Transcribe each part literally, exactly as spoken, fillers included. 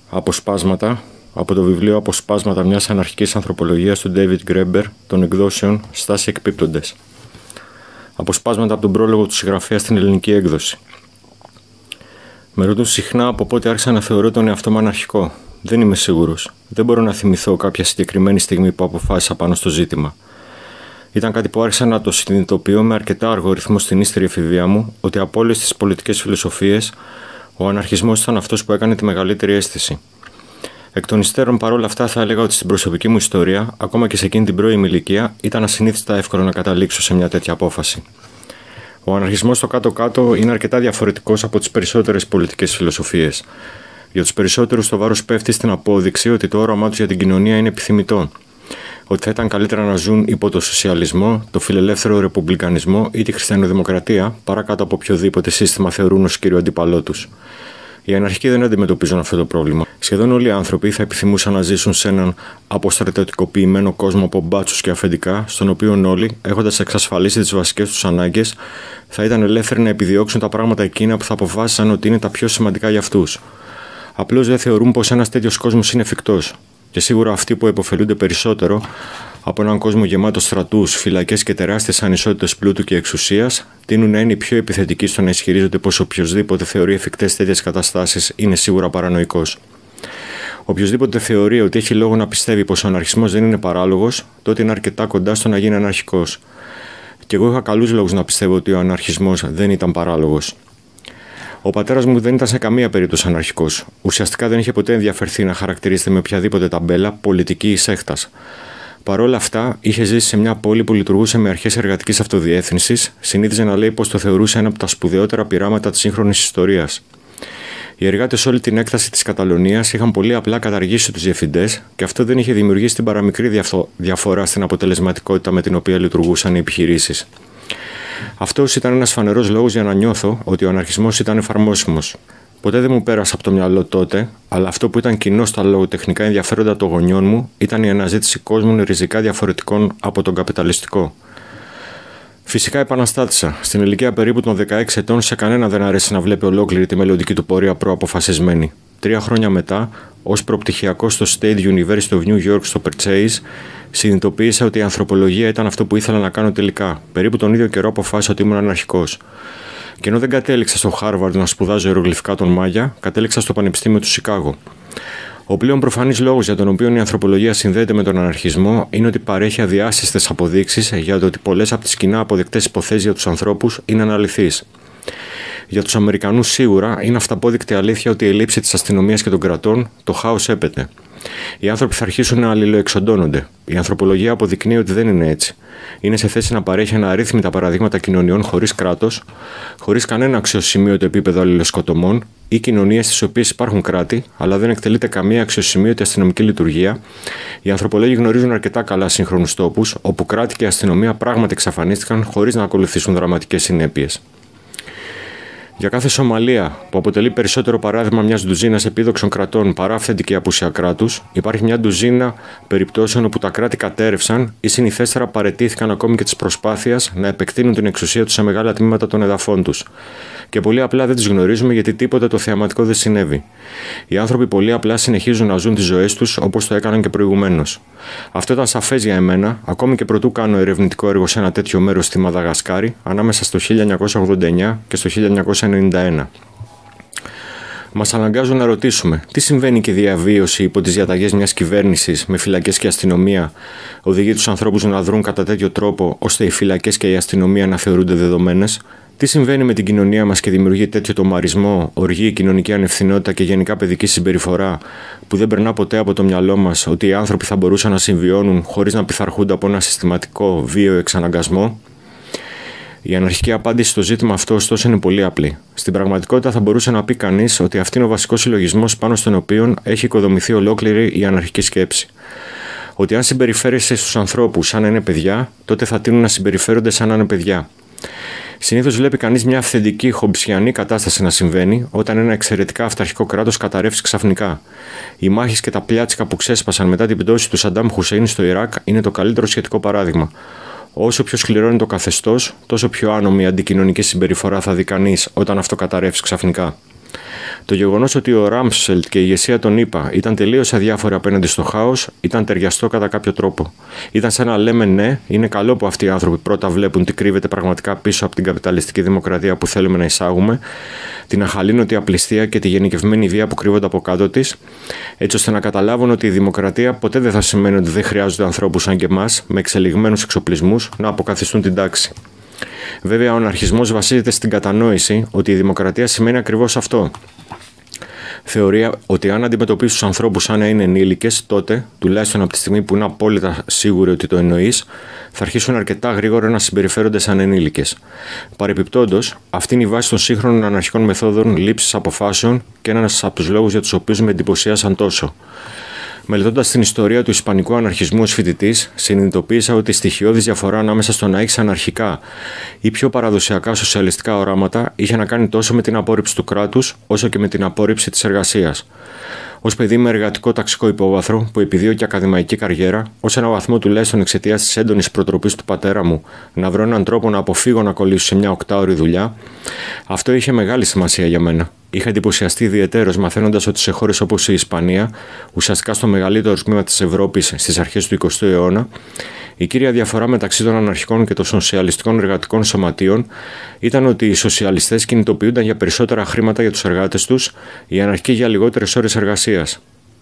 Αποσπάσματα από το βιβλίο «Αποσπάσματα μιας αναρχικής ανθρωπολογίας» του David Graeber των εκδόσεων Στάση Εκπίπτοντες. Αποσπάσματα από τον πρόλογο του συγγραφέα στην ελληνική έκδοση. Με ρωτούν συχνά από πότε άρχισα να θεωρώ τον εαυτό μου αναρχικό. Δεν είμαι σίγουρος. Δεν μπορώ να θυμηθώ κάποια συγκεκριμένη στιγμή που αποφάσισα πάνω στο ζήτημα. Ήταν κάτι που άρχισα να το συνειδητοποιώ με αρκετά αργό ρυθμό στην ύστερη εφηβεία μου, ότι από όλες τις πολιτικές φιλοσοφίες, ο αναρχισμός ήταν αυτός που έκανε τη μεγαλύτερη αίσθηση. Εκ των υστέρων, παρόλα αυτά, θα έλεγα ότι στην προσωπική μου ιστορία, ακόμα και σε εκείνη την πρώιμη ηλικία, ήταν ασυνήθιστα εύκολο να καταλήξω σε μια τέτοια απόφαση. Ο αναρχισμός στο κάτω-κάτω είναι αρκετά διαφορετικός από τις περισσότερες πολιτικές φιλοσοφίες. Για τους περισσότερους, το βάρος πέφτει στην απόδειξη ότι το όραμά τους για την κοινωνία είναι επιθυμητό. Ότι θα ήταν καλύτερα να ζουν υπό το σοσιαλισμό, το φιλελεύθερο ρεπουμπλικανισμό ή τη χριστιανοδημοκρατία παρά κάτω από οποιοδήποτε σύστημα θεωρούν ως κύριο αντίπαλό τους. Οι αναρχικοί δεν αντιμετωπίζουν αυτό το πρόβλημα. Σχεδόν όλοι οι άνθρωποι θα επιθυμούσαν να ζήσουν σε έναν αποστρατιωτικοποιημένο κόσμο από μπάτσους και αφεντικά, στον οποίο όλοι, έχοντας εξασφαλίσει τις βασικές τους ανάγκες, θα ήταν ελεύθεροι να επιδιώξουν τα πράγματα εκείνα που θα αποφάσισαν ότι είναι τα πιο σημαντικά για αυτούς. Απλώς δεν θεωρούν πως ένας τέτοιος κόσμος είναι εφικτός. Και σίγουρα αυτοί που επωφελούνται περισσότερο από έναν κόσμο γεμάτο στρατούς, φυλακές και τεράστιες ανισότητες πλούτου και εξουσίας, τείνουν να είναι οι πιο επιθετικοί στο να ισχυρίζονται πως οποιοδήποτε θεωρεί εφικτές τέτοιες καταστάσεις είναι σίγουρα παρανοϊκός. Οποιοδήποτε θεωρεί ότι έχει λόγο να πιστεύει πως ο αναρχισμός δεν είναι παράλογος, τότε είναι αρκετά κοντά στο να γίνει αναρχικός. Και εγώ είχα καλούς λόγους να πιστεύω ότι ο αναρχισμός δεν ήταν παράλογος. Ο πατέρας μου δεν ήταν σε καμία περίπτωση αναρχικός. Ουσιαστικά δεν είχε ποτέ ενδιαφερθεί να χαρακτηρίζεται με οποιαδήποτε ταμπέλα, πολιτική ή σέχτας. Παρ' όλα αυτά, είχε ζήσει σε μια πόλη που λειτουργούσε με αρχές εργατικής αυτοδιεύθυνσης, συνήθιζε να λέει πως το θεωρούσε ένα από τα σπουδαιότερα πειράματα της σύγχρονης ιστορίας. Οι εργάτες σε όλη την έκταση της Καταλωνίας είχαν πολύ απλά καταργήσει τους διευθυντές και αυτό δεν είχε δημιουργήσει την παραμικρή διαφορά στην αποτελεσματικότητα με την οποία λειτουργούσαν οι επιχειρήσεις. Αυτός ήταν ένας φανερός λόγος για να νιώθω ότι ο αναρχισμός ήταν εφαρμόσιμος. Ποτέ δεν μου πέρασε από το μυαλό τότε, αλλά αυτό που ήταν κοινό στα λογοτεχνικά ενδιαφέροντα των γονιών μου ήταν η αναζήτηση κόσμων ριζικά διαφορετικών από τον καπιταλιστικό. Φυσικά επαναστάτησα. Στην ηλικία περίπου των δεκαέξι ετών, σε κανένα δεν αρέσει να βλέπει ολόκληρη τη μελλοντική του πορεία προαποφασισμένη. Τρία χρόνια μετά, ως προπτυχιακός στο State University of New York στο Purchase, συνειδητοποίησα ότι η ανθρωπολογία ήταν αυτό που ήθελα να κάνω τελικά. Περίπου τον ίδιο καιρό αποφάσισα ότι ήμουν αναρχικός. Και ενώ δεν κατέληξα στο Harvard να σπουδάζω ιερογλυφικά των Μάγια, κατέληξα στο Πανεπιστήμιο του Σικάγο. Ο πλέον προφανής λόγος για τον οποίο η ανθρωπολογία συνδέεται με τον αναρχισμό είναι ότι παρέχει αδιάσυστες αποδείξεις για το ότι πολλές από τις κοινά αποδεκτές υποθέσεις για τους ανθρώπους είναι αναλυθείς. Για τους Αμερικανούς σίγουρα είναι αυταπόδεικτη αλήθεια ότι η λήψη της αστυνομίας και των κρατών, το χάος έπεται. Οι άνθρωποι θα αρχίσουν να αλληλοεξοντώνονται. Η ανθρωπολογία αποδεικνύει ότι δεν είναι έτσι. Είναι σε θέση να παρέχει αναρρύθμιτα παραδείγματα κοινωνιών χωρίς κράτος, χωρίς κανένα αξιοσημείωτο επίπεδο αλληλοσκοτωμών ή κοινωνίες στις οποίες υπάρχουν κράτη, αλλά δεν εκτελείται καμία αξιοσημείωτη αστυνομική λειτουργία. Οι ανθρωπολόγοι γνωρίζουν αρκετά καλά σύγχρονους τόπους, όπου κράτη και αστυνομία πράγματι εξαφανίστηκαν χωρίς να ακολουθήσουν δραματικές συνέπειες. Για κάθε Σομαλία, που αποτελεί περισσότερο παράδειγμα μιας ντουζίνας επίδοξων κρατών παρά αυθεντική απουσία κράτους, υπάρχει μια ντουζίνα περιπτώσεων όπου τα κράτη κατέρευσαν ή συνηθέστερα παραιτήθηκαν ακόμη και της προσπάθειας να επεκτείνουν την εξουσία τους σε μεγάλα τμήματα των εδαφών τους. Και πολύ απλά δεν τις γνωρίζουμε γιατί τίποτα το θεαματικό δεν συνέβη. Οι άνθρωποι πολύ απλά συνεχίζουν να ζουν τις ζωές τους όπως το έκαναν και προηγουμένως. Αυτό ήταν σαφές για εμένα, ακόμη και προτού κάνω ερευνητικό έργο σε ένα τέτοιο μέρος στη Μαδαγασκάρη, ανάμεσα στο χίλια εννιακόσια ογδόντα εννιά και στο χίλια εννιακόσια ενενήντα ένα. Μας αναγκάζουν να ρωτήσουμε τι συμβαίνει και η διαβίωση υπό τις διαταγές μιας κυβέρνησης με φυλακές και αστυνομία οδηγεί τους ανθρώπους να δρουν κατά τέτοιο τρόπο ώστε οι φυλακές και η αστυνομία να θεωρούνται δεδομένες. Τι συμβαίνει με την κοινωνία μας και δημιουργεί τέτοιο τομαρισμό, οργή, κοινωνική ανευθυνότητα και γενικά παιδική συμπεριφορά που δεν περνά ποτέ από το μυαλό μας ότι οι άνθρωποι θα μπορούσαν να συμβιώνουν χωρίς να πειθαρχούνται από ένα συστηματικό βίαιο εξαναγκασμό. Η αναρχική απάντηση στο ζήτημα αυτό, ωστόσο, είναι πολύ απλή. Στην πραγματικότητα, θα μπορούσε να πει κανείς ότι αυτό είναι ο βασικός συλλογισμός πάνω στον οποίο έχει οικοδομηθεί ολόκληρη η αναρχική σκέψη. Ότι αν συμπεριφέρεσαι στους ανθρώπους σαν να είναι παιδιά, τότε θα τείνουν να συμπεριφέρονται σαν να είναι παιδιά. Συνήθως βλέπει κανείς μια αυθεντική χομπσιανή κατάσταση να συμβαίνει όταν ένα εξαιρετικά αυταρχικό κράτος καταρρεύσει ξαφνικά. Οι μάχες και τα πλιάτσικα που ξέσπασαν μετά την πτώση του Σαντάμ Χουσέιν στο Ιράκ είναι το καλύτερο σχετικό παράδειγμα. Όσο πιο σκληρό είναι το καθεστώς, τόσο πιο άνομη αντικοινωνική συμπεριφορά θα δει κανείς όταν αυτό καταρρεύσει ξαφνικά. Το γεγονός ότι ο Ράμσφελτ και η ηγεσία των ΗΠΑ ήταν τελείως αδιάφοροι απέναντι στο χάος ήταν ταιριαστό κατά κάποιο τρόπο. Ήταν σαν να λέμε ναι, είναι καλό που αυτοί οι άνθρωποι πρώτα βλέπουν τι κρύβεται πραγματικά πίσω από την καπιταλιστική δημοκρατία που θέλουμε να εισάγουμε, την αχαλήνωτη απληστία και τη γενικευμένη βία που κρύβονται από κάτω της, έτσι ώστε να καταλάβουν ότι η δημοκρατία ποτέ δεν θα σημαίνει ότι δεν χρειάζονται ανθρώπους σαν και εμάς, με εξελιγμένους εξοπλισμούς, να αποκαθιστούν την τάξη. Βέβαια, ο αναρχισμός βασίζεται στην κατανόηση ότι η δημοκρατία σημαίνει ακριβώς αυτό. Θεωρεί ότι αν αντιμετωπίσει τους ανθρώπους σαν να είναι ενήλικες, τότε, τουλάχιστον από τη στιγμή που είναι απόλυτα σίγουροι ότι το εννοείς, θα αρχίσουν αρκετά γρήγορα να συμπεριφέρονται σαν ενήλικες. Παρεπιπτόντως, αυτή είναι η βάση των σύγχρονων αναρχικών μεθόδων λήψης αποφάσεων και ένας από τους λόγους για τους οποίους με εντυπωσίασαν τόσο. Μελετώντας την ιστορία του ισπανικού αναρχισμού ως φοιτητής, συνειδητοποίησα ότι η στοιχειώδης διαφορά ανάμεσα στο να έχεις αναρχικά ή πιο παραδοσιακά σοσιαλιστικά οράματα είχε να κάνει τόσο με την απόρριψη του κράτους, όσο και με την απόρριψη της εργασίας. Ως παιδί με εργατικό ταξικό υπόβαθρο που επιδίωκε ακαδημαϊκή καριέρα, ως ένα βαθμό τουλάχιστον εξαιτίας της έντονης προτροπής του πατέρα μου να βρω έναν τρόπο να αποφύγω να κολλήσω σε μια οκτάωρη δουλειά, αυτό είχε μεγάλη σημασία για μένα. Είχα εντυπωσιαστεί ιδιαιτέρως μαθαίνοντας ότι σε χώρες όπως η Ισπανία, ουσιαστικά στο μεγαλύτερο τμήμα της Ευρώπης στις αρχές του εικοστού αιώνα, η κύρια διαφορά μεταξύ των αναρχικών και των σοσιαλιστικών εργατικών σωματείων ήταν ότι οι σοσιαλιστές κινητοποιούνταν για περισσότερα χρήματα για τους εργάτες τους, οι αναρχικοί για λιγότερες ώρες εργασίας.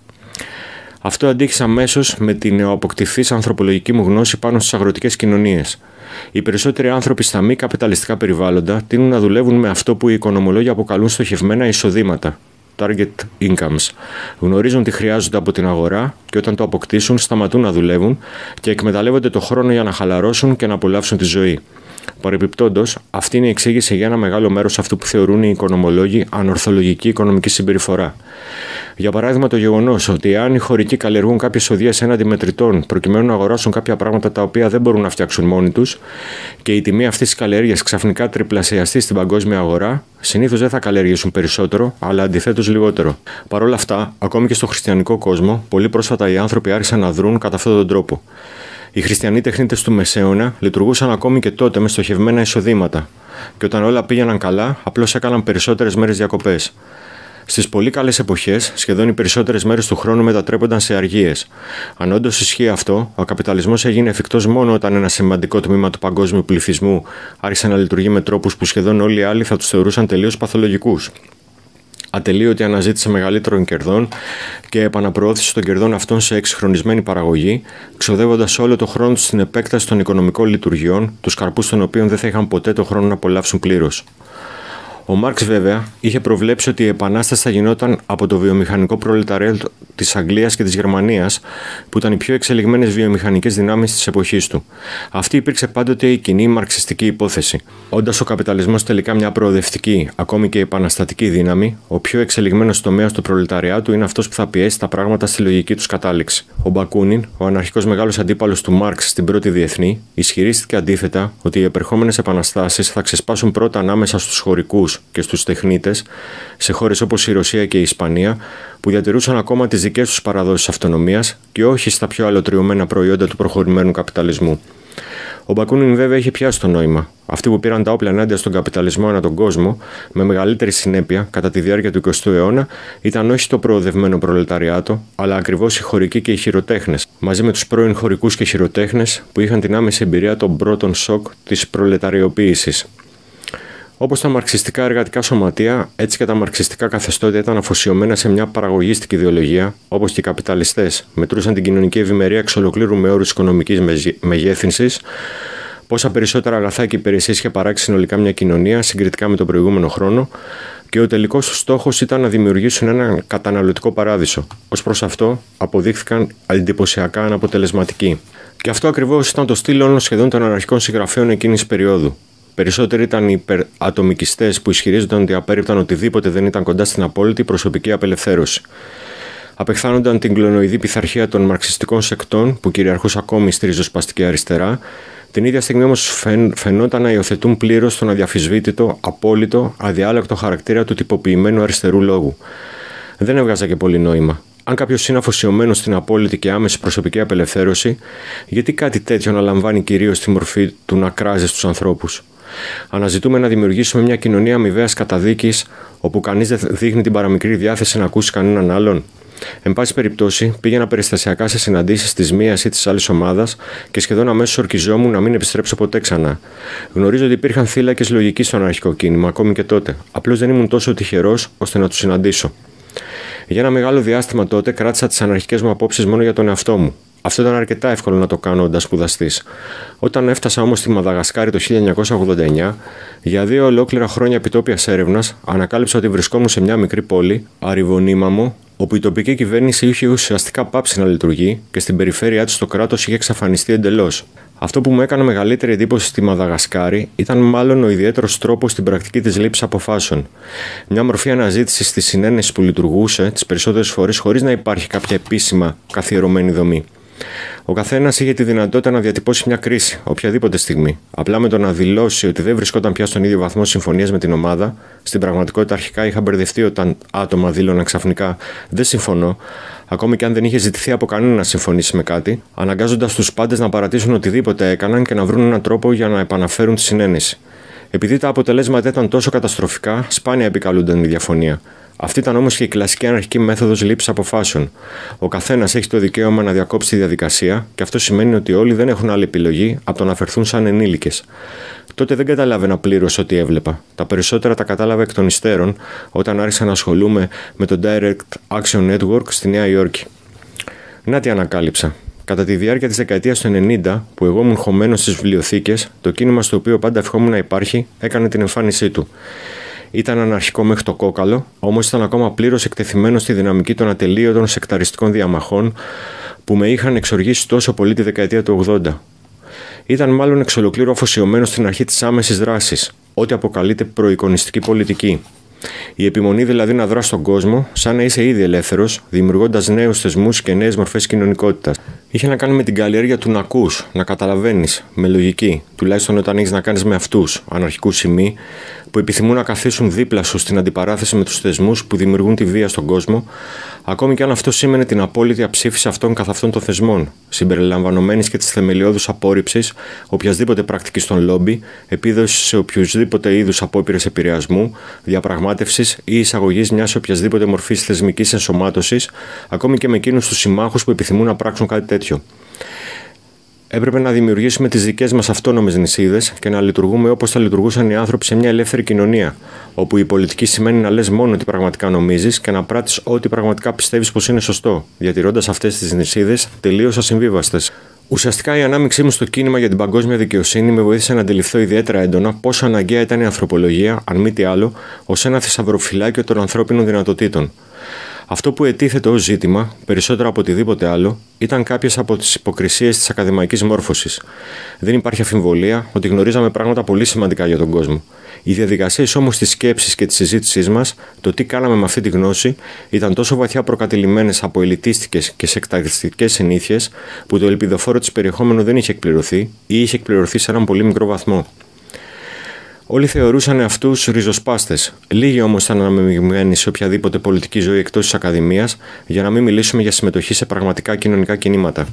Αυτό αντίκεισε αμέσως με την νεοαποκτηθής ανθρωπολογική μου γνώση πάνω στις αγροτικές κοινωνίες. Οι περισσότεροι άνθρωποι στα μη καπιταλιστικά περιβάλλοντα τείνουν να δουλεύουν με αυτό που οι οικονομολόγοι αποκαλούν στοχευμένα εισοδήματα, target incomes. Γνωρίζουν τι χρειάζονται από την αγορά και όταν το αποκτήσουν σταματούν να δουλεύουν και εκμεταλλεύονται το χρόνο για να χαλαρώσουν και να απολαύσουν τη ζωή. Παρεπιπτόντως, αυτή είναι η εξήγηση για ένα μεγάλο μέρος αυτού που θεωρούν οι οικονομολόγοι ανορθολογική οικονομική συμπεριφορά. Για παράδειγμα, το γεγονός ότι αν οι χωρικοί καλλιεργούν κάποιες οδείες έναντι μετρητών προκειμένου να αγοράσουν κάποια πράγματα τα οποία δεν μπορούν να φτιάξουν μόνοι τους και η τιμή αυτής της καλλιέργειας ξαφνικά τριπλασιαστεί στην παγκόσμια αγορά, συνήθως δεν θα καλλιεργήσουν περισσότερο, αλλά αντιθέτως λιγότερο. Παρ' όλα αυτά, ακόμη και στο χριστιανικό κόσμο, πολύ πρόσφατα οι άνθρωποι άρχισαν να δρουν κατά αυτόν τον τρόπο. Οι χριστιανοί τεχνίτες του Μεσαίωνα λειτουργούσαν ακόμη και τότε με στοχευμένα εισοδήματα, και όταν όλα πήγαιναν καλά, απλώς έκαναν περισσότερες μέρες διακοπές. Στις πολύ καλές εποχές, σχεδόν οι περισσότερες μέρες του χρόνου μετατρέπονταν σε αργίες. Αν όντως ισχύει αυτό, ο καπιταλισμός έγινε εφικτός μόνο όταν ένα σημαντικό τμήμα του παγκόσμιου πληθυσμού άρχισε να λειτουργεί με τρόπους που σχεδόν όλοι οι άλλοι θα τους θεωρούσαν τελείως παθολογικούς. Ατελείωτη αναζήτηση μεγαλύτερων κερδών και επαναπροώθηση των κερδών αυτών σε εξυγχρονισμένη παραγωγή, ξοδεύοντας όλο το χρόνο τους στην επέκταση των οικονομικών λειτουργιών, τους καρπούς των οποίων δεν θα είχαν ποτέ το χρόνο να απολαύσουν πλήρως. Ο Μάρξ, βέβαια, είχε προβλέψει ότι η επανάσταση θα γινόταν από το βιομηχανικό προλεταριάτο της Αγγλίας και της Γερμανίας, που ήταν οι πιο εξελιγμένες βιομηχανικές δυνάμεις της εποχής του. Αυτή υπήρξε πάντοτε η κοινή μαρξιστική υπόθεση. Όντας ο καπιταλισμός τελικά μια προοδευτική, ακόμη και επαναστατική δύναμη, ο πιο εξελιγμένος τομέας του προλεταριάτου είναι αυτός που θα πιέσει τα πράγματα στη λογική τους κατάληξη. Ο Μπακούνιν, ο αναρχικός μεγάλος αντίπαλος του Μάρξ στην Πρώτη Διεθνή, ισχυρίστηκε αντίθετα ότι οι επερχόμενες επαναστάσεις θα ξεσπάσουν πρώτα ανάμεσα στους χωρικούς και στους τεχνίτες σε χώρες όπως η Ρωσία και η Ισπανία, που διατηρούσαν ακόμα τις δικές τους παραδόσεις αυτονομίας και όχι στα πιο αλωτριωμένα προϊόντα του προχωρημένου καπιταλισμού. Ο Μπακούνιν, βέβαια, είχε πιάσει το νόημα. Αυτοί που πήραν τα όπλα ενάντια στον καπιταλισμό ανά τον κόσμο, με μεγαλύτερη συνέπεια κατά τη διάρκεια του εικοστού αιώνα, ήταν όχι το προοδευμένο προλεταριάτο, αλλά ακριβώς οι χωρικοί και οι χειροτέχνες, μαζί με τους πρώην χωρικούς και χειροτέχνες που είχαν την άμεση εμπειρία των πρώτων σοκ της προλεταριοποίησης. Όπως τα μαρξιστικά εργατικά σωματεία, έτσι και τα μαρξιστικά καθεστώτα ήταν αφοσιωμένα σε μια παραγωγίστικη ιδεολογία, όπως και οι καπιταλιστές μετρούσαν την κοινωνική ευημερία εξ ολοκλήρου με όρους οικονομικής μεγέθυνσης, πόσα περισσότερα αγαθά και υπηρεσίες είχε παράξει συνολικά μια κοινωνία συγκριτικά με τον προηγούμενο χρόνο, και ο τελικός τους στόχος ήταν να δημιουργήσουν έναν καταναλωτικό παράδεισο. Ως προς αυτό, αποδείχθηκαν εντυπωσιακά αναποτελεσματικοί. Και αυτό ακριβώς ήταν το στυλ όλων σχεδόν των αναρχικών συγγραφέων εκείνης της περίοδου. Περισσότεροι ήταν οι υπερατομικιστές που ισχυρίζονταν ότι απέρριπταν οτιδήποτε δεν ήταν κοντά στην απόλυτη προσωπική απελευθέρωση. Απεχθάνονταν την κλωνοειδή πειθαρχία των μαρξιστικών σεκτών που κυριαρχούσε ακόμη στη ριζοσπαστική αριστερά, την ίδια στιγμή όμως φαινόταν να υιοθετούν πλήρως τον αδιαφυσβήτητο, απόλυτο, αδιάλεκτο χαρακτήρα του τυποποιημένου αριστερού λόγου. Δεν έβγαζε και πολύ νόημα. Αν κάποιος είναι αφοσιωμένος στην απόλυτη και άμεση προσωπική απελευθέρωση, γιατί κάτι τέτοιο να λαμβάνει κυρίως τη μορφή του να κράζει στους ανθρώπους? Αναζητούμε να δημιουργήσουμε μια κοινωνία αμοιβαίας καταδίκης, όπου κανείς δεν δείχνει την παραμικρή διάθεση να ακούσει κανέναν άλλον. Εν πάση περιπτώσει, πήγαινα περιστασιακά σε συναντήσεις της μίας ή της άλλης ομάδας και σχεδόν αμέσως ορκιζόμουν να μην επιστρέψω ποτέ ξανά. Γνωρίζω ότι υπήρχαν θύλακες λογική στο αναρχικό κίνημα, ακόμη και τότε. Απλώς δεν ήμουν τόσο τυχερός ώστε να τους συναντήσω. Για ένα μεγάλο διάστημα τότε κράτησα τις αναρχικές μου απόψεις μόνο για τον εαυτό μου. Αυτό ήταν αρκετά εύκολο να το κάνω όντας σπουδαστής. Όταν έφτασα όμως στη Μαδαγασκάρη το χίλια εννιακόσια ογδόντα εννιά, για δύο ολόκληρα χρόνια επιτόπιας έρευνας, ανακάλυψα ότι βρισκόμουν σε μια μικρή πόλη, Αριβονίμαμο, όπου η τοπική κυβέρνηση είχε ουσιαστικά πάψει να λειτουργεί και στην περιφέρειά της το κράτος είχε εξαφανιστεί εντελώς. Αυτό που μου έκανε μεγαλύτερη εντύπωση στη Μαδαγασκάρη ήταν μάλλον ο ιδιαίτερος τρόπος στην πρακτική της λήψης αποφάσεων. Μια μορφή αναζήτησης της συνένεσης που λειτουργούσε τις περισσότερες φορές χωρίς να υπάρχει κάποια επίσημα καθιερωμένη δομή. Ο καθένας είχε τη δυνατότητα να διατυπώσει μια κρίση, οποιαδήποτε στιγμή. Απλά με το να δηλώσει ότι δεν βρισκόταν πια στον ίδιο βαθμό συμφωνίας με την ομάδα, στην πραγματικότητα αρχικά είχα μπερδευτεί όταν άτομα δήλωναν ξαφνικά «Δεν συμφωνώ», ακόμη και αν δεν είχε ζητηθεί από κανένα να συμφωνήσει με κάτι, αναγκάζοντας τους πάντες να παρατήσουν οτιδήποτε έκαναν και να βρουν έναν τρόπο για να επαναφέρουν τη συνένεση. Επειδή τα αποτελέσματα ήταν τόσο καταστροφικά, σπάνια επικαλούνταν η διαφωνία. Αυτή ήταν όμως και η κλασική αναρχική μέθοδος λήψης αποφάσεων. Ο καθένας έχει το δικαίωμα να διακόψει τη διαδικασία, και αυτό σημαίνει ότι όλοι δεν έχουν άλλη επιλογή από το να φερθούν σαν ενήλικες. Τότε δεν καταλάβαινα πλήρως ό,τι έβλεπα. Τα περισσότερα τα κατάλαβα εκ των υστέρων όταν άρχισα να ασχολούμαι με το Direct Action Network στη Νέα Υόρκη. Να τι ανακάλυψα. Κατά τη διάρκεια της δεκαετίας του ενενήντα, που εγώ ήμουν χωμένος στις βιβλιοθήκες, το κίνημα στο οποίο πάντα ευχόμουν να υπάρχει έκανε την εμφάνισή του. Ήταν αναρχικό μέχρι το κόκαλο, όμως ήταν ακόμα πλήρως εκτεθειμένο στη δυναμική των ατελείωτων σεκταριστικών διαμαχών που με είχαν εξοργήσει τόσο πολύ τη δεκαετία του ογδόντα. Ήταν μάλλον εξ ολοκλήρου αφοσιωμένο στην αρχή της άμεσης δράσης, ό,τι αποκαλείται προεικονιστική πολιτική. Η επιμονή δηλαδή να δράσει στον κόσμο, σαν να είσαι ήδη ελεύθερος, δημιουργώντας νέους θεσμούς και νέες μορφές κοινωνικότητας. Είχε να κάνει με την καλλιέργεια του να ακούς, να καταλαβαίνεις, με λογική, τουλάχιστον όταν έχεις να κάνεις με αυτούς, αναρχικούς σημεί, που επιθυμούν να καθίσουν δίπλα σου στην αντιπαράθεση με τους θεσμούς που δημιουργούν τη βία στον κόσμο, ακόμη και αν αυτό σήμαινε την απόλυτη αψήφιση αυτών καθ' αυτών των θεσμών, συμπεριλαμβανομένης και της θεμελιώδους απόρριψης οποιασδήποτε πρακτική των λόμπι, επίδοση σε οποιοδήποτε είδους απόπειρες επηρεασμού, διαπραγμάτευσης ή εισαγωγής μιας οποιασδήποτε μορφής θεσμικής ενσωμάτωσης, ακόμη και με εκείνους τους συμμάχους που επιθυμούν να πράξουν κάτι τέτοιο. Έπρεπε να δημιουργήσουμε τις δικές μας αυτόνομες νησίδες και να λειτουργούμε όπως θα λειτουργούσαν οι άνθρωποι σε μια ελεύθερη κοινωνία, όπου η πολιτική σημαίνει να λες μόνο τι πραγματικά νομίζεις και να πράττεις ό,τι πραγματικά πιστεύεις πως είναι σωστό, διατηρώντας αυτές τις νησίδες τελείως ασυμβίβαστες. Ουσιαστικά η ανάμειξή μου στο κίνημα για την παγκόσμια δικαιοσύνη με βοήθησε να αντιληφθώ ιδιαίτερα έντονα πόσο αναγκαία ήταν η ανθρωπολογία, αν μη τι άλλο, ως ένα θησαυροφυλάκιο των ανθρώπινων δυνατοτήτων. Αυτό που ετίθεται ως ζήτημα, περισσότερο από οτιδήποτε άλλο, ήταν κάποιες από τις υποκρισίες της ακαδημαϊκής μόρφωσης. Δεν υπάρχει αμφιβολία ότι γνωρίζαμε πράγματα πολύ σημαντικά για τον κόσμο. Οι διαδικασίες όμως της σκέψης και της συζήτησής μας, το τι κάναμε με αυτή τη γνώση, ήταν τόσο βαθιά προκατηλημένες από ελιτίστικες και σεκταριστικές συνήθειες, που το ελπιδοφόρο της περιεχόμενο δεν είχε εκπληρωθεί ή είχε εκπληρωθεί σε έναν πολύ μικρό βαθμό. Όλοι θεωρούσαν αυτούς ριζοσπάστες. Λίγοι όμως ήταν αναμειγμένοι σε οποιαδήποτε πολιτική ζωή εκτός της Ακαδημίας, για να μην μιλήσουμε για συμμετοχή σε πραγματικά κοινωνικά κινήματα.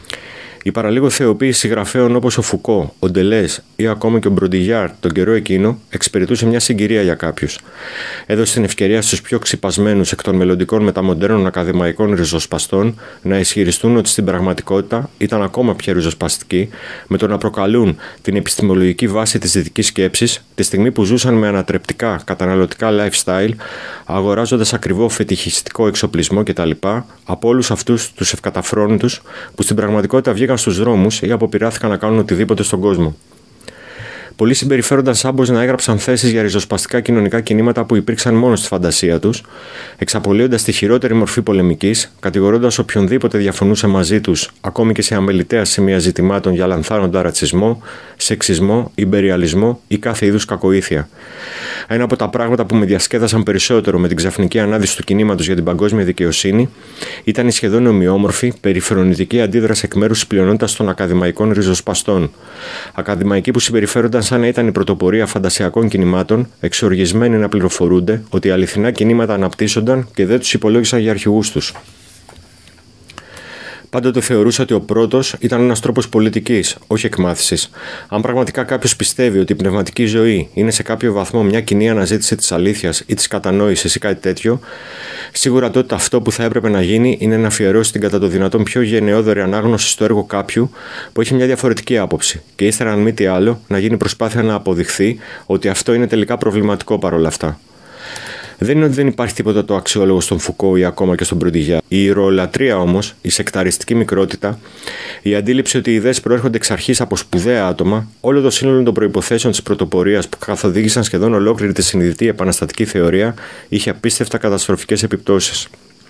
Η παραλίγο θεοποίηση συγγραφέων όπως ο Φουκώ, ο Ντελές ή ακόμα και ο Μπροντιγιάρ τον καιρό εκείνο εξυπηρετούσε μια συγκυρία για κάποιους. Έδωσε την ευκαιρία στους πιο ξυπασμένους εκ των μελλοντικών μεταμοντέρνων ακαδημαϊκών ριζοσπαστών να ισχυριστούν ότι στην πραγματικότητα ήταν ακόμα πιο ριζοσπαστικοί, με το να προκαλούν την επιστημολογική βάση της δυτικής σκέψης τη στιγμή που ζούσαν με ανατρεπτικά καταναλωτικά lifestyle, αγοράζοντας ακριβό φετιχιστικό εξοπλισμό κτλ. Από όλους αυτούς τους ευκαταφρόνητους που στην πραγματικότητα βγήκαν στους δρόμους ή αποπειράθηκαν να κάνουν οτιδήποτε στον κόσμο. Πολλοί συμπεριφέρονταν σαν πως να έγραψαν θέσεις για ριζοσπαστικά κοινωνικά κινήματα που υπήρξαν μόνο στη φαντασία τους, εξαπολύοντας τη χειρότερη μορφή πολεμικής, κατηγορώντας οποιονδήποτε διαφωνούσε μαζί τους, ακόμη και σε αμεληταία σημεία ζητημάτων για λανθάνοντα ρατσισμό, σεξισμό, ιμπεριαλισμό ή κάθε είδους κακοήθεια. Ένα από τα πράγματα που με διασκέδασαν περισσότερο με την ξαφνική ανάδυση του κινήματος για την παγκόσμια δικαιοσύνη ήταν η σχεδόν ομοιόμορφη, περιφρονητική αντίδραση εκ μέρους της πλειονότητας των ακαδημαϊκών ριζοσπαστών. Ακαδημαϊκοί που συμπεριφέρονταν σαν να ήταν η πρωτοπορία φαντασιακών κινημάτων, εξοργισμένοι να πληροφορούνται ότι αληθινά κινήματα αναπτύσσονταν και δεν τους υπολόγισαν για αρχηγούς τους. Πάντοτε θεωρούσα ότι ο πρώτος ήταν ένας τρόπος πολιτικής, όχι εκμάθησης. Αν πραγματικά κάποιος πιστεύει ότι η πνευματική ζωή είναι σε κάποιο βαθμό μια κοινή αναζήτηση της αλήθειας ή της κατανόησης ή κάτι τέτοιο, σίγουρα τότε αυτό που θα έπρεπε να γίνει είναι να αφιερώσει την κατά το δυνατόν πιο γενναιόδορη ανάγνωση στο έργο κάποιου που έχει μια διαφορετική άποψη, και ύστερα, αν μη τι άλλο, να γίνει προσπάθεια να αποδειχθεί ότι αυτό είναι τελικά προβληματικό παρόλα αυτά. Δεν είναι ότι δεν υπάρχει τίποτα το αξιόλογο στον Φουκώ ή ακόμα και στον Προντιγιά. Η ηρωολατρεία όμως, η σεκταριστική μικρότητα, η αντίληψη ότι οι ιδέες προέρχονται εξ αρχής από σπουδαία άτομα, όλο το σύνολο των προϋποθέσεων της πρωτοπορίας που καθοδήγησαν σχεδόν ολόκληρη τη συνειδητή επαναστατική θεωρία, είχε απίστευτα καταστροφικές επιπτώσεις.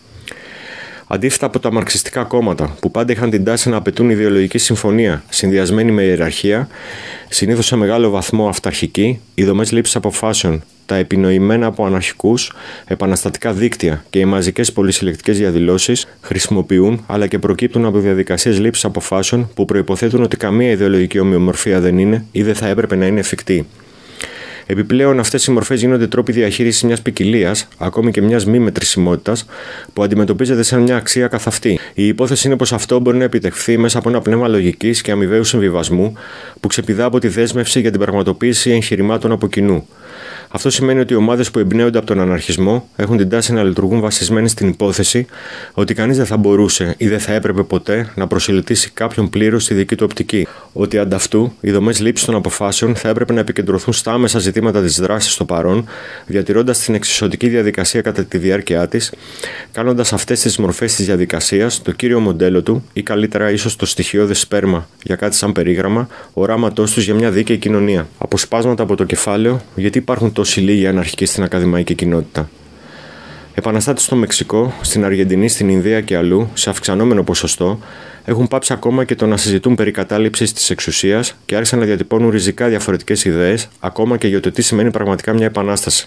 Αντίθετα από τα μαρξιστικά κόμματα, που πάντα είχαν την τάση να απαιτούν ιδεολογική συμφωνία συνδυασμένη με ιεραρχία, συνήθως σε μεγάλο βαθμό αυταρχική, οι δομές λήψης αποφάσεων, τα επινοημένα από αναρχικούς, επαναστατικά δίκτυα και οι μαζικές πολυσυλλεκτικές διαδηλώσεις χρησιμοποιούν αλλά και προκύπτουν από διαδικασίες λήψης αποφάσεων που προϋποθέτουν ότι καμία ιδεολογική ομοιομορφία δεν είναι ή δεν θα έπρεπε να είναι εφικτή. Επιπλέον, αυτές οι μορφές γίνονται τρόποι διαχείρισης μιας ποικιλίας, ακόμη και μιας μη μετρησιμότητας, που αντιμετωπίζεται σαν μια αξία καθ' αυτή. Η υπόθεση είναι πως αυτό μπορεί να επιτευχθεί μέσα από ένα πνεύμα λογικής και αμοιβαίου συμβιβασμού, που ξεπηδά από τη δέσμευση για την πραγματοποίηση εγχειρημάτων από κοινού. Αυτό σημαίνει ότι οι ομάδες που εμπνέονται από τον αναρχισμό έχουν την τάση να λειτουργούν βασισμένοι στην υπόθεση ότι κανείς δεν θα μπορούσε ή δεν θα έπρεπε ποτέ να προσελκύσει κάποιον πλήρως στη δική του οπτική. Ότι ανταυτού οι δομές λήψης των αποφάσεων θα έπρεπε να επικεντρωθούν στα άμεσα ζητήματα της δράσης στο παρόν, διατηρώντας την εξισωτική διαδικασία κατά τη διάρκεια της, κάνοντας αυτές τις μορφές της διαδικασίας το κύριο μοντέλο του ή καλύτερα ίσως το στοιχειώδες σπέρμα για κάτι σαν περίγραμμα οράματός τους για μια δίκαιη κοινωνία. Αποσπάσματα από το κεφάλαιο γιατί υπάρχουν τόσοι λίγοι αναρχικοί στην ακαδημαϊκή κοινότητα. Επαναστάτες στο Μεξικό, στην Αργεντινή, στην Ινδία και αλλού, σε αυξανόμενο ποσοστό, έχουν πάψει ακόμα και το να συζητούν περί κατάληψης της εξουσίας και άρχισαν να διατυπώνουν ριζικά διαφορετικές ιδέες, ακόμα και για το τι σημαίνει πραγματικά μια επανάσταση.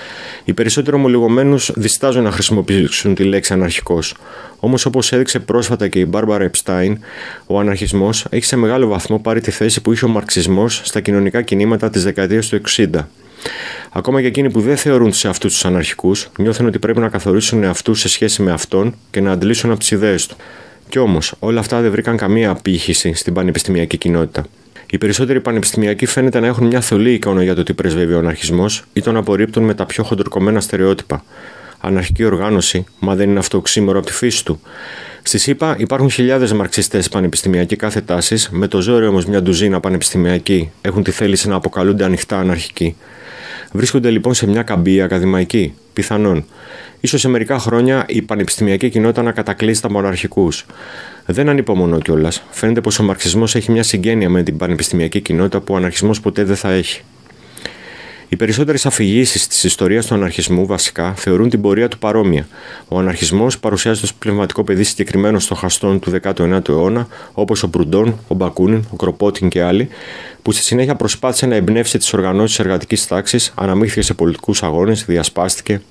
Οι περισσότεροι ομολογωμένους διστάζουν να χρησιμοποιήσουν τη λέξη αναρχικός. Όμως, όπως έδειξε πρόσφατα και η Μπάρμπαρα Επστάιν, ο αναρχισμός έχει σε μεγάλο βαθμό πάρει τη θέση που είχε ο μαρξισμός στα κοινωνικά κινήματα της δεκαετίας του εξήντα. Ακόμα και εκείνοι που δεν θεωρούν σε αυτούς τους αναρχικούς, νιώθουν ότι πρέπει να καθορίσουν εαυτούς σε σχέση με αυτόν και να αντλήσουν από τις ιδέες του. Κι όμως, όλα αυτά δεν βρήκαν καμία απήχηση στην πανεπιστημιακή κοινότητα. Οι περισσότεροι πανεπιστημιακοί φαίνεται να έχουν μια θολή εικόνα για το τι πρεσβεύει ο αναρχισμός ή τον απορρίπτουν με τα πιο χοντροκομμένα στερεότυπα. Αναρχική οργάνωση, μα δεν είναι αυτό οξύμορο από τη φύση του. Στη ΣΥΠΑ υπάρχουν χιλιάδες μαρξιστές πανεπιστημιακοί κάθε τάσης, με το ζόρι όμως μια ντουζίνα πανεπιστημιακοί έχουν τη θέληση να αποκαλούνται ανοιχτά αναρχικοί. Βρίσκονται λοιπόν σε μια καμπή ακαδημαϊκή, πιθανόν. Ίσως σε μερικά χρόνια η πανεπιστημιακή κοινότητα να κατακλείσει τα μοναρχικούς. Δεν ανυπομονώ κιόλας. Φαίνεται πως ο μαρξισμός έχει μια συγγένεια με την πανεπιστημιακή κοινότητα που ο αναρχισμός ποτέ δεν θα έχει. Οι περισσότερες αφηγήσεις της ιστορίας του αναρχισμού βασικά θεωρούν την πορεία του παρόμοια. Ο αναρχισμός παρουσιάζεται ως πνευματικό παιδί συγκεκριμένων στοχαστών του δέκατου ενάτου αιώνα, όπως ο Προυντών, ο Μπακούνιν, ο Κροπότκιν και άλλοι, που στη συνέχεια προσπάθησε να εμπνεύσει τις οργανώσεις της εργατικής τάξης, αναμίχθηκε σε πολιτικούς αγώνες, διασπάστηκε.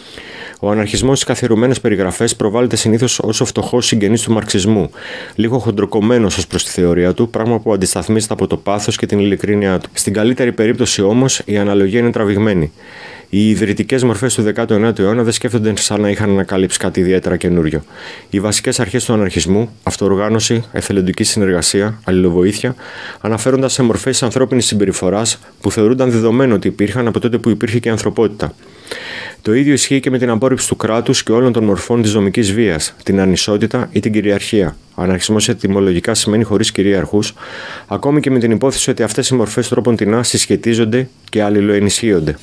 Ο αναρχισμός στις καθιερωμένες περιγραφές προβάλλεται συνήθως ως ο φτωχός συγγενής του μαρξισμού, λίγο χοντροκομμένος ως προς τη θεωρία του, πράγμα που αντισταθμίζεται από το πάθος και την ειλικρίνειά του. Στην καλύτερη περίπτωση όμως η αναλογία είναι τραβηγμένη. Οι ιδρυτικές μορφές του δέκατου ενάτου αιώνα δεν σκέφτονται σαν να είχαν ανακαλύψει κάτι ιδιαίτερα καινούριο. Οι βασικές αρχές του αναρχισμού, αυτοοργάνωση, εθελοντική συνεργασία, αλληλοβοήθεια, αναφέρονταν σε μορφές ανθρώπινης συμπεριφοράς που θεωρούνταν δεδομένο ότι υπήρχαν από τότε που υπήρχε και η ανθρωπότητα. Το ίδιο ισχύει και με την απόρριψη του κράτους και όλων των μορφών της δομικής βίας, την ανισότητα ή την κυριαρχία. Αναρχισμός ετυμολογικά σημαίνει χωρίς κυρίαρχους, ακόμη και με την υπόθεση ότι αυτές οι μορφές τρόποντινά συσχετίζονται και αλληλοενισχύονται.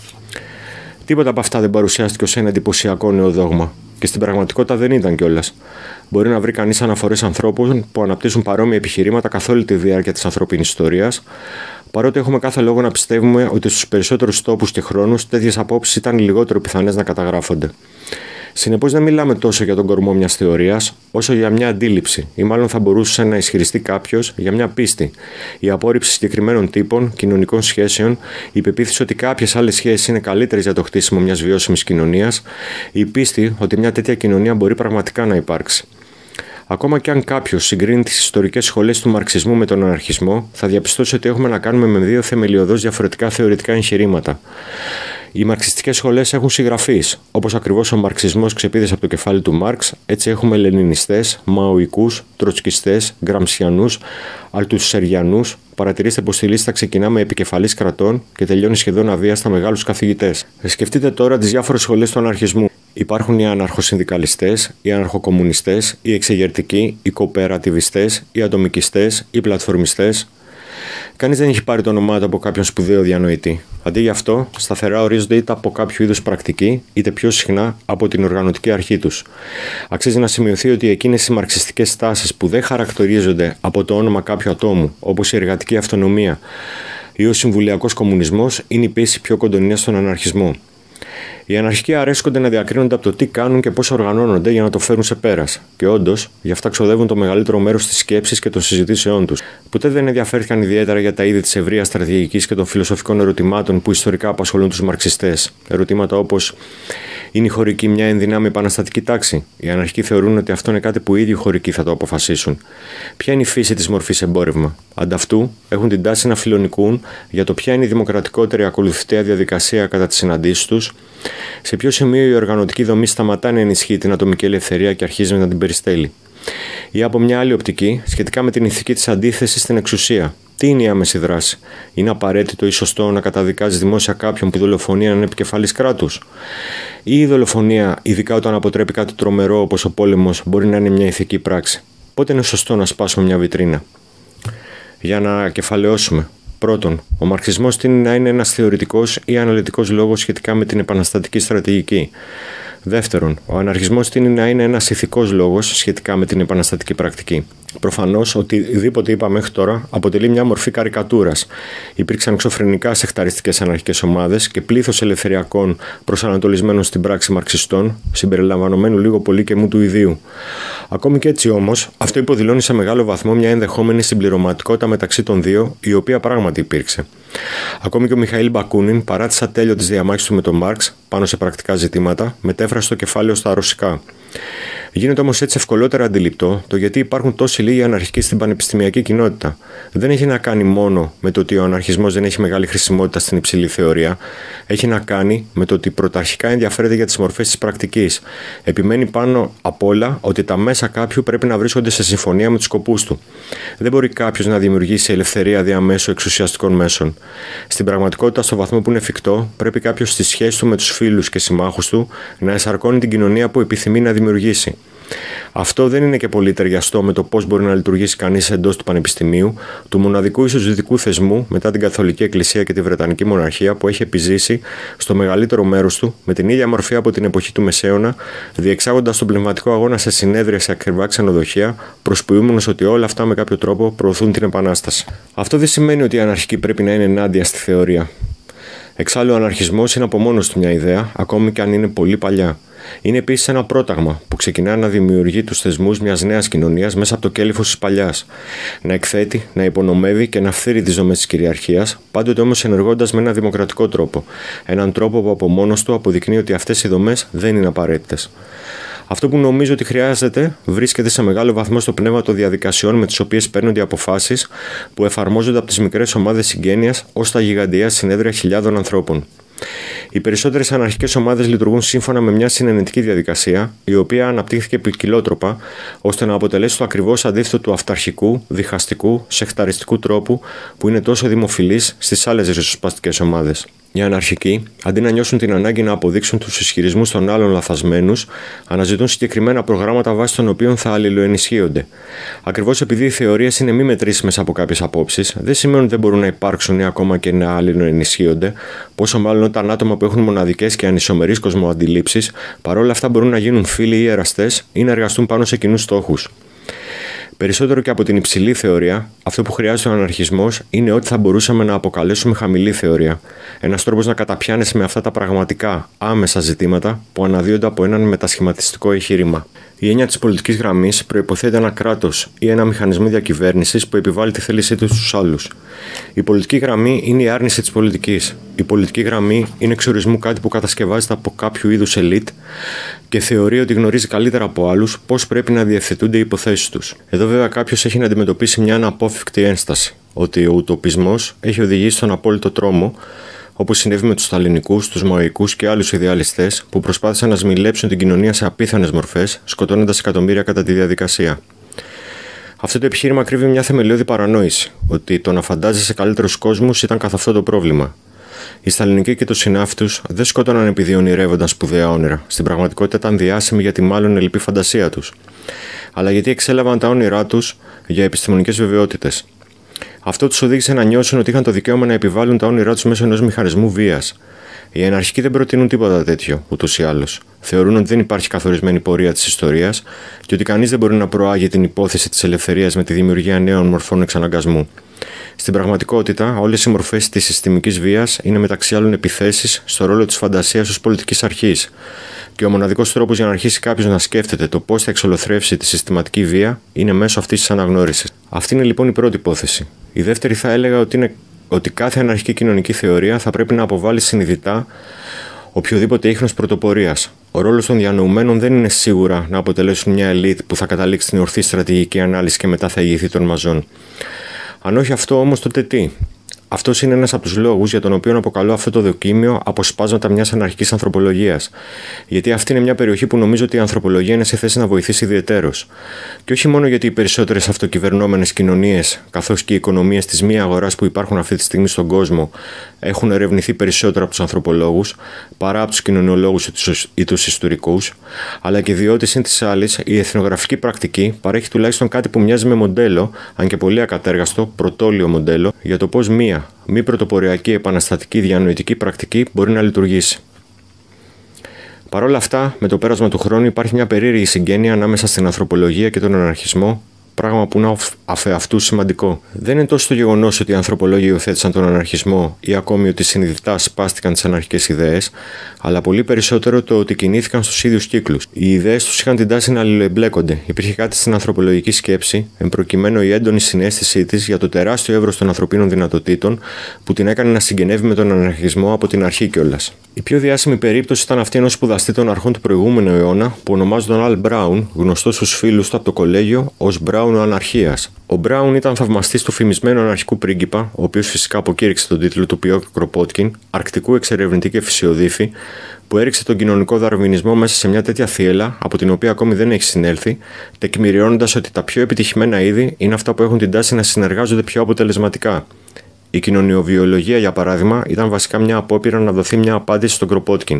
Τίποτα από αυτά δεν παρουσιάστηκε ως ένα εντυπωσιακό νέο δόγμα. Και στην πραγματικότητα δεν ήταν κιόλας. Μπορεί να βρει κανείς αναφορές ανθρώπων που αναπτύσσουν παρόμοια επιχειρήματα καθ' όλη τη διάρκεια της ανθρώπινης ιστορίας, παρότι έχουμε κάθε λόγο να πιστεύουμε ότι στους περισσότερους τόπους και χρόνους τέτοιες απόψεις ήταν λιγότερο πιθανές να καταγράφονται. Συνεπώς, δεν μιλάμε τόσο για τον κορμό μιας θεωρίας, όσο για μια αντίληψη, ή μάλλον θα μπορούσε να ισχυριστεί κάποιος για μια πίστη, η απόρριψη συγκεκριμένων τύπων κοινωνικών σχέσεων, η πεποίθηση ότι κάποιες άλλες σχέσεις είναι καλύτερες για το χτίσιμο μιας βιώσιμης κοινωνίας, η πίστη ότι μια τέτοια κοινωνία μπορεί πραγματικά να υπάρξει. Ακόμα και αν κάποιος συγκρίνει τις ιστορικές σχολές του μαρξισμού με τον αναρχισμό, θα διαπιστώσει ότι έχουμε να κάνουμε με δύο θεμελιωδώς διαφορετικά θεωρητικά εγχειρήματα. Οι μαρξιστικές σχολές έχουν συγγραφείς, όπως ακριβώς ο μαρξισμός ξεπήδησε από το κεφάλι του Μάρξ, έτσι έχουμε λενινιστές, μαοϊκούς, τροτσκιστές, γκραμσιανούς, αλτουσεριανούς. Παρατηρήστε πως η λίστα ξεκινά με επικεφαλής κρατών και τελειώνει σχεδόν αβίαστα μεγάλους καθηγητές. Σκεφτείτε τώρα τις διάφορες σχολές του αναρχισμού. Υπάρχουν οι αναρχοσυνδικαλιστές, οι αναρχοκομμουνιστές, οι εξεγερτικοί, οι κοοπερατιβιστές, οι ατομικιστές, οι πλατφορμιστές. Κανείς δεν έχει πάρει το όνομά του από κάποιον σπουδαίο διανοητή. Αντί γι' αυτό, σταθερά ορίζονται είτε από κάποιο είδους πρακτική, είτε πιο συχνά από την οργανωτική αρχή τους. Αξίζει να σημειωθεί ότι εκείνες οι μαρξιστικές τάσεις που δεν χαρακτηρίζονται από το όνομα κάποιου ατόμου, όπως η εργατική αυτονομία ή ο συμβουλιακός κομμουνισμός, είναι η πίεση πιο κοντινή στον αναρχισμό. Οι αναρχικοί αρέσκονται να διακρίνονται από το τι κάνουν και πώς οργανώνονται για να το φέρουν σε πέρας. Και όντως, γι' αυτά ξοδεύουν το μεγαλύτερο μέρος της σκέψης και των συζητήσεών τους. Ποτέ δεν ενδιαφέρθηκαν ιδιαίτερα για τα είδη της ευρείας στρατηγικής και των φιλοσοφικών ερωτημάτων που ιστορικά απασχολούν τους μαρξιστές. Ερωτήματα όπως: είναι η χωρική μια ενδυνάμει επαναστατική τάξη? Οι αναρχικοί θεωρούν ότι αυτό είναι κάτι που οι ίδιοι χωρικοί θα το αποφασίσουν. Ποια είναι η φύση της μορφής εμπόρευμα? Ανταυτού, έχουν την τάση να φιλονικούν για το ποια είναι η δημοκρατικότερη ακολουθητέα διαδικασία κατά τις συναντήσεις τους, σε ποιο σημείο η οργανωτική δομή σταματά να ενισχύει την ατομική ελευθερία και αρχίζει να την περιστέλει. Ή από μια άλλη οπτική, σχετικά με την ηθική της αντίθεσης στην εξουσία. Τι είναι η άμεση δράση? Είναι απαραίτητο ή σωστό να καταδικάζει δημόσια κάποιον που δολοφονεί έναν επικεφαλής κράτους? Ή η δολοφονία, ειδικά όταν αποτρέπει κάτι τρομερό όπως ο πόλεμος, μπορεί να είναι μια ηθική πράξη? Πότε είναι σωστό να σπάσουμε μια βιτρίνα? Για να κεφαλαιώσουμε. Πρώτον, ο μαρξισμός τείνει να είναι ένας θεωρητικός ή αναλυτικός λόγος σχετικά με την επαναστατική στρατηγική. Δεύτερον, ο αναρχισμός τείνει να είναι ένας ηθικός λόγος σχετικά με την επαναστατική πρακτική. Προφανώς, οτιδήποτε είπα μέχρι τώρα αποτελεί μια μορφή καρικατούρας. Υπήρξαν εξωφρενικά σεκταριστικές αναρχικές ομάδες και πλήθος ελευθεριακών προσανατολισμένων στην πράξη μαρξιστών, συμπεριλαμβανομένου λίγο πολύ και μου του ιδίου. Ακόμη και έτσι όμως, αυτό υποδηλώνει σε μεγάλο βαθμό μια ενδεχόμενη συμπληρωματικότητα μεταξύ των δύο, η οποία πράγματι υπήρξε. Ακόμη και ο Μιχαήλ Μπακούνιν, παρά τις ατέλειωτες της διαμάχης του με τον Μάρξ πάνω σε πρακτικά ζητήματα, μετέφρασε το κεφάλαιο στα ρωσικά. Γίνεται όμως έτσι ευκολότερα αντιληπτό το γιατί υπάρχουν τόσοι λίγοι αναρχικοί στην πανεπιστημιακή κοινότητα. Δεν έχει να κάνει μόνο με το ότι ο αναρχισμός δεν έχει μεγάλη χρησιμότητα στην υψηλή θεωρία. Έχει να κάνει με το ότι πρωταρχικά ενδιαφέρεται για τις μορφές της πρακτικής. Επιμένει πάνω απ' όλα ότι τα μέσα κάποιου πρέπει να βρίσκονται σε συμφωνία με τους σκοπούς του. Δεν μπορεί κάποιος να δημιουργήσει ελευθερία διαμέσου εξουσιαστικών μέσων. Στην πραγματικότητα, στο βαθμό που είναι εφικτό, πρέπει κάποιος στη σχέση του με τους φίλους και συμμάχους του να εσαρκώνει την κοινωνία που επιθυμεί να δημιουργήσει. Αυτό δεν είναι και πολύ ταιριαστό με το πώς μπορεί να λειτουργήσει κανείς εντός του Πανεπιστημίου, του μοναδικού ίσως δυτικού θεσμού μετά την Καθολική Εκκλησία και τη Βρετανική Μοναρχία που έχει επιζήσει στο μεγαλύτερο μέρος του με την ίδια μορφή από την εποχή του Μεσαίωνα, διεξάγοντας τον πνευματικό αγώνα σε συνέδρια σε ακριβά ξενοδοχεία, προσποιούμενος ότι όλα αυτά με κάποιο τρόπο προωθούν την Επανάσταση. Αυτό δεν σημαίνει ότι οι αναρχικοί πρέπει να είναι ενάντια στη θεωρία. Εξάλλου, ο αναρχισμός είναι από μόνος του μια ιδέα, ακόμη και αν είναι πολύ παλιά. Είναι επίσης ένα πρόταγμα που ξεκινά να δημιουργεί τους θεσμούς μιας νέας κοινωνίας μέσα από το κέλυφος της παλιάς. Να εκθέτει, να υπονομεύει και να φθείρει τις δομές της κυριαρχίας, πάντοτε όμως ενεργώντας με έναν δημοκρατικό τρόπο. Έναν τρόπο που από μόνος του αποδεικνύει ότι αυτές οι δομές δεν είναι απαραίτητες. Αυτό που νομίζω ότι χρειάζεται βρίσκεται σε μεγάλο βαθμό στο πνεύμα των διαδικασιών με τις οποίες παίρνονται οι αποφάσεις που εφαρμόζονται από τις μικρές ομάδες συγγένειας ως τα γιγαντιαία συνέδρια χιλιάδων ανθρώπων. Οι περισσότερες αναρχικές ομάδες λειτουργούν σύμφωνα με μια συνενετική διαδικασία, η οποία αναπτύχθηκε ποικιλότροπα ώστε να αποτελέσει το ακριβώς αντίθετο του αυταρχικού, διχαστικού, σεκταριστικού τρόπου που είναι τόσο δημοφιλής στις άλλες ριζοσπαστικές ομάδες. Οι αναρχικοί, αντί να νιώσουν την ανάγκη να αποδείξουν τους ισχυρισμούς των άλλων λαθασμένους, αναζητούν συγκεκριμένα προγράμματα βάσει των οποίων θα αλληλοενισχύονται. Ακριβώς επειδή οι θεωρίες είναι μη μετρήσιμες από κάποιες απόψεις, δεν σημαίνει ότι δεν μπορούν να υπάρξουν ή ακόμα και να αλληλοενισχύονται, πόσο μάλλον όταν άτομα που έχουν μοναδικές και ανισομερείς κοσμοαντιλήψεις, παρόλα αυτά μπορούν να γίνουν φίλοι ή εραστές ή να εργαστούν πάνω σε κοινούς στόχους. Περισσότερο και από την υψηλή θεωρία, αυτό που χρειάζεται ο αναρχισμός είναι ό,τι θα μπορούσαμε να αποκαλέσουμε χαμηλή θεωρία. Ένας τρόπος να καταπιάνεσαι με αυτά τα πραγματικά άμεσα ζητήματα που αναδύονται από έναν μετασχηματιστικό εγχείρημα. Η έννοια της πολιτικής γραμμής προϋποθέτει ένα κράτος ή ένα μηχανισμό διακυβέρνησης που επιβάλλει τη θέλησή του στους άλλους. Η πολιτική γραμμή είναι η άρνηση της πολιτικής. Η πολιτική γραμμή είναι εξορισμού κάτι που κατασκευάζεται από κάποιο είδους ελίτ και θεωρεί ότι γνωρίζει καλύτερα από άλλους πώς πρέπει να διευθετούνται οι υποθέσεις τους. Εδώ βέβαια κάποιος έχει να αντιμετωπίσει μια αναπόφευκτη ένσταση, ότι ο ουτοπισμός έχει οδηγήσει στον απόλυτο τρόμο, όπως συνέβη με τους Σταλινικούς, τους Μαοϊκούς και άλλους ιδεαλιστές που προσπάθησαν να σμιλέψουν την κοινωνία σε απίθανες μορφές, σκοτώνοντας εκατομμύρια κατά τη διαδικασία. Αυτό το επιχείρημα κρύβει μια θεμελιώδη παρανόηση, ότι το να φαντάζεσαι καλύτερους κόσμους ήταν καθ' αυτό το πρόβλημα. Οι Σταλινικοί και τους συνάφοι τους δεν σκότωναν επειδή ονειρεύονταν σπουδαία όνειρα. Στην πραγματικότητα ήταν διάσημοι για τη μάλλον ελλειπή φαντασία τους, αλλά γιατί εξέλαβαν τα όνειρά τους για επιστημονικές βεβαιότητες. Αυτό τους οδήγησε να νιώσουν ότι είχαν το δικαίωμα να επιβάλλουν τα όνειρά τους μέσω ενός μηχανισμού βίας. Οι αναρχικοί δεν προτείνουν τίποτα τέτοιο, ούτως ή άλλως. Θεωρούν ότι δεν υπάρχει καθορισμένη πορεία της ιστορίας και ότι κανείς δεν μπορεί να προάγει την υπόθεση της ελευθερίας με τη δημιουργία νέων μορφών εξαναγκασμού. Στην πραγματικότητα, όλες οι μορφές της συστημικής βίας είναι μεταξύ άλλων επιθέσεις στο ρόλο της φαντασίας ως πολιτικής αρχής. Και ο μοναδικός τρόπος για να αρχίσει κάποιος να σκέφτεται το πώς θα εξολοθρεύσει τη συστηματική βία είναι μέσω αυτής της αναγνώρισης. Αυτή είναι λοιπόν η πρώτη υπόθεση. Η δεύτερη θα έλεγα ότι είναι ότι κάθε αναρχική κοινωνική θεωρία θα πρέπει να αποβάλει συνειδητά οποιοδήποτε ίχνος πρωτοπορίας. Ο ρόλος των διανοουμένων δεν είναι σίγουρα να αποτελέσουν μια ελίτ που θα καταλήξει στην ορθή στρατηγική ανάλυση και μετά θα ηγηθεί των μαζών. Αν όχι αυτό, όμως, τότε τι? Αυτός είναι ένας από τους λόγους για τον οποίο αποκαλώ αυτό το δοκίμιο αποσπάσματα μιας αναρχικής ανθρωπολογίας. Γιατί αυτή είναι μια περιοχή που νομίζω ότι η ανθρωπολογία είναι σε θέση να βοηθήσει ιδιαιτέρως. Και όχι μόνο γιατί οι περισσότερες αυτοκυβερνόμενες κοινωνίες, καθώς και οι οικονομίες της μη αγοράς που υπάρχουν αυτή τη στιγμή στον κόσμο, έχουν ερευνηθεί περισσότερο από τους ανθρωπολόγους παρά από τους κοινωνιολόγους ή τους ιστορικούς, αλλά και διότι συν της άλλης η εθνογραφική πρακτική παρέχει τουλάχιστον κάτι που μοιάζει με μοντέλο, αν και πολύ ακατέργαστο, πρωτόλιο μοντέλο, για το πώς μία μη πρωτοποριακή επαναστατική διανοητική πρακτική μπορεί να λειτουργήσει. Παρ' όλα αυτά, με το πέρασμα του χρόνου υπάρχει μια περίεργη συγγένεια ανάμεσα στην ανθρωπολογία και τον αναρχισμό, πράγμα που είναι αφεαυτού σημαντικό. Δεν είναι τόσο το γεγονός ότι οι ανθρωπολόγοι υιοθέτησαν τον αναρχισμό ή ακόμη ότι συνειδητά σπάστηκαν τις αναρχικές ιδέες, αλλά πολύ περισσότερο το ότι κινήθηκαν στους ίδιους κύκλους. Οι ιδέες τους είχαν την τάση να αλληλοεμπλέκονται. Υπήρχε κάτι στην ανθρωπολογική σκέψη, εμπροκειμένου η έντονη συναίσθησή της για το τεράστιο εύρος των ανθρωπίνων δυνατοτήτων που την έκανε να συγγενεύει με τον αναρχισμό από την αρχή κιόλας. Η πιο διάσημη περίπτωση ήταν αυτή ενός σπουδαστή των αρχών του προηγούμενου αιώνα που ονομάζονταν Αλ Μπράουν, γνωστός στους φίλους του από το κολέγιο ως Μπράουν ο Αναρχίας. Ο Μπράουν ήταν θαυμαστής του φημισμένου αναρχικού πρίγκιπα, ο οποίος φυσικά αποκήρυξε τον τίτλο του Πιότρ Κροπότκιν, αρκτικού εξερευνητή και φυσιοδίφη, που έριξε τον κοινωνικό δαρβινισμό μέσα σε μια τέτοια θύελλα από την οποία ακόμη δεν έχει συνέλθει, τεκμηριώνοντας ότι τα πιο επιτυχημένα είδη είναι αυτά που έχουν την τάση να συνεργάζονται πιο αποτελεσματικά. Η κοινωνιοβιολογία, για παράδειγμα, ήταν βασικά μια απόπειρα να δοθεί μια απάντηση στον Κροπότκιν.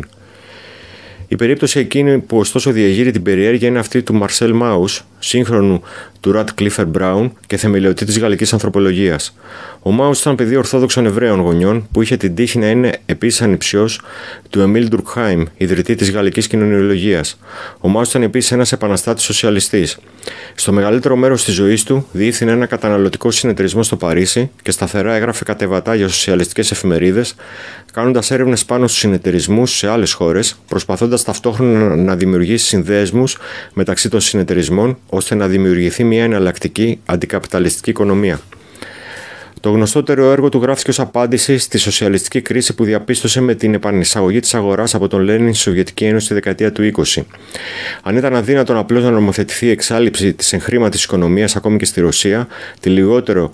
Η περίπτωση εκείνη που ωστόσο διεγείρει την περιέργεια είναι αυτή του Μαρσέλ Μάους, σύγχρονου του Ρατ Κλίφερ Μπράουν και θεμελιωτή της γαλλικής ανθρωπολογίας. Ο Μάους ήταν παιδί Ορθόδοξων Εβραίων γονιών που είχε την τύχη να είναι επίσης ανιψιός του Εμίλ Ντουρκχάιμ, ιδρυτή της γαλλικής κοινωνιολογίας. Ο Μάους ήταν επίσης ένας επαναστάτης σοσιαλιστής. Στο μεγαλύτερο μέρος της ζωής του διεύθυνε ένα καταναλωτικό συνεταιρισμό στο Παρίσι και σταθερά έγραφε κατεβατά για σοσιαλιστικές εφημερίδες, κάνοντας έρευνες πάνω στους συνεταιρισμούς σε άλλες χώρες, προσπαθώντας ταυτόχρονα να δημιουργήσει συνδέσμους μεταξύ των συνεταιρισμών, ώστε να δημιουργηθεί μια εναλλακτική αντικαπιταλιστική οικονομία. Το γνωστότερο έργο του γράφτηκε ως απάντηση στη σοσιαλιστική κρίση που διαπίστωσε με την επανεισαγωγή της αγοράς από τον Λένιν στη Σοβιετική Ένωση τη δεκαετία του είκοσι. Αν ήταν αδύνατον απλώς να νομοθετηθεί η εξάλληψη της εγχρήματης οικονομίας ακόμη και στη Ρωσία, τη λιγότερο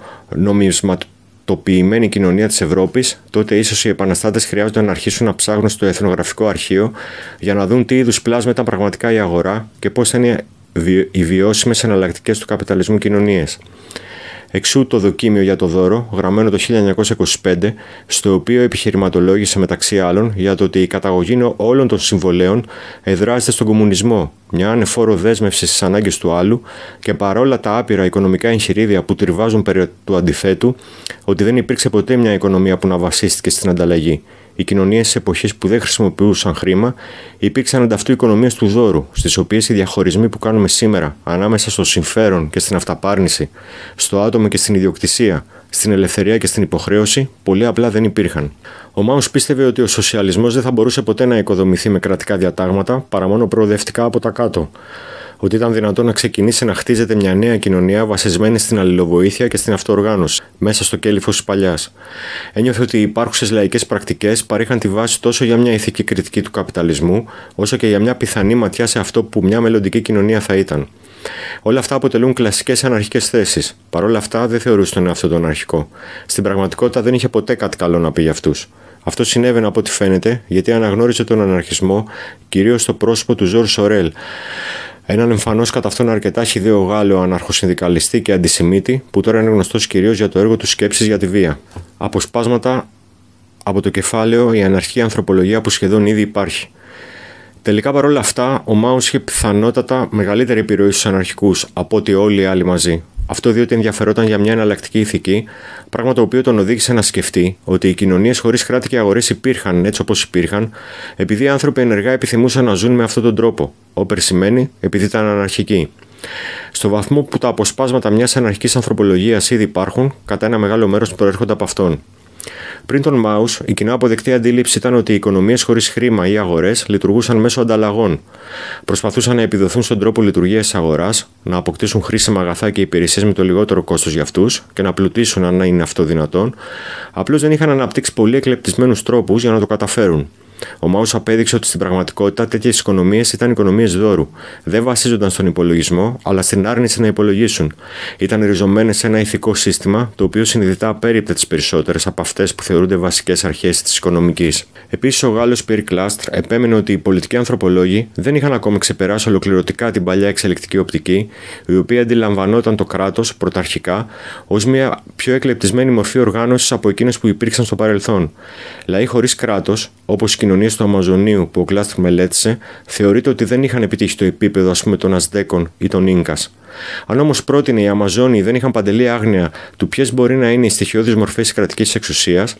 νομισματοποιημένη κοινωνία της Ευρώπης, τότε ίσως οι επαναστάτες χρειάζονται να αρχίσουν να ψάχνουν στο εθνογραφικό αρχείο για να δουν τι είδους πλάσμα ήταν πραγματικά η αγορά και πώς θα είναι οι βιώσιμες εναλλακτικές του καπιταλισμού κοινωνίες. Εξού το δοκίμιο για το δώρο, γραμμένο το χίλια εννιακόσια είκοσι πέντε, στο οποίο επιχειρηματολόγησε μεταξύ άλλων για το ότι η καταγωγή όλων των συμβολέων εδράζεται στον κομμουνισμό, μια ανεφόρο δέσμευση στις ανάγκες του άλλου και παρόλα τα άπειρα οικονομικά εγχειρίδια που τριβάζουν περί του αντιθέτου, ότι δεν υπήρξε ποτέ μια οικονομία που να βασίστηκε στην ανταλλαγή. Οι κοινωνίες της εποχής που δεν χρησιμοποιούσαν χρήμα υπήρξαν ανταυτού οικονομίες του δώρου, στις οποίες οι διαχωρισμοί που κάνουμε σήμερα ανάμεσα στο συμφέρον και στην αυταπάρνηση, στο άτομο και στην ιδιοκτησία, στην ελευθερία και στην υποχρέωση, πολύ απλά δεν υπήρχαν. Ο Μάους πίστευε ότι ο σοσιαλισμός δεν θα μπορούσε ποτέ να οικοδομηθεί με κρατικά διατάγματα παρά μόνο προοδευτικά από τα κάτω. Ότι ήταν δυνατόν να ξεκινήσει να χτίζεται μια νέα κοινωνία βασισμένη στην αλληλοβοήθεια και στην αυτοοργάνωση, μέσα στο κέλυφος της παλιάς. Ένιωθε ότι οι υπάρχουσες λαϊκές πρακτικές παρήχαν τη βάση τόσο για μια ηθική κριτική του καπιταλισμού, όσο και για μια πιθανή ματιά σε αυτό που μια μελλοντική κοινωνία θα ήταν. Όλα αυτά αποτελούν κλασικές αναρχικές θέσεις. Παρ' όλα αυτά δεν θεωρούσε τον εαυτό τον αναρχικό. Στην πραγματικότητα δεν είχε ποτέ κάτι καλό να πει για αυτούς. Αυτό συνέβαινε από ό,τι φαίνεται γιατί αναγνώριζε τον αναρχισμό κυρίως στο πρόσωπο του Ζορζ Σορέλ, έναν εμφανώς κατά αυτόν αρκετά χυδαίο Γάλλο αναρχοσυνδικαλιστή και αντισημίτη που τώρα είναι γνωστός κυρίως για το έργο του Σκέψεις για τη βία. Αποσπάσματα από το κεφάλαιο «Η αναρχική ανθρωπολογία» που σχεδόν ήδη υπάρχει. Τελικά παρόλα αυτά, ο Μάους είχε πιθανότατα μεγαλύτερη επιρροή στους αναρχικούς από ότι όλοι οι άλλοι μαζί. Αυτό διότι ενδιαφερόταν για μια εναλλακτική ηθική, πράγμα το οποίο τον οδήγησε να σκεφτεί ότι οι κοινωνίες χωρίς κράτη και αγορές υπήρχαν έτσι όπως υπήρχαν, επειδή οι άνθρωποι ενεργά επιθυμούσαν να ζουν με αυτόν τον τρόπο, όπερ σημαίνει επειδή ήταν αναρχικοί. Στο βαθμό που τα αποσπάσματα μιας αναρχικής ανθρωπολογίας ήδη υπάρχουν, κατά ένα μεγάλο μέρος προέρχονται από αυτόν. Πριν τον Μάους, η κοινά αποδεκτή αντίληψη ήταν ότι οι οικονομίες χωρίς χρήμα ή αγορές λειτουργούσαν μέσω ανταλλαγών. Προσπαθούσαν να επιδοθούν στον τρόπο λειτουργίας της αγοράς, να αποκτήσουν χρήσιμα αγαθά και υπηρεσίες με το λιγότερο κόστος για αυτούς και να πλουτίσουν αν είναι αυτό δυνατόν. Απλώς δεν είχαν αναπτύξει πολύ εκλεπτισμένους τρόπους για να το καταφέρουν. Ο Μάους απέδειξε ότι στην πραγματικότητα τέτοιες οικονομίες ήταν οικονομίες δώρου. Δεν βασίζονταν στον υπολογισμό, αλλά στην άρνηση να υπολογίσουν. Ήταν ριζωμένες σε ένα ηθικό σύστημα, το οποίο συνειδητά απέρριπτε τις περισσότερες από αυτές που θεωρούνται βασικές αρχές της οικονομικής. Επίσης, ο Γάλλος Πιέρ Κλάστρ επέμενε ότι οι πολιτικοί ανθρωπολόγοι δεν είχαν ακόμα ξεπεράσει ολοκληρωτικά την παλιά εξελικτική οπτική, η οποία αντιλαμβανόταν το κράτος πρωταρχικά ως μια πιο εκλεπτισμένη μορφή οργάνωσης από εκείνες που υπήρξαν στο παρελθόν. Λαοί χωρίς κράτος, όπως οι κοινωνίες του Αμαζονίου που ο Κλάστρ μελέτησε, θεωρείται ότι δεν είχαν επιτύχει το επίπεδο, ας πούμε, των Αζτέκων ή των Ίνκας. Αν όμως πρότεινε οι Αμαζόνιοι δεν είχαν παντελή άγνοια του ποιες μπορεί να είναι οι στοιχειώδεις μορφές της κρατικής εξουσίας,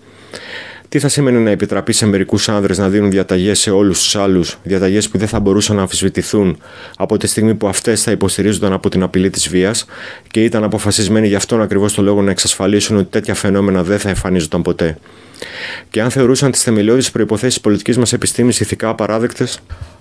τι θα σήμαινε να επιτραπεί σε μερικούς άνδρες να δίνουν διαταγές σε όλους τους άλλους, διαταγές που δεν θα μπορούσαν να αμφισβητηθούν από τη στιγμή που αυτές θα υποστηρίζονταν από την απειλή της βίας και ήταν αποφασισμένοι γι' αυτόν ακριβώς το λόγο να εξασφαλίσουν ότι τέτοια φαινόμενα δεν θα εμφανίζονταν ποτέ. Και αν θεωρούσαν τις θεμελιώδεις προϋποθέσεις της πολιτικής μας επιστήμης ηθικά απαράδεκτες.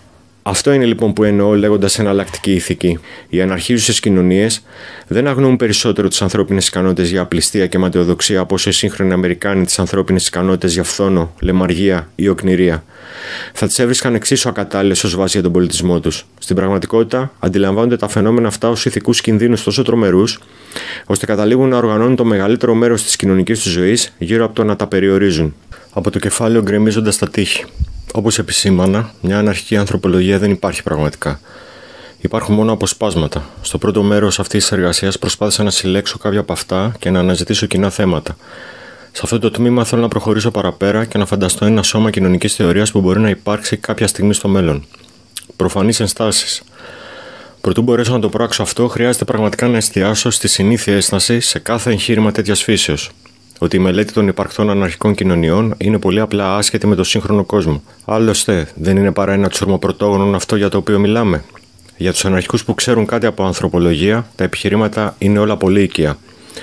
Αυτό είναι λοιπόν που εννοώ λέγοντας εναλλακτική ηθική. Οι αναρχίζουσες κοινωνίες δεν αγνοούν περισσότερο τις ανθρώπινες ικανότητες για απληστία και ματαιοδοξία από όσο οι σύγχρονοι Αμερικάνοι τις ανθρώπινες ικανότητες για φθόνο, λεμαργία ή οκνηρία. Θα τις έβρισκαν εξίσου ακατάλληλες ως βάση για τον πολιτισμό τους. Στην πραγματικότητα, αντιλαμβάνονται τα φαινόμενα αυτά ως ηθικούς κινδύνους τόσο τρομερούς, ώστε καταλήγουν να οργανώνουν το μεγαλύτερο μέρος της κοινωνικής τους ζωής γύρω από το να τα περιορίζουν. Από το κεφάλαιο γκρεμίζοντας τα τείχη. Όπως επισήμανα, μια αναρχική ανθρωπολογία δεν υπάρχει πραγματικά. Υπάρχουν μόνο αποσπάσματα. Στο πρώτο μέρος αυτής της εργασίας προσπάθησα να συλλέξω κάποια από αυτά και να αναζητήσω κοινά θέματα. Σε αυτό το τμήμα θέλω να προχωρήσω παραπέρα και να φανταστώ ένα σώμα κοινωνικής θεωρίας που μπορεί να υπάρξει κάποια στιγμή στο μέλλον. Προφανείς ενστάσεις. Προτού μπορέσω να το πράξω αυτό, χρειάζεται πραγματικά να εστιάσω στη συνήθεια έσταση σε κάθε εγχείρημα τέτοιας φύσεως. Ότι η μελέτη των υπαρκτών αναρχικών κοινωνιών είναι πολύ απλά άσχετη με τον σύγχρονο κόσμο. Άλλωστε, δεν είναι παρά ένα τσούρμα πρωτόγονων αυτό για το οποίο μιλάμε. Για τους αναρχικούς που ξέρουν κάτι από ανθρωπολογία, τα επιχειρήματα είναι όλα πολύ οικεία.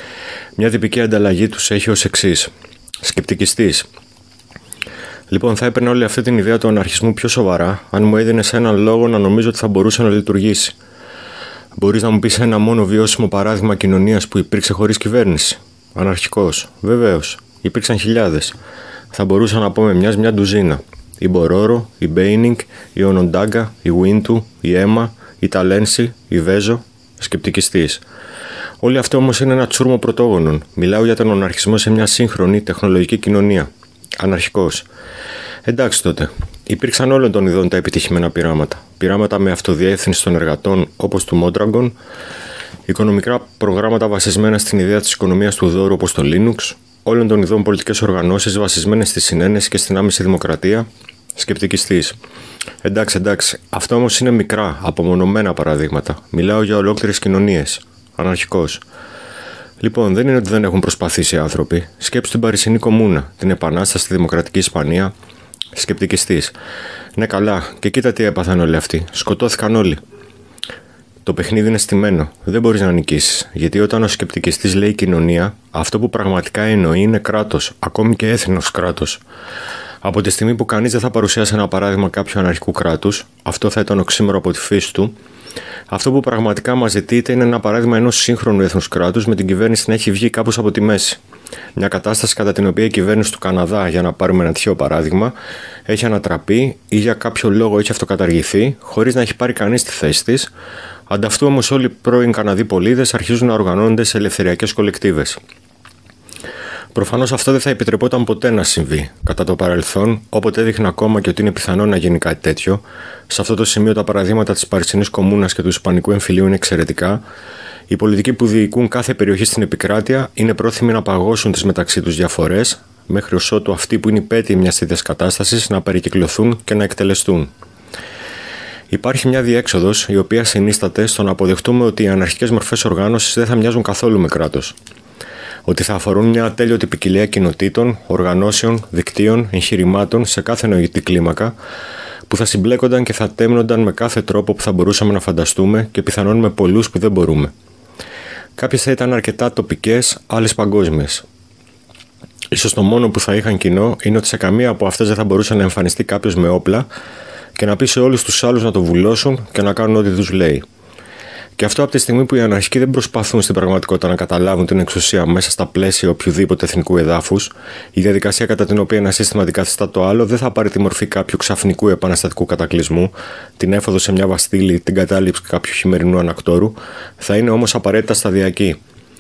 Μια τυπική ανταλλαγή τους έχει ως εξής. Σκεπτικιστής. Λοιπόν, θα έπαιρνα όλη αυτή την ιδέα του αναρχισμού πιο σοβαρά, αν μου έδινε έναν λόγο να νομίζω ότι θα μπορούσε να λειτουργήσει. Μπορείς να μου πεις ένα μόνο βιώσιμο παράδειγμα κοινωνίας που υπήρξε χωρίς κυβέρνηση? Αναρχικός. Βεβαίως. Υπήρξαν χιλιάδες. Θα μπορούσα να πω με μιας μια ντουζίνα. Η Μπορώρο, η Μπέινινγκ, η Ονοντάγκα, η Βίντου, η Έμα, η Ταλένση, η Βέζο, σκεπτικιστής. Όλοι αυτοί όμως είναι ένα τσούρμο πρωτόγονων. Μιλάω για τον αναρχισμό σε μια σύγχρονη τεχνολογική κοινωνία. Αναρχικός. Εντάξει τότε. Υπήρξαν όλων των ειδών τα επιτυχημένα πειράματα. Πειράματα με αυτοδιεύθυνση των εργατών όπως του Mondragon, οικονομικά προγράμματα βασισμένα στην ιδέα της οικονομίας του δώρου όπως το Linux, όλων των ειδών πολιτικές οργανώσεις βασισμένες στη συνένεση και στην άμεση δημοκρατία, σκεπτικιστής. Εντάξει, εντάξει, αυτά όμως είναι μικρά, απομονωμένα παραδείγματα. Μιλάω για ολόκληρες κοινωνίες. Αναρχικός. Λοιπόν, δεν είναι ότι δεν έχουν προσπαθήσει οι άνθρωποι. Σκέψου την Παρισινή Κομμούνα, την Επανάσταση στη Δημοκρατική Ισπανία. Σκεπτικιστής. Ναι, καλά, και κοίτα τι έπαθαν όλοι αυτοί. Σκοτώθηκαν όλοι. Το παιχνίδι είναι στημένο. Δεν μπορείς να νικήσεις. Γιατί όταν ο σκεπτικιστής λέει κοινωνία, αυτό που πραγματικά εννοεί είναι κράτος, ακόμη και έθνος κράτος. Από τη στιγμή που κανείς δεν θα παρουσιάσει ένα παράδειγμα κάποιου αναρχικού κράτους, αυτό θα ήταν οξύμορο από τη φύση του. Αυτό που πραγματικά μας ζητείται είναι ένα παράδειγμα ενός σύγχρονου έθνους κράτους με την κυβέρνηση να έχει βγει κάπως από τη μέση. Μια κατάσταση κατά την οποία η κυβέρνηση του Καναδά, για να πάρουμε ένα τυχαίο παράδειγμα, έχει ανατραπεί ή για κάποιο λόγο έχει αυτοκαταργηθεί, χωρίς να έχει πάρει κανείς τη θέση της. Ανταυτού όμως όλοι οι πρώην Καναδοί πολίτες αρχίζουν να οργανώνονται σε ελευθεριακές κολεκτίβες. Προφανώς αυτό δεν θα επιτρεπόταν ποτέ να συμβεί. Κατά το παρελθόν, όποτε έδειχνε ακόμα και ότι είναι πιθανό να γίνει κάτι τέτοιο, σε αυτό το σημείο τα παραδείγματα της Παρισινής Κομμούνας και του Ισπανικού Εμφυλίου είναι εξαιρετικά. Οι πολιτικοί που διοικούν κάθε περιοχή στην επικράτεια είναι πρόθυμοι να παγώσουν τις μεταξύ τους διαφορές, μέχρι ως ότου αυτοί που είναι υπέτειοι μιας τέτοιας κατάστασης να περικυκλωθούν και να εκτελεστούν. Υπάρχει μια διέξοδος η οποία συνίσταται στο να αποδεχτούμε ότι οι αναρχικές μορφές οργάνωσης δεν θα μοιάζουν καθόλου με κράτος. Ότι θα αφορούν μια ατέλειωτη ποικιλία κοινοτήτων, οργανώσεων, δικτύων, εγχειρημάτων σε κάθε νοητή κλίμακα, που θα συμπλέκονταν και θα τέμνονταν με κάθε τρόπο που θα μπορούσαμε να φανταστούμε και πιθανόν με πολλούς που δεν μπορούμε. Κάποιες θα ήταν αρκετά τοπικές, άλλες παγκόσμιες. Ίσως το μόνο που θα είχαν κοινό είναι ότι σε καμία από αυτές δεν θα μπορούσε να εμφανιστεί κάποιος με όπλα και να πει σε όλους τους άλλους να το βουλώσουν και να κάνουν ό,τι τους λέει. Και αυτό από τη στιγμή που οι αναρχικοί δεν προσπαθούν στην πραγματικότητα να καταλάβουν την εξουσία μέσα στα πλαίσια οποιοδήποτε εθνικού εδάφους, η διαδικασία κατά την οποία ένα σύστημα αντικαθιστά το άλλο δεν θα πάρει τη μορφή κάποιου ξαφνικού επαναστατικού κατακλυσμού, την έφοδο σε μια βαστήλη, την κατάληψη κάποιου χειμερινού ανακτόρου, θα είναι όμως απαραίτητα σταδιακή.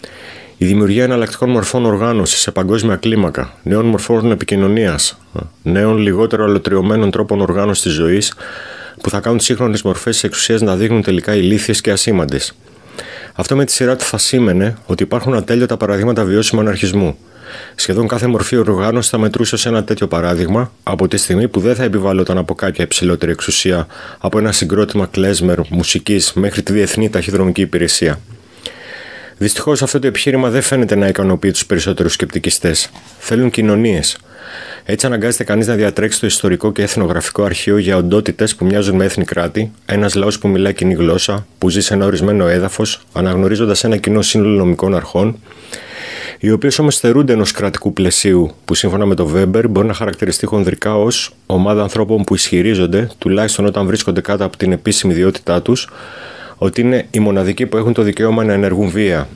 Η δημιουργία εναλλακτικών μορφών οργάνωσης σε παγκόσμια κλίμακα, νέων μορφών επικοινωνίας, νέων λιγότερο αλωτριωμένων τρόπων οργάνωσης της ζωής, που θα κάνουν τις σύγχρονες μορφές της εξουσίας να δείχνουν τελικά ηλίθιες και ασήμαντες. Αυτό με τη σειρά του θα σήμαινε ότι υπάρχουν ατέλειωτα παραδείγματα βιώσιμου αναρχισμού. Σχεδόν κάθε μορφή οργάνωση θα μετρούσε σε ένα τέτοιο παράδειγμα, από τη στιγμή που δεν θα επιβάλλονταν από κάποια υψηλότερη εξουσία, από ένα συγκρότημα κλέσμερ μουσικής μέχρι τη διεθνή ταχυδρομική υπηρεσία. Δυστυχώς αυτό το επιχείρημα δεν φαίνεται να ικανοποιεί τους περισσότερους σκεπτικιστές. Θέλουν κοινωνίες. Έτσι αναγκάζεται κανείς να διατρέξει το ιστορικό και εθνογραφικό αρχείο για οντότητες που μοιάζουν με έθνη κράτη, ένας λαός που μιλάει κοινή γλώσσα, που ζει σε ένα ορισμένο έδαφος, αναγνωρίζοντας ένα κοινό σύνολο νομικών αρχών, οι οποίες όμως θερούνται ενός κρατικού πλαισίου που σύμφωνα με το Βέμπερ μπορεί να χαρακτηριστεί χονδρικά ως ομάδα ανθρώπων που ισχυρίζονται, τουλάχιστον όταν βρίσκονται κάτω από την επίσημη ιδιότητά τους, ότι είναι οι μοναδικοί που έχουν το δικαίωμα να ενεργούν βία.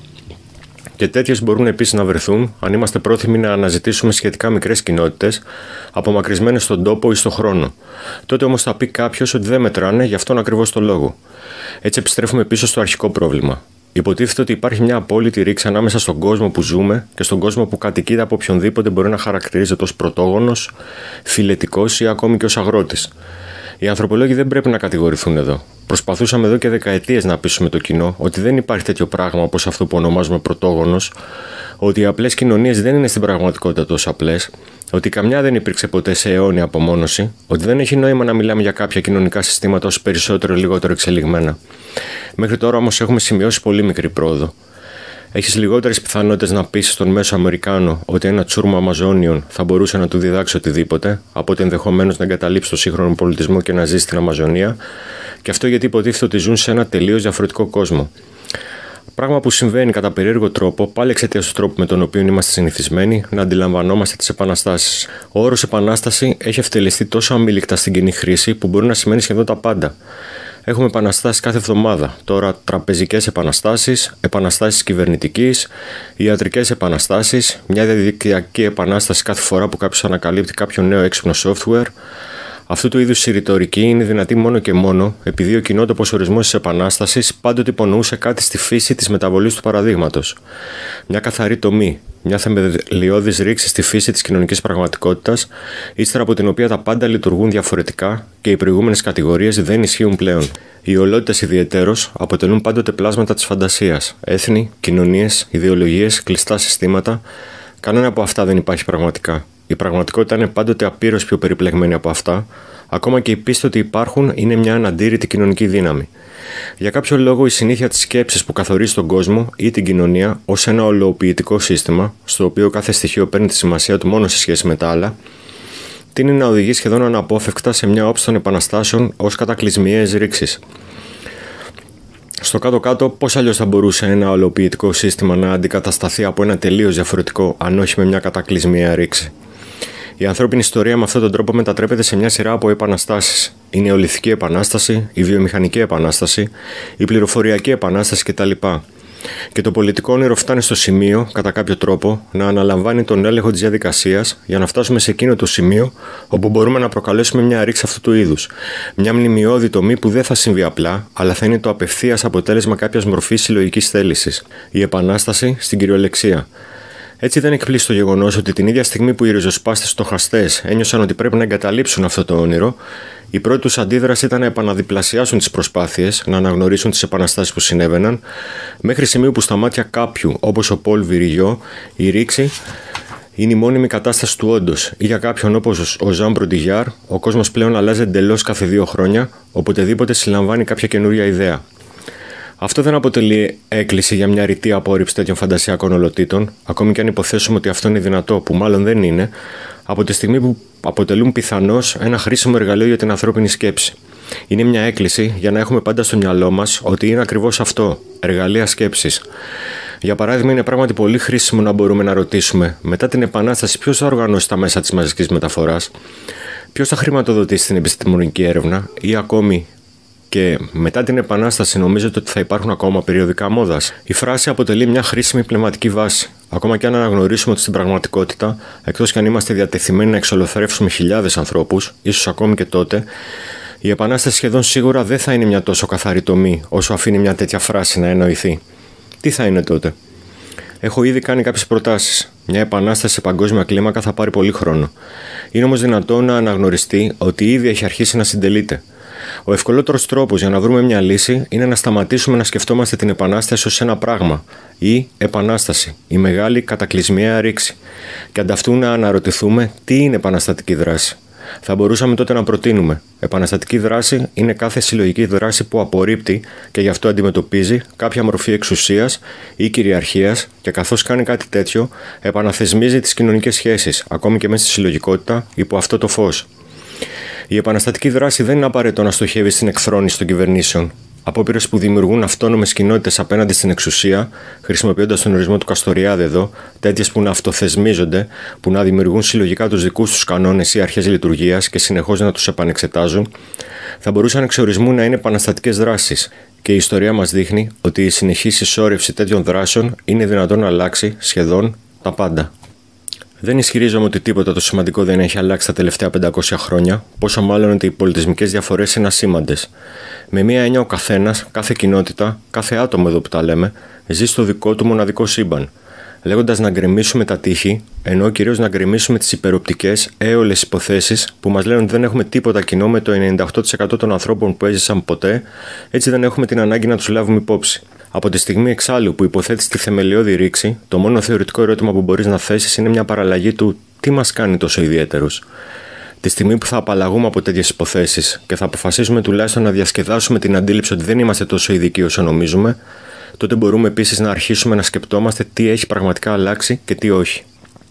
Και τέτοιες μπορούν επίσης να βρεθούν αν είμαστε πρόθυμοι να αναζητήσουμε σχετικά μικρές κοινότητες, απομακρυσμένες στον τόπο ή στον χρόνο. Τότε όμως θα πει κάποιος ότι δεν μετράνε γι' αυτόν ακριβώς το λόγο. Έτσι επιστρέφουμε πίσω στο αρχικό πρόβλημα. Υποτίθεται ότι υπάρχει μια απόλυτη ρήξη ανάμεσα στον κόσμο που ζούμε και στον κόσμο που κατοικείται από οποιονδήποτε μπορεί να χαρακτηρίζεται ως πρωτόγονος, φιλετικός ή ακόμη και ως αγρότης. Οι ανθρωπολόγοι δεν πρέπει να κατηγορηθούν εδώ. Προσπαθούσαμε εδώ και δεκαετίες να πείσουμε το κοινό ότι δεν υπάρχει τέτοιο πράγμα όπως αυτό που ονομάζουμε πρωτόγονος, ότι οι απλές κοινωνίες δεν είναι στην πραγματικότητα τόσο απλές, ότι καμιά δεν υπήρξε ποτέ σε αιώνια απομόνωση, ότι δεν έχει νόημα να μιλάμε για κάποια κοινωνικά συστήματα ως περισσότερο ή λιγότερο εξελιγμένα. Μέχρι τώρα όμως έχουμε σημειώσει πολύ μικρή πρόοδο. Έχεις λιγότερες πιθανότητες να πείσεις τον μέσο Αμερικάνο ότι ένα τσούρμα Αμαζόνιων θα μπορούσε να του διδάξει οτιδήποτε, από ότι ενδεχομένως να εγκαταλείψει τον σύγχρονο πολιτισμό και να ζήσει στην Αμαζονία, και αυτό γιατί υποτίθεται ότι ζουν σε ένα τελείως διαφορετικό κόσμο. Πράγμα που συμβαίνει κατά περίεργο τρόπο, πάλι εξαιτίας του τρόπου με τον οποίο είμαστε συνηθισμένοι να αντιλαμβανόμαστε τις επαναστάσεις. Ο όρος επανάσταση έχει ευτελιστεί τόσο αμήλικτα στην κοινή χρήση που μπορεί να σημαίνει σχεδόν τα πάντα. Έχουμε επαναστάσεις κάθε εβδομάδα. Τώρα τραπεζικές επαναστάσεις, επαναστάσεις κυβερνητικής, ιατρικές επαναστάσεις, μια διαδικτυακή επανάσταση κάθε φορά που κάποιος ανακαλύπτει κάποιο νέο έξυπνο software. Αυτού του είδους η ρητορική είναι δυνατή μόνο και μόνο επειδή ο κοινότοπος ορισμός της επανάστασης πάντοτε υπονοούσε κάτι στη φύση της μεταβολής του παραδείγματος. Μια καθαρή τομή, μια θεμελιώδης ρήξη στη φύση της κοινωνικής πραγματικότητας, ύστερα από την οποία τα πάντα λειτουργούν διαφορετικά και οι προηγούμενες κατηγορίες δεν ισχύουν πλέον. Οι ολότητες ιδιαιτέρως αποτελούν πάντοτε πλάσματα της φαντασίας. Έθνη, κοινωνίες, ιδεολογίες, κλειστά συστήματα. Κανένα από αυτά δεν υπάρχει πραγματικά. Η πραγματικότητα είναι πάντοτε απείρως πιο περιπλεγμένη από αυτά, ακόμα και η πίστη ότι υπάρχουν είναι μια αναντήρητη κοινωνική δύναμη. Για κάποιο λόγο, η συνήθεια της σκέψης που καθορίζει τον κόσμο ή την κοινωνία ως ένα ολοποιητικό σύστημα, στο οποίο κάθε στοιχείο παίρνει τη σημασία του μόνο σε σχέση με τα άλλα, τείνει να οδηγεί σχεδόν αναπόφευκτα σε μια όψη των επαναστάσεων ως κατακλυσμιαίες ρήξεις. Στο κάτω-κάτω, πώς αλλιώς θα μπορούσε ένα ολοποιητικό σύστημα να αντικατασταθεί από ένα τελείως διαφορετικό, αν όχι με μια κατακλυσμιαία ρήξη. Η ανθρώπινη ιστορία με αυτόν τον τρόπο μετατρέπεται σε μια σειρά από επαναστάσεις. Η νεολιθική επανάσταση, η βιομηχανική επανάσταση, η πληροφοριακή επανάσταση κτλ. Και το πολιτικό όνειρο φτάνει στο σημείο, κατά κάποιο τρόπο, να αναλαμβάνει τον έλεγχο της διαδικασίας για να φτάσουμε σε εκείνο το σημείο όπου μπορούμε να προκαλέσουμε μια ρήξη αυτού του είδους. Μια μνημειώδη τομή που δεν θα συμβεί απλά, αλλά θα είναι το απευθείας αποτέλεσμα κάποιας μορφής συλλογικής θέλησης. Η επανάσταση στην κυριολεξία. Έτσι δεν εκπλήσει το γεγονός ότι την ίδια στιγμή που οι ριζοσπάστες στοχαστές ένιωσαν ότι πρέπει να εγκαταλείψουν αυτό το όνειρο, η πρώτη τους αντίδραση ήταν να επαναδιπλασιάσουν τις προσπάθειες, να αναγνωρίσουν τις επαναστάσεις που συνέβαιναν, μέχρι σημείου που στα μάτια κάποιου, όπως ο Πολ Βιριγιό, η ρήξη είναι η μόνιμη κατάσταση του όντως, ή για κάποιον όπως ο Ζαν Μπροντιγιάρ, ο κόσμος πλέον αλλάζει εντελώς κάθε δύο χρόνια, οποτεδήποτε συλλαμβάνει κάποια καινούρια ιδέα. Αυτό δεν αποτελεί έκκληση για μια ρητή απόρριψη τέτοιων φαντασιακών ολοτήτων, ακόμη και αν υποθέσουμε ότι αυτό είναι δυνατό, που μάλλον δεν είναι, από τη στιγμή που αποτελούν πιθανώς ένα χρήσιμο εργαλείο για την ανθρώπινη σκέψη. Είναι μια έκκληση για να έχουμε πάντα στο μυαλό μας ότι είναι ακριβώς αυτό, εργαλεία σκέψης. Για παράδειγμα, είναι πράγματι πολύ χρήσιμο να μπορούμε να ρωτήσουμε μετά την Επανάσταση ποιος θα οργανώσει τα μέσα της μαζικής μεταφοράς, ποιος θα χρηματοδοτήσει την επιστημονική έρευνα ή ακόμη και μετά την Επανάσταση νομίζετε ότι θα υπάρχουν ακόμα περιοδικά μόδας. Η φράση αποτελεί μια χρήσιμη πνευματική βάση. Ακόμα και αν αναγνωρίσουμε ότι στην πραγματικότητα, εκτός κι αν είμαστε διατεθειμένοι να εξολοθρεύσουμε χιλιάδες ανθρώπους, ίσως ακόμη και τότε, η Επανάσταση σχεδόν σίγουρα δεν θα είναι μια τόσο καθαρή τομή όσο αφήνει μια τέτοια φράση να εννοηθεί. Τι θα είναι τότε? Έχω ήδη κάνει κάποιες προτάσεις. Μια επανάσταση σε παγκόσμια κλίμακα θα πάρει πολύ χρόνο. Είναι όμως δυνατό να αναγνωριστεί ότι ήδη έχει αρχίσει να συντελείται. Ο ευκολότερος τρόπος για να βρούμε μια λύση είναι να σταματήσουμε να σκεφτόμαστε την επανάσταση ως ένα πράγμα ή επανάσταση, η μεγάλη κατακλυσμιαία ρήξη, και ανταυτού να αναρωτηθούμε τι είναι επαναστατική δράση. Θα μπορούσαμε τότε να προτείνουμε: επαναστατική δράση είναι κάθε συλλογική δράση που απορρίπτει και γι' αυτό αντιμετωπίζει κάποια μορφή εξουσίας ή κυριαρχίας και καθώς κάνει κάτι τέτοιο, επαναθεσμίζει τις κοινωνικές σχέσεις, ακόμη και μέσα στη συλλογικότητα, υπό αυτό το φως. Η επαναστατική δράση δεν είναι απαραίτητο να στοχεύει στην εκθρόνηση των κυβερνήσεων. Απόπειρες που δημιουργούν αυτόνομες κοινότητες απέναντι στην εξουσία, χρησιμοποιώντας τον ορισμό του Καστοριάδε εδώ, τέτοιες που να αυτοθεσμίζονται, που να δημιουργούν συλλογικά τους δικούς τους κανόνες ή αρχές λειτουργίας και συνεχώς να τους επανεξετάζουν, θα μπορούσαν εξορισμού να είναι επαναστατικές δράσεις. Και η ιστορία μας δείχνει ότι η συνεχής συσσόρευση τέτοιων δράσεων είναι δυνατόν να αλλάξει σχεδόν τα πάντα. Δεν ισχυρίζομαι ότι τίποτα το σημαντικό δεν έχει αλλάξει τα τελευταία πεντακόσια χρόνια, πόσο μάλλον ότι οι πολιτισμικές διαφορές είναι ασήμαντες. Με μία έννοια, ο καθένας, κάθε κοινότητα, κάθε άτομο εδώ που τα λέμε, ζει στο δικό του μοναδικό σύμπαν. Λέγοντας να γκρεμίσουμε τα τείχη, εννοώ κυρίως να γκρεμίσουμε τις υπεροπτικές, έολες υποθέσεις που μας λένε ότι δεν έχουμε τίποτα κοινό με το ενενήντα οκτώ τοις εκατό των ανθρώπων που έζησαν ποτέ, έτσι δεν έχουμε την ανάγκη να τους λάβουμε υπόψη. Από τη στιγμή εξάλλου που υποθέτεις τη θεμελιώδη ρήξη, το μόνο θεωρητικό ερώτημα που μπορείς να θέσεις είναι μια παραλλαγή του τι μας κάνει τόσο ιδιαίτερους. Τη στιγμή που θα απαλλαγούμε από τέτοιες υποθέσεις και θα αποφασίσουμε τουλάχιστον να διασκεδάσουμε την αντίληψη ότι δεν είμαστε τόσο ειδικοί όσο νομίζουμε, τότε μπορούμε επίσης να αρχίσουμε να σκεπτόμαστε τι έχει πραγματικά αλλάξει και τι όχι.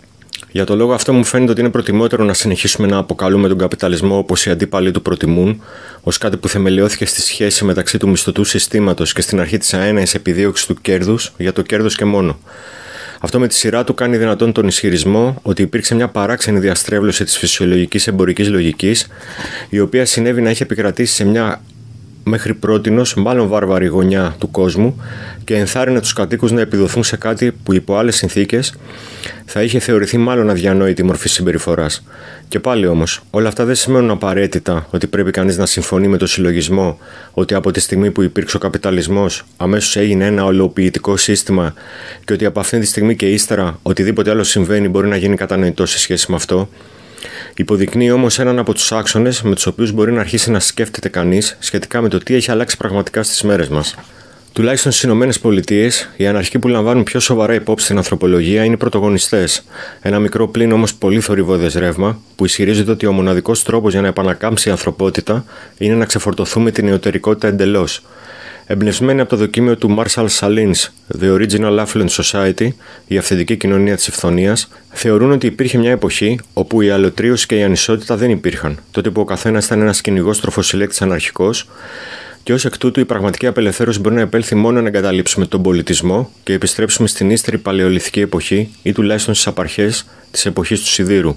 Για το λόγο αυτό μου φαίνεται ότι είναι προτιμότερο να συνεχίσουμε να αποκαλούμε τον καπιταλισμό όπως οι αντίπαλοι του προτιμούν, ως κάτι που θεμελιώθηκε στη σχέση μεταξύ του μισθωτού συστήματος και στην αρχή της αέναης επιδίωξης του κέρδους για το κέρδος και μόνο. Αυτό με τη σειρά του κάνει δυνατόν τον ισχυρισμό ότι υπήρξε μια παράξενη διαστρέβλωση της φυσιολογικής εμπορικής λογικής, η οποία συνέβη να έχει επικρατήσει σε μια μέχρι πρότινος μάλλον βάρβαρη γωνιά του κόσμου και ενθάρρυνε τους κατοίκους να επιδοθούν σε κάτι που υπό άλλες συνθήκες θα είχε θεωρηθεί μάλλον αδιανόητη μορφή συμπεριφοράς. Και πάλι όμως, όλα αυτά δεν σημαίνουν απαραίτητα ότι πρέπει κανείς να συμφωνεί με το συλλογισμό ότι από τη στιγμή που υπήρξε ο καπιταλισμός αμέσως έγινε ένα ολοποιητικό σύστημα και ότι από αυτή τη στιγμή και ύστερα οτιδήποτε άλλο συμβαίνει μπορεί να γίνει κατανοητό σε σχέση με αυτό. Υποδεικνύει όμως έναν από τους άξονες με τους οποίους μπορεί να αρχίσει να σκέφτεται κανείς σχετικά με το τι έχει αλλάξει πραγματικά στις μέρες μας. Τουλάχιστον στις ΗΠΑ, οι αναρχικοί που λαμβάνουν πιο σοβαρά υπόψη την ανθρωπολογία είναι οι πρωταγωνιστές. Ένα μικρό πλην όμως πολύ θορυβώδες ρεύμα που ισχυρίζεται ότι ο μοναδικός τρόπος για να επανακάμψει η ανθρωπότητα είναι να ξεφορτωθούμε την νεωτερικότητα εντελώς. Εμπνευσμένοι από το δοκίμιο του Marshall Sahlins, The Original Affluent Society, η αυθεντική κοινωνία της ευθονίας, θεωρούν ότι υπήρχε μια εποχή όπου η αλωτρίωση και η ανισότητα δεν υπήρχαν, τότε που ο καθένας ήταν ένας κυνηγός τροφοσυλλέκτης αναρχικός, και ως εκ τούτου η πραγματική απελευθέρωση μπορεί να επέλθει μόνο να εγκαταλείψουμε τον πολιτισμό και επιστρέψουμε στην ύστερη παλαιολιθική εποχή ή τουλάχιστον στις απαρχές της εποχής του Σιδήρου.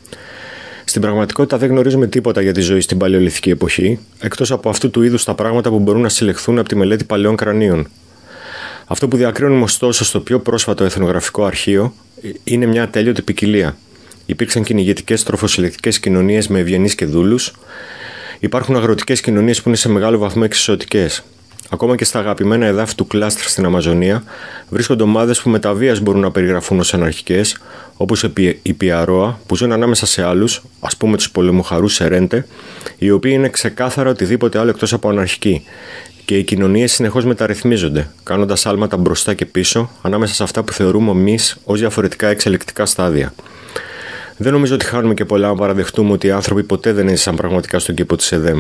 Στην πραγματικότητα δεν γνωρίζουμε τίποτα για τη ζωή στην παλαιολιθική εποχή, εκτός από αυτού του είδους τα πράγματα που μπορούν να συλλεχθούν από τη μελέτη παλαιών κρανίων. Αυτό που διακρίνουμε ωστόσο στο πιο πρόσφατο εθνογραφικό αρχείο είναι μια ατέλειωτη ποικιλία. Υπήρξαν κυνηγετικές τροφοσυλλεκτικές κοινωνίες με ευγενείς και δούλους. Υπάρχουν αγροτικές κοινωνίες που είναι σε μεγάλο βαθμό εξισωτικές. Ακόμα και στα αγαπημένα εδάφη του κλάστρ στην Αμαζονία βρίσκονται ομάδες που με τα βίας μπορούν να περιγραφούν ως αναρχικές, όπως οι Πιαρόα, που ζουν ανάμεσα σε άλλους, ας πούμε τους πολεμοχαρούς Σερέντε, οι οποίοι είναι ξεκάθαρα οτιδήποτε άλλο εκτός από αναρχικοί. Και οι κοινωνίες συνεχώς μεταρρυθμίζονται, κάνοντας άλματα μπροστά και πίσω ανάμεσα σε αυτά που θεωρούμε εμείς ως διαφορετικά εξελικτικά στάδια. Δεν νομίζω ότι χάνουμε και πολλά αν παραδεχτούμε ότι οι άνθρωποι ποτέ δεν έζησαν πραγματικά στον κήπο της Εδέμ.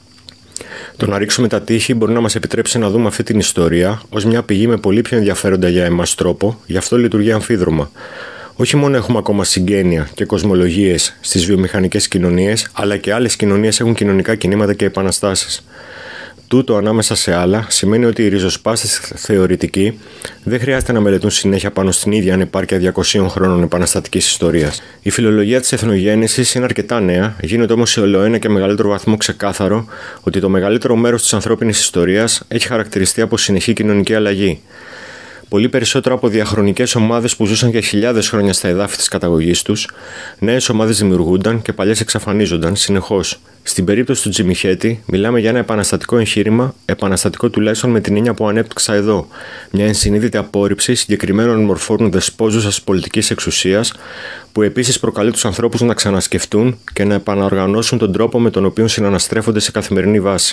Το να ρίξουμε τα τείχη μπορεί να μας επιτρέψει να δούμε αυτή την ιστορία ως μια πηγή με πολύ πιο ενδιαφέροντα για εμάς τρόπο, γι' αυτό λειτουργεί αμφίδρομα. Όχι μόνο έχουμε ακόμα συγγένεια και κοσμολογίες στις βιομηχανικές κοινωνίες, αλλά και άλλες κοινωνίες έχουν κοινωνικά κινήματα και επαναστάσεις. Τούτο, ανάμεσα σε άλλα, σημαίνει ότι οι ριζοσπάστες θεωρητικοί δεν χρειάζεται να μελετούν συνέχεια πάνω στην ίδια ανεπάρκεια διακοσίων χρόνων επαναστατικής ιστορίας. Η φιλολογία της εθνογέννησης είναι αρκετά νέα, γίνεται όμως σε ολοένα και μεγαλύτερο βαθμό ξεκάθαρο ότι το μεγαλύτερο μέρος της ανθρώπινης ιστορίας έχει χαρακτηριστεί από συνεχή κοινωνική αλλαγή. Πολύ περισσότερο από διαχρονικές ομάδες που ζούσαν για χιλιάδες χρόνια στα εδάφη της καταγωγής τους, νέες ομάδες δημιουργούνταν και παλιές εξαφανίζονταν συνεχώς. Στην περίπτωση του Τζιμιχέτη, μιλάμε για ένα επαναστατικό εγχείρημα, επαναστατικό τουλάχιστον με την έννοια που ανέπτυξα εδώ. Μια ενσυνείδητη απόρριψη συγκεκριμένων μορφών δεσπόζουσας πολιτικής εξουσίας, που επίσης προκαλεί τους ανθρώπους να ξανασκεφτούν και να επαναοργανώσουν τον τρόπο με τον οποίο συναναστρέφονται σε καθημερινή βάση.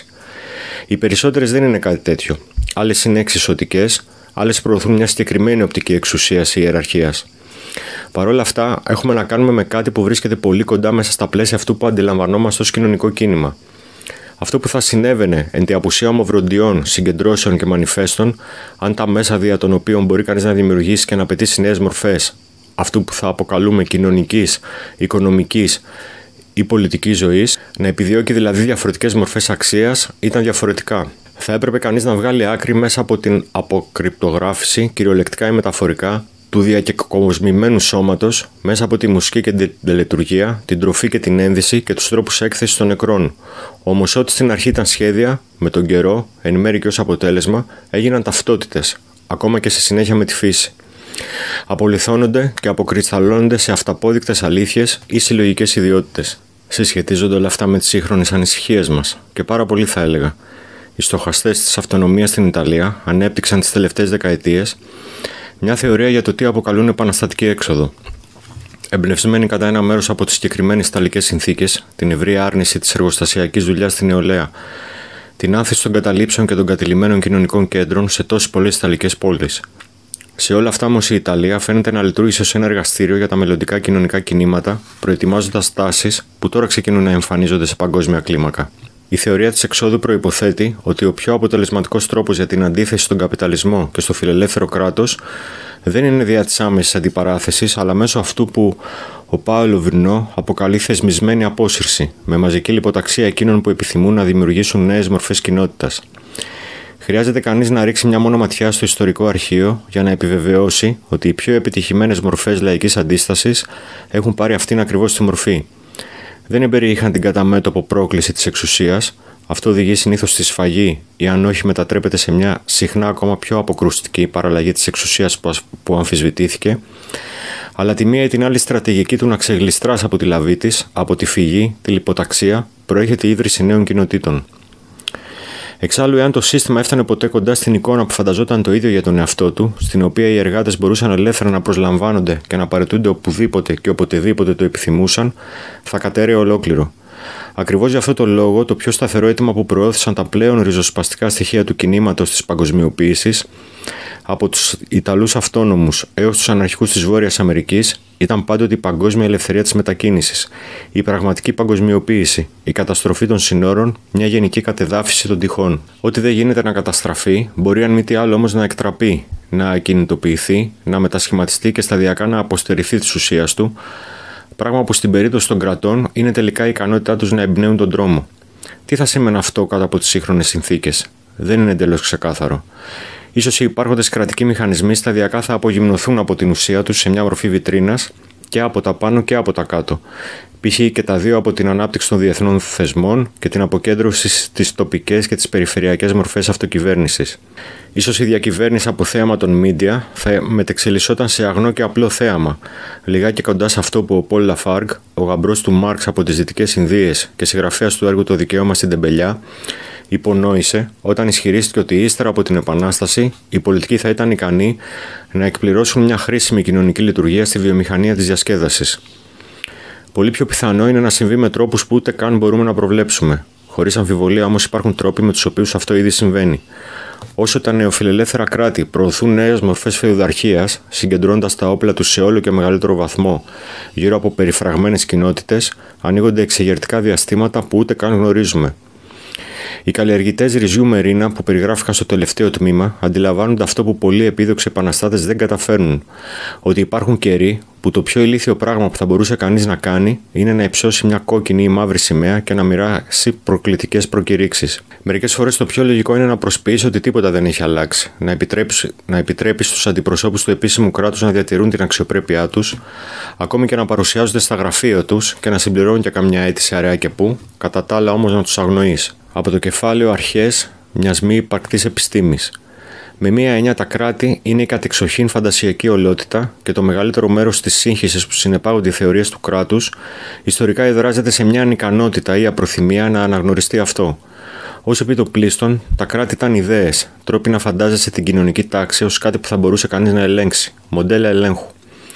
Οι περισσότερες δεν είναι κάτι τέτοιο. Άλλες είναι εξισωτικές. Άλλες προωθούν μια συγκεκριμένη οπτική εξουσίας ή ιεραρχίας. Παρ' όλα αυτά, έχουμε να κάνουμε με κάτι που βρίσκεται πολύ κοντά μέσα στα πλαίσια αυτού που αντιλαμβανόμαστε ως κοινωνικό κίνημα. Αυτό που θα συνέβαινε εν τη απουσία ομοβροντιών, συγκεντρώσεων και μανιφέστων, αν τα μέσα δια των οποίων μπορεί κανείς να δημιουργήσει και να απαιτήσει νέες μορφές, αυτού που θα αποκαλούμε κοινωνικής, οικονομικής ή πολιτικής ζωής, να επιδιώκει δηλαδή διαφορετικές μορφές αξίας, ήταν διαφορετικά. Θα έπρεπε κανείς να βγάλει άκρη μέσα από την αποκρυπτογράφηση, κυριολεκτικά ή μεταφορικά, του διακεκομισμένου σώματος, μέσα από τη μουσική και την τελετουργία, την τροφή και την ένδυση και τους τρόπους έκθεσης των νεκρών. Όμως, ό,τι στην αρχή ήταν σχέδια, με τον καιρό, εν μέρει και ως αποτέλεσμα, έγιναν ταυτότητες, ακόμα και σε συνέχεια με τη φύση. Απολιθώνονται και αποκρισταλλώνονται σε αυταπόδεικτες αλήθειες ή συλλογικές ιδιότητες. Συσχετίζονται όλα αυτά με τις σύγχρονες ανησυχίες μας, και πάρα πολύ θα έλεγα. Οι στοχαστές της αυτονομίας στην Ιταλία ανέπτυξαν τις τελευταίες δεκαετίες μια θεωρία για το τι αποκαλούν επαναστατική έξοδο. Εμπνευσμένη κατά ένα μέρος από τις συγκεκριμένες ιταλικές συνθήκες, την ευρεία άρνηση της εργοστασιακής δουλειάς στην νεολαία, την άνθηση των καταλήψεων και των κατηλημμένων κοινωνικών κέντρων σε τόσες πολλές ιταλικές πόλεις. Σε όλα αυτά όμως η Ιταλία φαίνεται να λειτουργήσε ως ένα εργαστήριο για τα μελλοντικά κοινωνικά κινήματα, προετοιμάζοντας τάσεις που τώρα ξεκινούν να εμφανίζονται σε παγκόσμια κλίμακα. Η θεωρία της εξόδου προϋποθέτει ότι ο πιο αποτελεσματικός τρόπος για την αντίθεση στον καπιταλισμό και στο φιλελεύθερο κράτος δεν είναι δια της άμεσης αντιπαράθεσης, αλλά μέσω αυτού που ο Πάολο Βρινό αποκαλεί θεσμισμένη απόσυρση, με μαζική λιποταξία εκείνων που επιθυμούν να δημιουργήσουν νέες μορφές κοινότητας. Χρειάζεται κανείς να ρίξει μια μόνο ματιά στο ιστορικό αρχείο για να επιβεβαιώσει ότι οι πιο επιτυχημένες μορφές λαϊκής αντίστασης έχουν πάρει αυτήν ακριβώς τη μορφή. Δεν εμπεριείχαν την κατά μέτωπο πρόκληση της εξουσίας, αυτό οδηγεί συνήθως στη σφαγή ή αν όχι μετατρέπεται σε μια συχνά ακόμα πιο αποκρουστική παραλλαγή της εξουσίας που αμφισβητήθηκε, αλλά τη μία ή την άλλη στρατηγική του να ξεγλιστράς από τη λαβή της, από τη φυγή, τη λιποταξία, προέρχεται η ίδρυση νέων κοινοτήτων. Εξάλλου, εάν το σύστημα έφτανε ποτέ κοντά στην εικόνα που φανταζόταν το ίδιο για τον εαυτό του, στην οποία οι εργάτες μπορούσαν ελεύθερα να προσλαμβάνονται και να παραιτούνται οπουδήποτε και οποτεδήποτε το επιθυμούσαν, θα κατέρεε ολόκληρο. Ακριβώς για αυτό το λόγο, το πιο σταθερό αίτημα που προώθησαν τα πλέον ριζοσπαστικά στοιχεία του κινήματος της παγκοσμιοποίησης, από τους Ιταλούς αυτόνομους έως τους αναρχικούς της Βόρειας Αμερικής, ήταν πάντοτε η παγκόσμια ελευθερία της μετακίνησης, η πραγματική παγκοσμιοποίηση, η καταστροφή των συνόρων, μια γενική κατεδάφιση των τυχών. Ό,τι δεν γίνεται να καταστραφεί, μπορεί αν μη τι άλλο όμως να εκτραπεί, να ακινητοποιηθεί, να μετασχηματιστεί και σταδιακά να αποστερηθεί της ουσίας του, πράγμα που στην περίπτωση των κρατών είναι τελικά η ικανότητά τους να εμπνέουν τον δρόμο. Τι θα σήμαινε αυτό κάτω από τις σύγχρονες συνθήκες? Δεν είναι εντελώς ξεκάθαρο. Ίσως οι υπάρχοντες κρατικοί μηχανισμοί σταδιακά θα απογυμνοθούν από την ουσία τους σε μια μορφή βιτρίνας και από τα πάνω και από τα κάτω. Π.χ. και τα δύο από την ανάπτυξη των διεθνών θεσμών και την αποκέντρωση στις τοπικές και τις περιφερειακές μορφές αυτοκυβέρνησης. Ίσως η διακυβέρνηση από θέαμα των media θα μετεξελισσόταν σε αγνό και απλό θέαμα, λιγάκι κοντά σε αυτό που ο Πολ Λαφάργκ, ο γαμπρός του Μάρξ από τις Δυτικές Ινδίες και συγγραφέας του έργου «Το δικαίωμα στην τεμπελιά», υπονόησε όταν ισχυρίστηκε ότι ύστερα από την Επανάσταση οι πολιτικοί θα ήταν ικανοί να εκπληρώσουν μια χρήσιμη κοινωνική λειτουργία στη βιομηχανία της διασκέδασης. Πολύ πιο πιθανό είναι να συμβεί με τρόπους που ούτε καν μπορούμε να προβλέψουμε. Χωρίς αμφιβολία όμως υπάρχουν τρόποι με τους οποίους αυτό ήδη συμβαίνει. Όσο τα νεοφιλελεύθερα κράτη προωθούν νέες μορφές φεουδαρχίας, συγκεντρώνοντας τα όπλα τους σε όλο και μεγαλύτερο βαθμό γύρω από περιφραγμένες κοινότητες, ανοίγονται εξεγερτικά διαστήματα που ούτε καν γνωρίζουμε. Οι καλλιεργητές ρυζιού Μερίνα που περιγράφηκαν στο τελευταίο τμήμα αντιλαμβάνονται αυτό που πολλοί επίδοξοι επαναστάτες δεν καταφέρνουν: ότι υπάρχουν καιροί που το πιο ηλίθιο πράγμα που θα μπορούσε κανείς να κάνει είναι να υψώσει μια κόκκινη ή μαύρη σημαία και να μοιράσει προκλητικές προκηρύξεις. Μερικές φορές το πιο λογικό είναι να προσποιήσει ότι τίποτα δεν έχει αλλάξει, να επιτρέψει, να επιτρέπει στους αντιπροσώπους του επίσημου κράτους να διατηρούν την αξιοπρέπειά τους, ακόμη και να παρουσιάζονται στα γραφεία τους και να συμπληρώνουν και καμιά αίτηση αραιά και πού, κατά τα άλλα όμως να τους αγνοείς. Από το κεφάλαιο Αρχές μιας μη υπαρκτής επιστήμης. Με μία έννοια, τα κράτη είναι η κατεξοχήν φαντασιακή ολότητα και το μεγαλύτερο μέρος της σύγχυσης που συνεπάγονται οι θεωρίες του κράτους ιστορικά εδράζεται σε μια ανικανότητα ή απροθυμία να αναγνωριστεί αυτό. Ως επιτοπλίστων, τα κράτη ήταν ιδέες, τρόποι να φαντάζεσαι την κοινωνική τάξη ως κάτι που θα μπορούσε κανείς να ελέγξει, μοντέλα ελέγχου.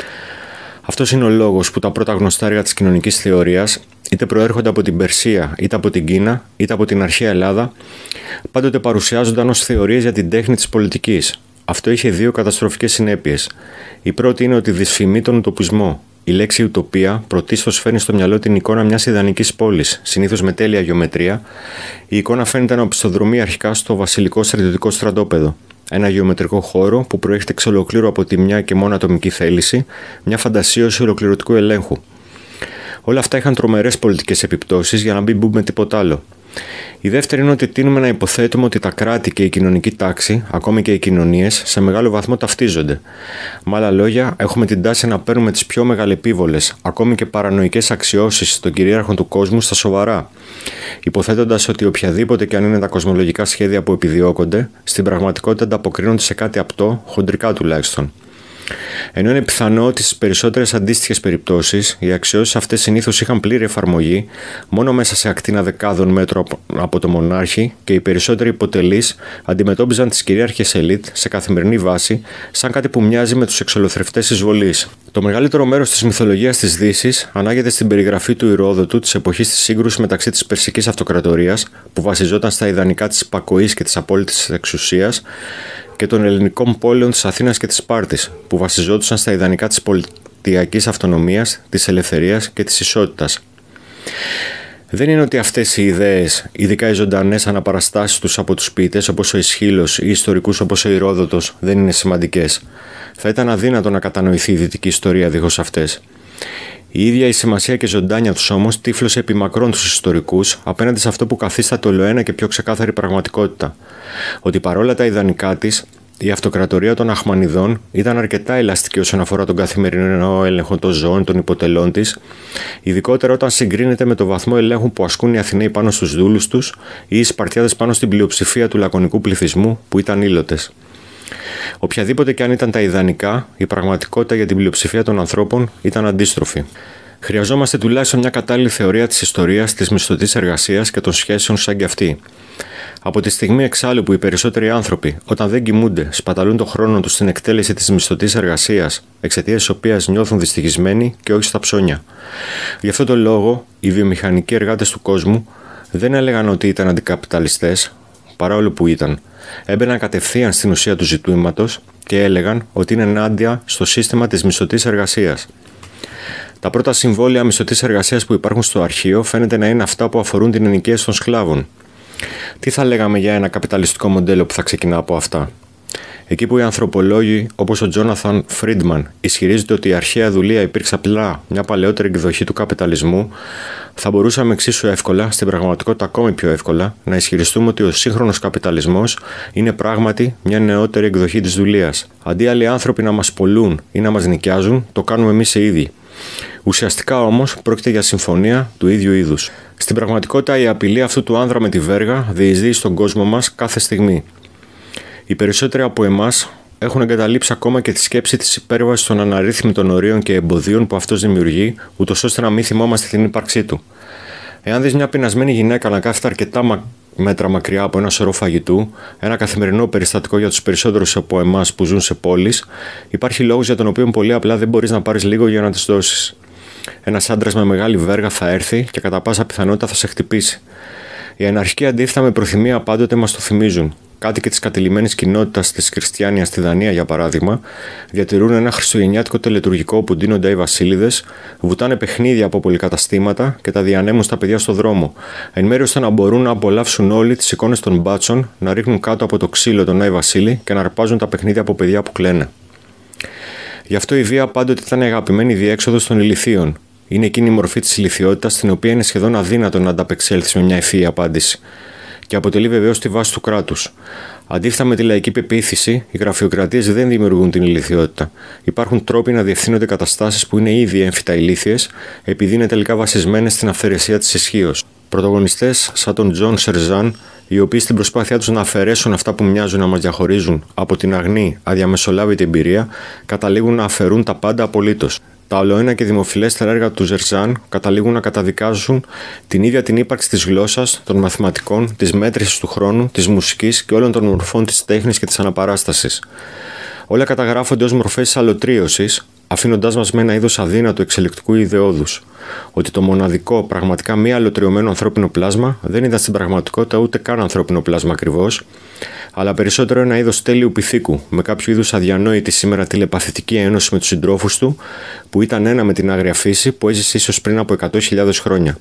Αυτός είναι ο λόγος που τα πρώτα γνωστάρια της κοινωνικής θεωρίας, είτε προέρχονται από την Περσία, είτε από την Κίνα, είτε από την αρχαία Ελλάδα, πάντοτε παρουσιάζονταν ως θεωρίες για την τέχνη της πολιτικής. Αυτό είχε δύο καταστροφικές συνέπειες. Η πρώτη είναι ότι δυσφημεί τον ουτοπισμό. Η λέξη ουτοπία πρωτίστως φέρνει στο μυαλό την εικόνα μιας ιδανικής πόλης, συνήθως με τέλεια γεωμετρία. Η εικόνα φαίνεται να οπισθοδρομεί αρχικά στο βασιλικό στρατιωτικό στρατόπεδο. Ένα γεωμετρικό χώρο που προέρχεται εξ ολοκλήρου από τη μια και μόνο ατομική θέληση, μια φαντασίωση ολοκληρωτικού ελέγχου. Όλα αυτά είχαν τρομερές πολιτικές επιπτώσεις, για να μην μπούμε τίποτα άλλο. Η δεύτερη είναι ότι τείνουμε να υποθέτουμε ότι τα κράτη και η κοινωνική τάξη, ακόμη και οι κοινωνίες, σε μεγάλο βαθμό ταυτίζονται. Με άλλα λόγια, έχουμε την τάση να παίρνουμε τις πιο μεγαλεπίβολες, ακόμη και παρανοϊκές αξιώσεις των κυρίαρχων του κόσμου στα σοβαρά, υποθέτοντας ότι οποιαδήποτε και αν είναι τα κοσμολογικά σχέδια που επιδιώκονται, στην πραγματικότητα ανταποκρίνονται σε κάτι απτό, χοντρικά τουλάχιστον. Ενώ είναι πιθανό ότι στις περισσότερες αντίστοιχες περιπτώσεις οι αξιώσεις αυτές συνήθως είχαν πλήρη εφαρμογή μόνο μέσα σε ακτίνα δεκάδων μέτρων από το μονάρχη και οι περισσότεροι υποτελείς αντιμετώπιζαν τις κυρίαρχες ελίτ σε καθημερινή βάση σαν κάτι που μοιάζει με τους εξολοθρευτές εισβολείς. Το μεγαλύτερο μέρος της μυθολογίας της Δύσης ανάγεται στην περιγραφή του Ηρόδοτου της εποχής της σύγκρουσης μεταξύ της Περσικής Αυτοκρατορίας, που βασιζόταν στα ιδανικά της υπακοής και της απόλυτης εξουσίας, και των ελληνικών πόλεων της Αθήνας και της Σπάρτης, που βασιζόντουσαν στα ιδανικά της πολιτιακής αυτονομίας, της ελευθερίας και της ισότητας. Δεν είναι ότι αυτές οι ιδέες, ειδικά οι ζωντανές αναπαραστάσεις τους από τους ποιητές όπως ο Αισχύλος ή ιστορικούς όπως ο Ηρόδοτος, δεν είναι σημαντικές. Θα ήταν αδύνατο να κατανοηθεί η δυτική ιστορία δίχως αυτές. Η ίδια η σημασία και ζωντάνια τους όμως τύφλωσε επιμακρών τους ιστορικούς απέναντι σε αυτό που καθίσταται ολοένα και πιο ξεκάθαρη πραγματικότητα. Ότι παρόλα τα ιδανικά της, η αυτοκρατορία των Αχμανιδών ήταν αρκετά ελαστική όσον αφορά τον καθημερινό έλεγχο των ζώων, των υποτελών της, ειδικότερα όταν συγκρίνεται με το βαθμό ελέγχου που ασκούν οι Αθηναίοι πάνω στους δούλους τους ή οι Σπαρτιάδες πάνω στην πλειοψηφία του λακωνικού πληθυσμού που ήταν ήλωτες. Οποιαδήποτε και αν ήταν τα ιδανικά, η πραγματικότητα για την πλειοψηφία των ανθρώπων ήταν αντίστροφη. Χρειαζόμαστε τουλάχιστον μια κατάλληλη θεωρία της ιστορίας, της μισθωτής εργασίας και των σχέσεων σαν κι αυτή. Από τη στιγμή εξάλλου που οι περισσότεροι άνθρωποι, όταν δεν κοιμούνται, σπαταλούν τον χρόνο τους στην εκτέλεση της μισθωτής εργασίας, εξαιτίας της οποίας νιώθουν δυστυχισμένοι και όχι στα ψώνια. Γι' αυτό το λόγο, οι βιομηχανικοί εργάτες του κόσμου δεν έλεγαν ότι ήταν αντικαπιταλιστές, παρόλο που ήταν. Έμπαιναν κατευθείαν στην ουσία του ζητήματος και έλεγαν ότι είναι ενάντια στο σύστημα της μισθωτής εργασίας. Τα πρώτα συμβόλαια μισθωτής εργασίας που υπάρχουν στο αρχείο φαίνεται να είναι αυτά που αφορούν την ενοικίαση των σκλάβων. Τι θα λέγαμε για ένα καπιταλιστικό μοντέλο που θα ξεκινά από αυτά? Εκεί που οι ανθρωπολόγοι όπως ο Τζόναθαν Φρίντμαν ισχυρίζονται ότι η αρχαία δουλεία υπήρξε απλά μια παλαιότερη εκδοχή του καπιταλισμού, θα μπορούσαμε εξίσου εύκολα, στην πραγματικότητα ακόμη πιο εύκολα, να ισχυριστούμε ότι ο σύγχρονος καπιταλισμός είναι πράγματι μια νεότερη εκδοχή της δουλείας. Αντί άλλοι άνθρωποι να μας πωλούν ή να μας νοικιάζουν, το κάνουμε εμείς οι ίδιοι. Ουσιαστικά όμως πρόκειται για συμφωνία του ίδιου είδους. Στην πραγματικότητα η απειλή αυτού του άνδρα με τη βέργα διεισδύει στον κόσμο μας κάθε στιγμή. Οι περισσότεροι από εμάς έχουν εγκαταλείψει ακόμα και τη σκέψη της υπέρβασης των αναρρύθμιτων ορίων και εμποδίων που αυτός δημιουργεί, ούτως ώστε να μην θυμόμαστε την ύπαρξή του. Εάν δεις μια πεινασμένη γυναίκα να κάθεται αρκετά μέτρα μακριά από ένα σωρό φαγητού, ένα καθημερινό περιστατικό για τους περισσότερους από εμάς που ζουν σε πόλεις, υπάρχει λόγος για τον οποίο πολύ απλά δεν μπορείς να πάρεις λίγο για να τις δώσεις. Ένας άντρας με μεγάλη βέργα θα έρθει και κατά πάσα πιθανότητα θα σε χτυπήσει. Οι αναρχικοί αντίθετα με προθυμία πάντοτε μας το θυμίζουν. Κάτοικοι της κατηλημμένης κοινότητας της Χριστιάνιας στη Δανία, για παράδειγμα, διατηρούν ένα χριστουγεννιάτικο τελετουργικό όπου ντύνονται οι βασίλειδες, βουτάνε παιχνίδια από πολυκαταστήματα και τα διανέμουν στα παιδιά στο δρόμο, εν μέρει ώστε να μπορούν να απολαύσουν όλοι τις εικόνες των μπάτσων, να ρίχνουν κάτω από το ξύλο τον Άι Βασίλη και να αρπάζουν τα παιχνίδια από παιδιά που κλαίνε. Γι' αυτό η βία πάντοτε ήταν η αγαπημένη διέξοδος των ηλιθείων. Είναι εκείνη η μορφή της ηλιθιότητας, στην οποία είναι σχεδόν αδύνατο να ανταπεξέλθεις με μια ευθεία απάντηση. Και αποτελεί βεβαίως τη βάση του κράτους. Αντίθετα με τη λαϊκή πεποίθηση, οι γραφειοκρατίες δεν δημιουργούν την ηλιθιότητα. Υπάρχουν τρόποι να διευθύνονται καταστάσεις που είναι ήδη έμφυτα ηλίθιες, επειδή είναι τελικά βασισμένες στην αυθαιρεσία της ισχύως. Πρωταγωνιστές σαν τον Τζον Σερζάν, οι οποίοι στην προσπάθειά τους να αφαιρέσουν αυτά που μοιάζουν να μας διαχωρίζουν από την αγνή, αδιαμεσολάβητη εμπειρία, καταλήγουν να αφαιρούν τα πάντα απολύτως. Τα ολοένα και δημοφιλέστερα έργα του Ζερζάν καταλήγουν να καταδικάζουν την ίδια την ύπαρξη της γλώσσας, των μαθηματικών, της μέτρησης του χρόνου, της μουσικής και όλων των μορφών της τέχνης και της αναπαράστασης. Όλα καταγράφονται ως μορφές της αλωτρίωσης, αφήνοντάς μας με ένα είδος αδύνατου εξελικτικού ιδεώδους. Ότι το μοναδικό, πραγματικά μη αλωτριωμένο ανθρώπινο πλάσμα δεν ήταν στην πραγματικότητα ούτε καν ανθρώπινο πλάσμα ακριβώς, αλλά περισσότερο ένα είδος τέλειου πυθίκου, με κάποιο είδους αδιανόητη σήμερα τηλεπαθητική ένωση με τους συντρόφους του, που ήταν ένα με την άγρια φύση που έζησε ίσως πριν από εκατό χιλιάδες χρόνια.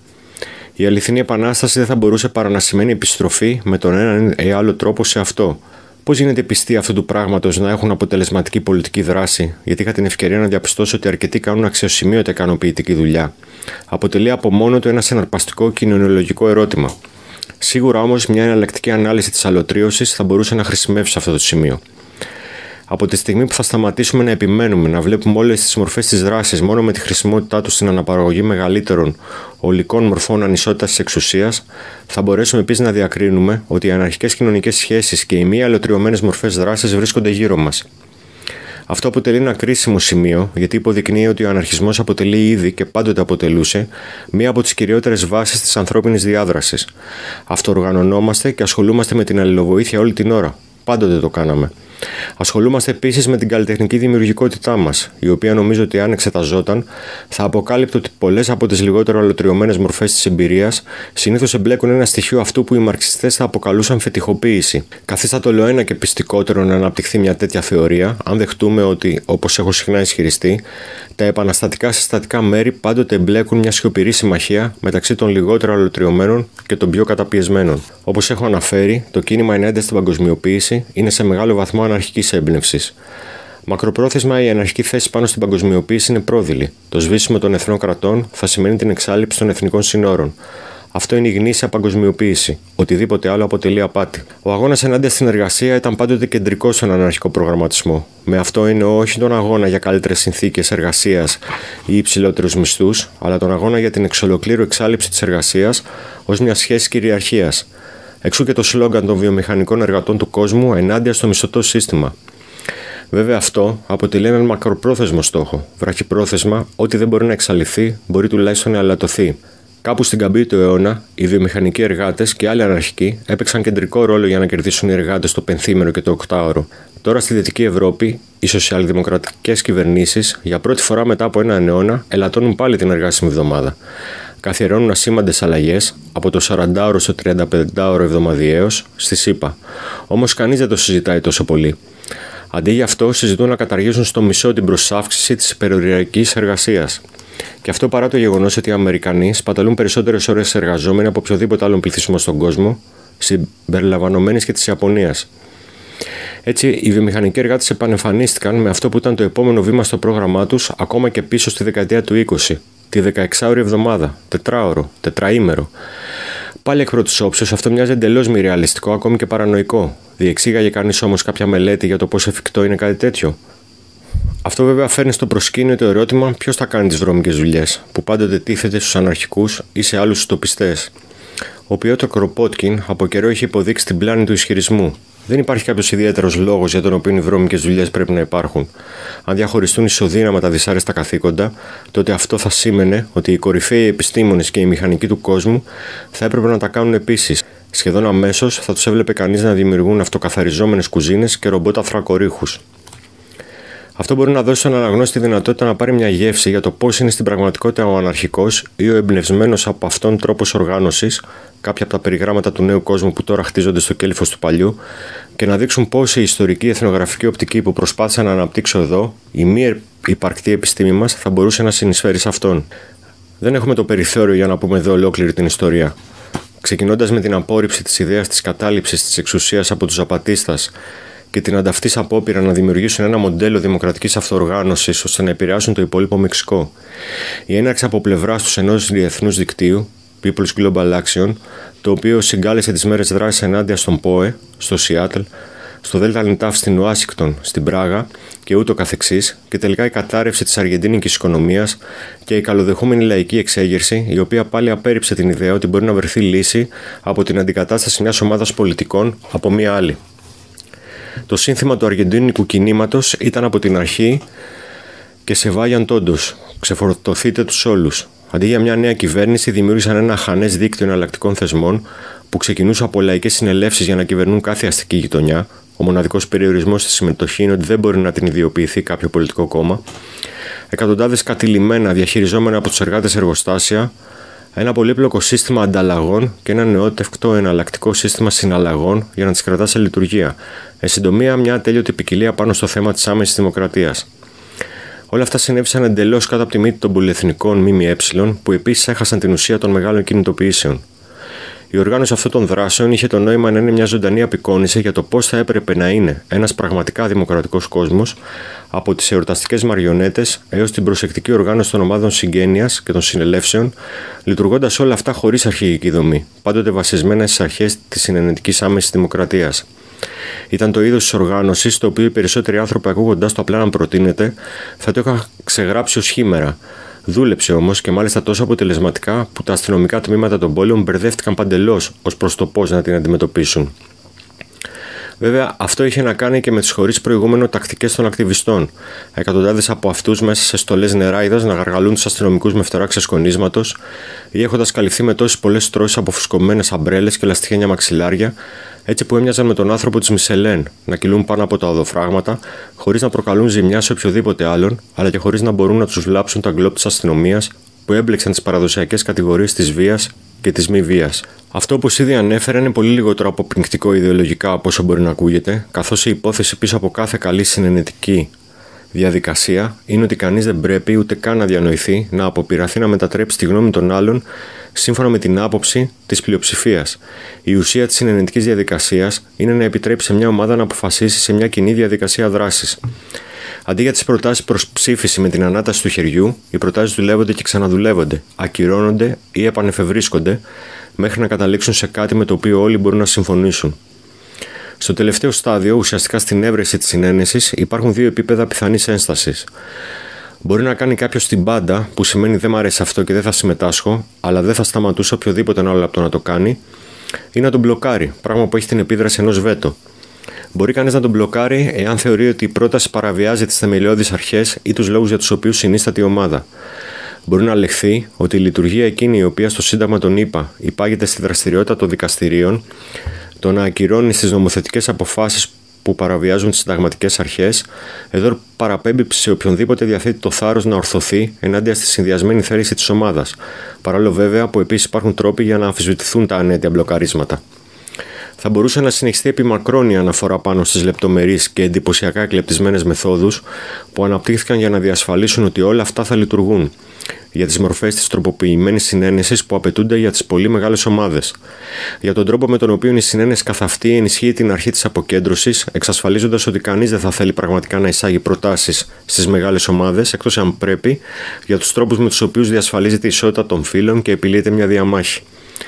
Η αληθινή επανάσταση δεν θα μπορούσε παρά να σημαίνει επιστροφή με τον έναν ή άλλο τρόπο σε αυτό. Πώς γίνεται πιστοί αυτού του πράγματος να έχουν αποτελεσματική πολιτική δράση, γιατί είχα την ευκαιρία να διαπιστώσω ότι αρκετοί κάνουν αξιοσημείωτα ικανοποιητική δουλειά. Αποτελεί από μόνο του ένα συναρπαστικό κοινωνιολογικό ερώτημα. Σίγουρα όμως μια εναλλακτική ανάλυση της αλωτρίωσης θα μπορούσε να χρησιμεύσει σε αυτό το σημείο. Από τη στιγμή που θα σταματήσουμε να επιμένουμε να βλέπουμε όλες τις μορφές της δράσης μόνο με τη χρησιμότητά τους στην αναπαραγωγή μεγαλύτερων ολικών μορφών ανισότητας της εξουσίας, θα μπορέσουμε επίσης να διακρίνουμε ότι οι αναρχικές κοινωνικές σχέσεις και οι μη αλωτριωμένες μορφές δράσης βρίσκονται γύρω μας. Αυτό αποτελεί ένα κρίσιμο σημείο, γιατί υποδεικνύει ότι ο αναρχισμός αποτελεί ήδη και πάντοτε αποτελούσε μία από τις κυριότερες βάσεις της ανθρώπινης διάδρασης. Αυτοοργανωνόμαστε και ασχολούμαστε με την αλληλοβοήθεια όλη την ώρα. Πάντοτε το κάναμε. Ασχολούμαστε επίσης με την καλλιτεχνική δημιουργικότητά μας, η οποία νομίζω ότι αν εξεταζόταν θα αποκάλυπτε ότι πολλές από τις λιγότερο αλωτριωμένες μορφές της εμπειρίας συνήθως εμπλέκουν ένα στοιχείο αυτού που οι μαρξιστές θα αποκαλούσαν φετιχοποίηση. Καθίσταται όλο ένα και πιστικότερο να αναπτυχθεί μια τέτοια θεωρία, αν δεχτούμε ότι, όπως έχω συχνά ισχυριστεί, τα επαναστατικά συστατικά μέρη πάντοτε εμπλέκουν μια σιωπηρή συμμαχία μεταξύ των λιγότερο αλωτριωμένων και των πιο καταπιεσμένων. Όπως έχω αναφέρει, το κίνημα ενάντια στην παγκοσμιοποίηση είναι σε μεγάλο βαθμό αναρχικής έμπνευσης. Μακροπρόθεσμα, η αναρχική θέση πάνω στην παγκοσμιοποίηση είναι πρόδειλη. Το σβήσιμο των εθνών κρατών θα σημαίνει την εξάλληψη των εθνικών συνόρων. Αυτό είναι η γνήσια παγκοσμιοποίηση. Οτιδήποτε άλλο αποτελεί απάτη. Ο αγώνας ενάντια στην εργασία ήταν πάντοτε κεντρικός στον αναρχικό προγραμματισμό. Με αυτό εννοώ όχι τον αγώνα για καλύτερες συνθήκες εργασίας ή υψηλότερους μισθούς, αλλά τον αγώνα για την εξ ολοκλήρου εξάλληψη της εργασίας ως μια σχέση κυριαρχίας. Εξού και το σλόγγαν των βιομηχανικών εργατών του κόσμου ενάντια στο μισθωτό σύστημα. Βέβαια, αυτό αποτελεί έναν μακροπρόθεσμο στόχο. Βραχυπρόθεσμα, ό,τι δεν μπορεί να εξαλειφθεί, μπορεί τουλάχιστον να αλατωθεί. Κάπου στην καμπή του αιώνα, οι βιομηχανικοί εργάτες και άλλοι αναρχικοί έπαιξαν κεντρικό ρόλο για να κερδίσουν οι εργάτες το πενθήμερο και το οκτάωρο. Τώρα στη Δυτική Ευρώπη, οι σοσιαλδημοκρατικές κυβερνήσεις, για πρώτη φορά μετά από έναν αιώνα, ελαττώνουν πάλι την εργάσιμη εβδομάδα. Καθιερώνουν ασήμαντες αλλαγές από το σαραντάωρο στο τριανταπεντάωρο εβδομαδιαίος στη ΣΥΠΑ. Όμως κανείς δεν το συζητάει τόσο πολύ. Αντί γι' αυτό, συζητούν να καταργήσουν στο μισό την προσάυξηση της υπεροριακής εργασίας. Και αυτό παρά το γεγονός ότι οι Αμερικανοί σπαταλούν περισσότερες ώρες εργαζόμενοι από οποιοδήποτε άλλον πληθυσμό στον κόσμο, συμπεριλαμβανομένης και της Ιαπωνίας. Έτσι, οι βιομηχανικοί εργάτες επανεμφανίστηκαν με αυτό που ήταν το επόμενο βήμα στο πρόγραμμά τους, ακόμα και πίσω στη δεκαετία του είκοσι, τη δεκαεξάωρη εβδομάδα, τετράωρο, τετραήμερο. Πάλι εκ πρώτης όψεως, αυτό μοιάζει εντελώς μη ρεαλιστικό, ακόμη και παρανοϊκό. Διεξήγαγε κανείς όμως κάποια μελέτη για το πώς εφικτό είναι κάτι τέτοιο? Αυτό βέβαια φέρνει στο προσκήνιο το ερώτημα ποιος θα κάνει τις βρώμικες δουλειές, που πάντοτε τίθεται στους αναρχικούς ή σε άλλους ιστοπιστές. Ο Πιότρ Κροπότκιν από καιρό είχε υποδείξει την πλάνη του ισχυρισμού. Δεν υπάρχει κάποιος ιδιαίτερος λόγος για τον οποίο οι βρώμικες δουλειές πρέπει να υπάρχουν. Αν διαχωριστούν ισοδύναμα τα δυσάρεστα καθήκοντα, τότε αυτό θα σήμαινε ότι οι κορυφαίοι επιστήμονες και οι μηχανικοί του κόσμου θα έπρεπε να τα κάνουν επίσης. Σχεδόν αμέσως θα τους έβλεπε κανείς να δημιουργούν αυτοκαθαριζόμενες κουζίνες και ρομπότ ανθρακορίχους. Αυτό μπορεί να δώσει στον αναγνώστη τη δυνατότητα να πάρει μια γεύση για το πώς είναι στην πραγματικότητα ο αναρχικός ή ο εμπνευσμένος από αυτόν τρόπος οργάνωσης, κάποια από τα περιγράμματα του νέου κόσμου που τώρα χτίζονται στο κέλυφος του παλιού, και να δείξουν πώς η ιστορική εθνογραφική οπτική που προσπάθησα να αναπτύξω εδώ, η μη υπαρκτή επιστήμη μας, θα μπορούσε να συνεισφέρει σε αυτόν. Δεν έχουμε το περιθώριο για να πούμε εδώ ολόκληρη την ιστορία. Ξεκινώντας με την απόρριψη της ιδέας της κατάληψης της εξουσίας από τους Ζαπατίστας και την ανταυτής απόπειρα να δημιουργήσουν ένα μοντέλο δημοκρατικής αυτοοργάνωσης ώστε να επηρεάσουν το υπόλοιπο Μεξικό, η έναρξη από πλευράς τους ενός διεθνούς δικτύου, People's Global Action, το οποίο συγκάλεσε τις μέρες δράσης ενάντια στον ΠΟΕ, στο Σιάτλ, στο Δέλτα Νιτάφ στην Ουάσιγκτον, στην Πράγα και ούτω καθεξής, και τελικά η κατάρρευση της αργεντίνικης οικονομίας και η καλοδεχούμενη λαϊκή εξέγερση, η οποία πάλι απέρριψε την ιδέα ότι μπορεί να βρεθεί λύση από την αντικατάσταση μιας ομάδας πολιτικών από μία άλλη. Το σύνθημα του αργεντίνικου κινήματος ήταν από την αρχή και σε βάγιαν τόντος, ξεφορτωθείτε τους όλους. Αντί για μια νέα κυβέρνηση, δημιούργησαν ένα αχανές δίκτυο εναλλακτικών θεσμών που ξεκινούσε από λαϊκές συνελεύσεις για να κυβερνούν κάθε αστική γειτονιά. Ο μοναδικός περιορισμός στη συμμετοχή είναι ότι δεν μπορεί να την ιδιοποιηθεί κάποιο πολιτικό κόμμα. Εκατοντάδες κατηλημένα διαχειριζόμενα από τους εργάτες εργοστάσια, ένα πολύπλοκο σύστημα ανταλλαγών και ένα νεότευκτο εναλλακτικό σύστημα συναλλαγών για να τις κρατά σε λειτουργία. Εν συντομία, μια ατέλειωτη ποικιλία πάνω στο θέμα της άμεσης δημοκρατίας. Όλα αυτά συνέβησαν εντελώς κάτω από τη μύτη των πολυεθνικών ΜΜΕ, που επίσης έχασαν την ουσία των μεγάλων κινητοποιήσεων. Η οργάνωση αυτών των δράσεων είχε το νόημα να είναι μια ζωντανή απεικόνηση για το πώς θα έπρεπε να είναι ένας πραγματικά δημοκρατικός κόσμος, από τις εορταστικές μαριονέτες έως την προσεκτική οργάνωση των ομάδων συγγένειας και των συνελεύσεων, λειτουργώντας όλα αυτά χωρίς αρχηγική δομή, πάντοτε βασισμένα στις αρχές της συνενετικής άμεσης δημοκρατίας. Ήταν το είδος της οργάνωσης το οποίο οι περισσότεροι άνθρωποι, ακούγοντας το απλά να προτείνεται, θα το είχαν ξεγράψει ως χήμερα. Δούλεψε όμως, και μάλιστα τόσο αποτελεσματικά που τα αστυνομικά τμήματα των πόλεων μπερδεύτηκαν παντελώς ως προς το πώς να την αντιμετωπίσουν. Βέβαια, αυτό είχε να κάνει και με τις χωρίς προηγούμενο τακτικές των ακτιβιστών. Εκατοντάδες από αυτούς μέσα σε στολές νεράιδας να γαργαλούν τους αστυνομικούς με φτερά ξεσκονίσματος ή έχοντας καλυφθεί με τόσες πολλές στρώσεις από φουσκωμένες αμπρέλες και λαστιχένια μαξιλάρια, έτσι που έμοιαζαν με τον άνθρωπο της Μισελέν, να κυλούν πάνω από τα οδοφράγματα, χωρίς να προκαλούν ζημιά σε οποιοδήποτε άλλον, αλλά και χωρίς να μπορούν να τους βλάψουν τα γκλόπ της αστυνομίας που έμπλεξαν τις παραδοσιακές κατηγορίες της βίας και της μη βίας. Αυτό, όπως ήδη ανέφερα, είναι πολύ λιγότερο αποπνικτικό ιδεολογικά από όσο μπορεί να ακούγεται, καθώς η υπόθεση πίσω από κάθε καλή συνενετική διαδικασία είναι ότι κανείς δεν πρέπει ούτε καν να διανοηθεί να αποπειραθεί να μετατρέψει τη γνώμη των άλλων σύμφωνα με την άποψη της πλειοψηφίας. Η ουσία της συνενετικής διαδικασίας είναι να επιτρέπει σε μια ομάδα να αποφασίσει σε μια κοινή διαδικασία δράσης. Αντί για τις προτάσεις προς ψήφιση με την ανάταση του χεριού, οι προτάσεις δουλεύονται και ξαναδουλεύονται, ακυρώνονται ή επανεφευρίσκονται μέχρι να καταλήξουν σε κάτι με το οποίο όλοι μπορούν να συμφωνήσουν. Στο τελευταίο στάδιο, ουσιαστικά στην έβρεση της συνένεσης, υπάρχουν δύο επίπεδα πιθανής ένστασης. Μπορεί να κάνει κάποιος την πάντα, που σημαίνει δεν μ' αρέσει αυτό και δεν θα συμμετάσχω, αλλά δεν θα σταματούσε οποιοδήποτε άλλο από το να το κάνει, ή να τον μπλοκάρει, πράγμα που έχει την επίδραση ενός βέτο. Μπορεί κανείς να τον μπλοκάρει εάν θεωρεί ότι η πρόταση παραβιάζει τις θεμελιώδεις αρχές ή τους λόγους για τους οποίους συνίσταται η ομάδα. Μπορεί να λεχθεί ότι η λειτουργία εκείνη η οποία στο Σύνταγμα των ΗΠΑ υπάγεται στη δραστηριότητα των δικαστηρίων, το να ακυρώνει στις νομοθετικές αποφάσεις που παραβιάζουν τις συνταγματικές αρχές, εδώ παραπέμπει σε οποιονδήποτε διαθέτει το θάρρος να ορθωθεί ενάντια στη συνδυασμένη θέληση της ομάδας, παρόλο βέβαια που επίσης υπάρχουν τρόποι για να αμφισβητηθούν τα ανέτεια μπλοκαρίσματα. Θα μπορούσε να συνεχιστεί επιμακρών η αναφορά πάνω στις λεπτομερείς και εντυπωσιακά εκλεπτισμένες μεθόδους που αναπτύχθηκαν για να διασφαλίσουν ότι όλα αυτά θα λειτουργούν, για τις μορφές της τροποποιημένης συνένεσης που απαιτούνται για τις πολύ μεγάλες ομάδες, για τον τρόπο με τον οποίο η συνένεση καθ' αυτή ενισχύει την αρχή της αποκέντρωσης, εξασφαλίζοντας ότι κανείς δεν θα θέλει πραγματικά να εισάγει προτάσεις στις μεγάλες ομάδες, εκτός αν πρέπει, για τους τρόπους με τους οποίους διασφαλίζεται η ισότητα των φύλων και επιλύεται μια διαμάχη.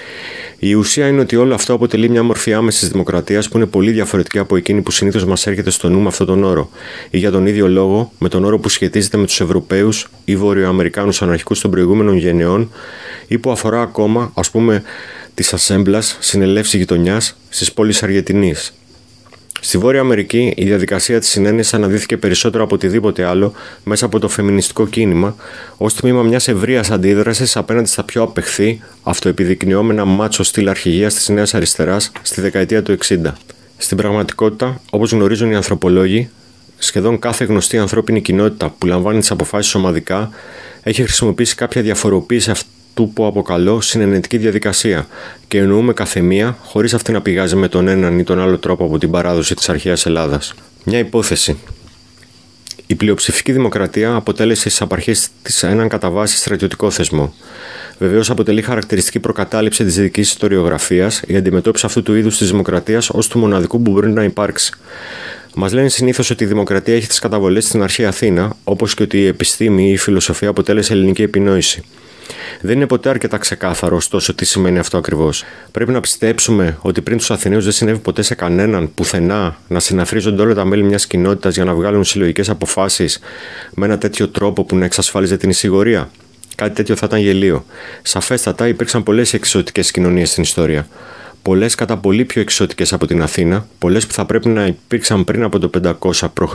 Η ουσία είναι ότι όλο αυτό αποτελεί μια μορφή άμεσης δημοκρατίας που είναι πολύ διαφορετική από εκείνη που συνήθως μας έρχεται στο νου με αυτόν τον όρο, ή για τον ίδιο λόγο με τον όρο που σχετίζεται με τους Ευρωπαίους ή Βορειοαμερικάνους αναρχικούς των προηγούμενων γενεών, ή που αφορά ακόμα, ας πούμε, τις ασέμπλας, συνελεύσεις γειτονιάς στις πόλεις Αργεντινής. Στη Βόρεια Αμερική, η διαδικασία της συνένεσης αναδύθηκε περισσότερο από οτιδήποτε άλλο μέσα από το φεμινιστικό κίνημα, ως τμήμα μιας ευρείας αντίδρασης απέναντι στα πιο απεχθή, αυτοεπιδεικνυόμενα μάτσο στυλ αρχηγίας της Νέας Αριστεράς στη δεκαετία του εξήντα. Στην πραγματικότητα, όπως γνωρίζουν οι ανθρωπολόγοι, σχεδόν κάθε γνωστή ανθρώπινη κοινότητα που λαμβάνει τις αποφάσεις ομαδικά έχει χρησιμοποιήσει κάποια διαφοροποίηση αυτού που αποκαλώ συνενετική διαδικασία και εννοούμε καθεμία χωρίς αυτή να πηγάζει με τον έναν ή τον άλλο τρόπο από την παράδοση της αρχαίας Ελλάδας. Μια υπόθεση. Η πλειοψηφική δημοκρατία αποτέλεσε στις απαρχές της έναν κατά βάση στρατιωτικό θεσμό. Βεβαίως αποτελεί χαρακτηριστική προκατάληψη της δυτικής ιστοριογραφίας η αντιμετώπιση αυτού του είδους της δημοκρατίας ως του μοναδικού που μπορεί να υπάρξει. Μας λένε συνήθως ότι η δημοκρατία έχει τις καταβολές στην αρχαία Αθήνα, όπως και ότι η επιστήμη ή η φιλοσοφία αποτέλεσε ελληνική επινόηση. Δεν είναι ποτέ αρκετά ξεκάθαρο, ωστόσο, τι σημαίνει αυτό ακριβώς. Πρέπει να πιστέψουμε ότι πριν τους Αθηναίους δεν συνέβη ποτέ σε κανέναν πουθενά να συναθρίζονται όλα τα μέλη μιας κοινότητας για να βγάλουν συλλογικές αποφάσεις με ένα τέτοιο τρόπο που να εξασφάλιζε την εισηγορία. Κάτι τέτοιο θα ήταν γελίο. Σαφέστατα υπήρξαν πολλές εξωτικές κοινωνίες στην ιστορία. Πολλές κατά πολύ πιο εξωτικές από την Αθήνα, πολλές που θα πρέπει να υπήρξαν πριν από το πεντακόσια π.Χ.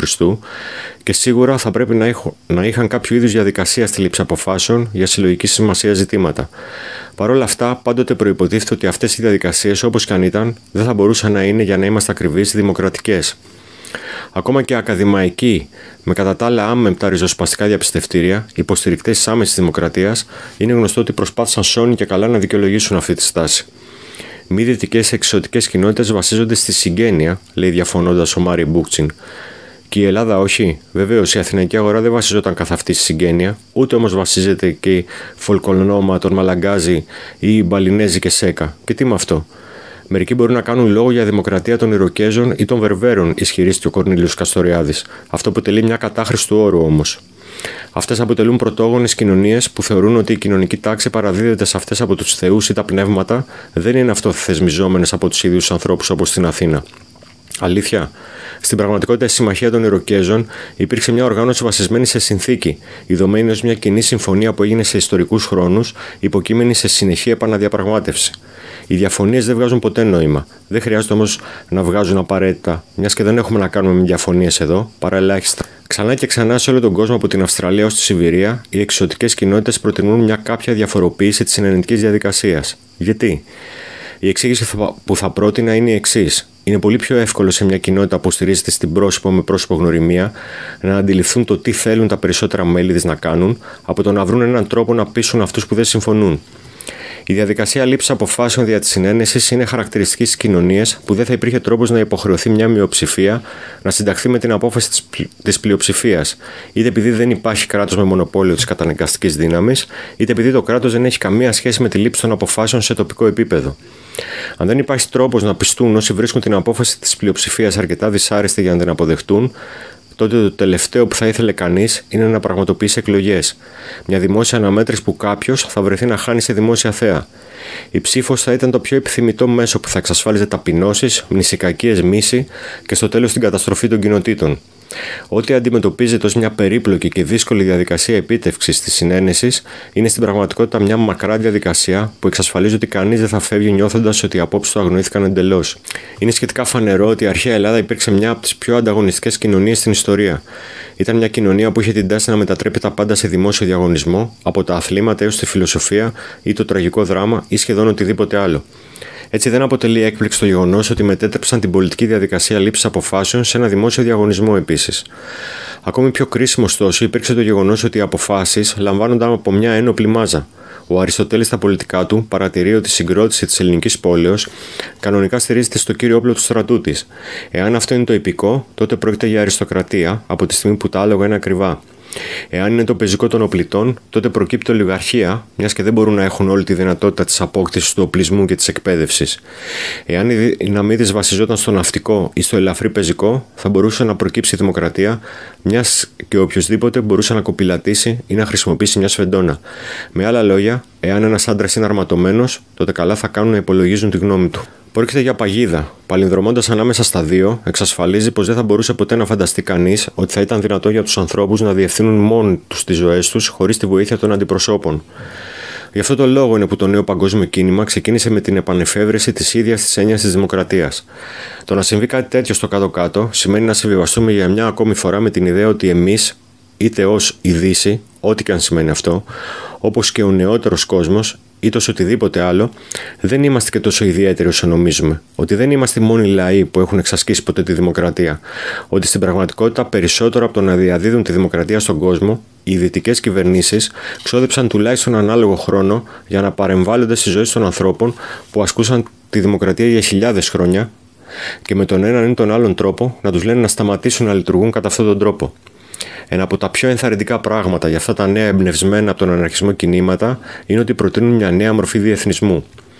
και σίγουρα θα πρέπει να, έχω, να είχαν κάποιο είδους διαδικασία στη λήψη αποφάσεων για συλλογική σημασία ζητήματα. Παρ' όλα αυτά, πάντοτε προϋποτίθεται ότι αυτές οι διαδικασίες, όπως και αν ήταν, δεν θα μπορούσαν να είναι, για να είμαστε ακριβείς, δημοκρατικές. Ακόμα και ακαδημαϊκοί, με κατά τα άλλα άμεμπτα ριζοσπαστικά διαπιστευτήρια, υποστηρικτές της άμεσης δημοκρατίας, είναι γνωστό ότι προσπάθησαν σώνει και καλά να δικαιολογήσουν αυτή τη στάση. Μη δυτικές εξωτικές κοινότητες βασίζονται στη συγγένεια, λέει διαφωνώντας ο Μάρι Μπούκτσιν. Και η Ελλάδα όχι. Βεβαίως, η αθηναϊκή αγορά δεν βασιζόταν καθ' αυτή στη συγγένεια, ούτε όμως βασίζεται και η Φολκονόμα, τον Μαλαγκάζι ή η Μπαλινέζη και Σέκα. Και τι με αυτό. Μερικοί μπορούν να κάνουν λόγο για δημοκρατία των Ιροκέζων ή των Βερβέρων, ισχυρίστηκε ο Κορνήλιος Καστοριάδης. Αυτό αποτελεί μια κατάχρηση του όρου όμως. Αυτές αποτελούν πρωτόγονες κοινωνίες που θεωρούν ότι η κοινωνική τάξη παραδίδεται σε αυτές από τους θεούς ή τα πνεύματα, δεν είναι αυτοθεσμιζόμενες από τους ίδιους ανθρώπους όπως στην Αθήνα. Αλήθεια. Στην πραγματικότητα, η Συμμαχία των Ιροκέζων υπήρξε μια οργάνωση βασισμένη σε συνθήκη, ειδωμένη ως μια κοινή συμφωνία που έγινε σε ιστορικούς χρόνους, υποκείμενη σε συνεχή επαναδιαπραγμάτευση. Οι διαφωνίες δεν βγάζουν ποτέ νόημα. Δεν χρειάζεται όμως να βγάζουν απαραίτητα, μιας και δεν έχουμε να κάνουμε με διαφωνίες εδώ, παρά ελάχιστα. Ξανά και ξανά σε όλο τον κόσμο, από την Αυστραλία ως τη Σιβηρία, οι εξωτικές κοινότητες προτιμούν μια κάποια διαφοροποίηση της συνενετικής διαδικασίας. Γιατί? Η εξήγηση που θα πρότεινα είναι η εξής. Είναι πολύ πιο εύκολο σε μια κοινότητα που στηρίζεται στην πρόσωπο με πρόσωπο γνωριμία να αντιληφθούν το τι θέλουν τα περισσότερα μέλη της να κάνουν, από το να βρουν έναν τρόπο να πείσουν αυτούς που δεν συμφωνούν. Η διαδικασία λήψης αποφάσεων δια της συνένεσης είναι χαρακτηριστική στις κοινωνίες που δεν θα υπήρχε τρόπος να υποχρεωθεί μια μειοψηφία να συνταχθεί με την απόφαση της, πλη... της πλειοψηφίας, είτε επειδή δεν υπάρχει κράτος με μονοπόλιο της καταναγκαστικής δύναμης, είτε επειδή το κράτος δεν έχει καμία σχέση με τη λήψη των αποφάσεων σε τοπικό επίπεδο. Αν δεν υπάρχει τρόπος να πιστούν όσοι βρίσκουν την απόφαση της πλειοψηφίας αρκετά δυσάρεστη για να την αποδεχτούν, τότε το τελευταίο που θα ήθελε κανείς είναι να πραγματοποιήσει εκλογές. Μια δημόσια αναμέτρηση που κάποιος θα βρεθεί να χάνει σε δημόσια θέα. Η ψήφος θα ήταν το πιο επιθυμητό μέσο που θα εξασφάλιζε ταπεινώσεις, μνησικακίες, μίση και στο τέλος την καταστροφή των κοινοτήτων. Ό,τι αντιμετωπίζεται ως μια περίπλοκη και δύσκολη διαδικασία επίτευξης της συνένεσης είναι στην πραγματικότητα μια μακρά διαδικασία που εξασφαλίζει ότι κανείς δεν θα φεύγει νιώθοντας ότι οι απόψεις του αγνοήθηκαν εντελώς. Είναι σχετικά φανερό ότι η αρχαία Ελλάδα υπήρξε μια από τις πιο ανταγωνιστικές κοινωνίες στην ιστορία. Ήταν μια κοινωνία που είχε την τάση να μετατρέπει τα πάντα σε δημόσιο διαγωνισμό, από τα αθλήματα έως τη φιλοσοφία ή το τραγικό δράμα ή σχεδόν οτιδήποτε άλλο. Έτσι, δεν αποτελεί έκπληξη το γεγονός ότι μετέτρεψαν την πολιτική διαδικασία λήψης αποφάσεων σε ένα δημόσιο διαγωνισμό επίσης. Ακόμη πιο κρίσιμο, ωστόσο, υπήρξε το γεγονός ότι οι αποφάσεις λαμβάνονταν από μια ένοπλη μάζα. Ο Αριστοτέλης στα πολιτικά του παρατηρεί ότι η συγκρότηση της ελληνικής πόλεως κανονικά στηρίζεται στο κύριο όπλο του στρατού της. Εάν αυτό είναι το ιππικό, τότε πρόκειται για αριστοκρατία από τη στιγμή που τα άλογα είναι ακριβά. Εάν είναι το πεζικό των οπλιτών, τότε προκύπτει ολιγαρχία, μιας και δεν μπορούν να έχουν όλη τη δυνατότητα της απόκτησης του οπλισμού και της εκπαίδευσης. Εάν η δύναμή της βασιζόταν στο ναυτικό ή στο ελαφρύ πεζικό, θα μπορούσε να προκύψει η δημοκρατία, μιας και οποιοδήποτε μπορούσε να κοπηλατήσει ή να χρησιμοποιήσει μια σφεντόνα. Με άλλα λόγια, εάν ένας άντρας είναι αρματωμένος, τότε καλά θα κάνουν να υπολογίζουν τη γνώμη του. Πρόκειται για παγίδα. Παλινδρομώντας ανάμεσα στα δύο, εξασφαλίζει πως δεν θα μπορούσε ποτέ να φανταστεί κανείς ότι θα ήταν δυνατό για τους ανθρώπους να διευθύνουν μόνοι τους τις ζωές τους χωρίς τη βοήθεια των αντιπροσώπων. Γι' αυτό το λόγο είναι που το νέο παγκόσμιο κίνημα ξεκίνησε με την επανεφεύρεση της ίδιας της έννοιας της δημοκρατίας. Το να συμβεί κάτι τέτοιο στο κάτω-κάτω σημαίνει να συμβιβαστούμε για μια ακόμη φορά με την ιδέα ότι εμείς, είτε ως η Δύση, ό,τι και αν σημαίνει αυτό, όπως και ο νεότερος κόσμος, ή τόσο οτιδήποτε άλλο, δεν είμαστε και τόσο ιδιαίτεροι όσο νομίζουμε. Ότι δεν είμαστε οι μόνοι λαοί που έχουν εξασκήσει ποτέ τη δημοκρατία. Ότι στην πραγματικότητα, περισσότερο από το να διαδίδουν τη δημοκρατία στον κόσμο, οι δυτικές κυβερνήσεις ξόδεψαν τουλάχιστον ανάλογο χρόνο για να παρεμβάλλονται στις ζωές των ανθρώπων που ασκούσαν τη δημοκρατία για χιλιάδες χρόνια και με τον έναν ή τον άλλον τρόπο να τους λένε να σταματήσουν να λειτουργούν κατά αυτόν τον τρόπο. Ένα από τα πιο ενθαρρυντικά πράγματα για αυτά τα νέα εμπνευσμένα από τον αναρχισμό κινήματα είναι ότι προτείνουν μια νέα μορφή διεθνισμού.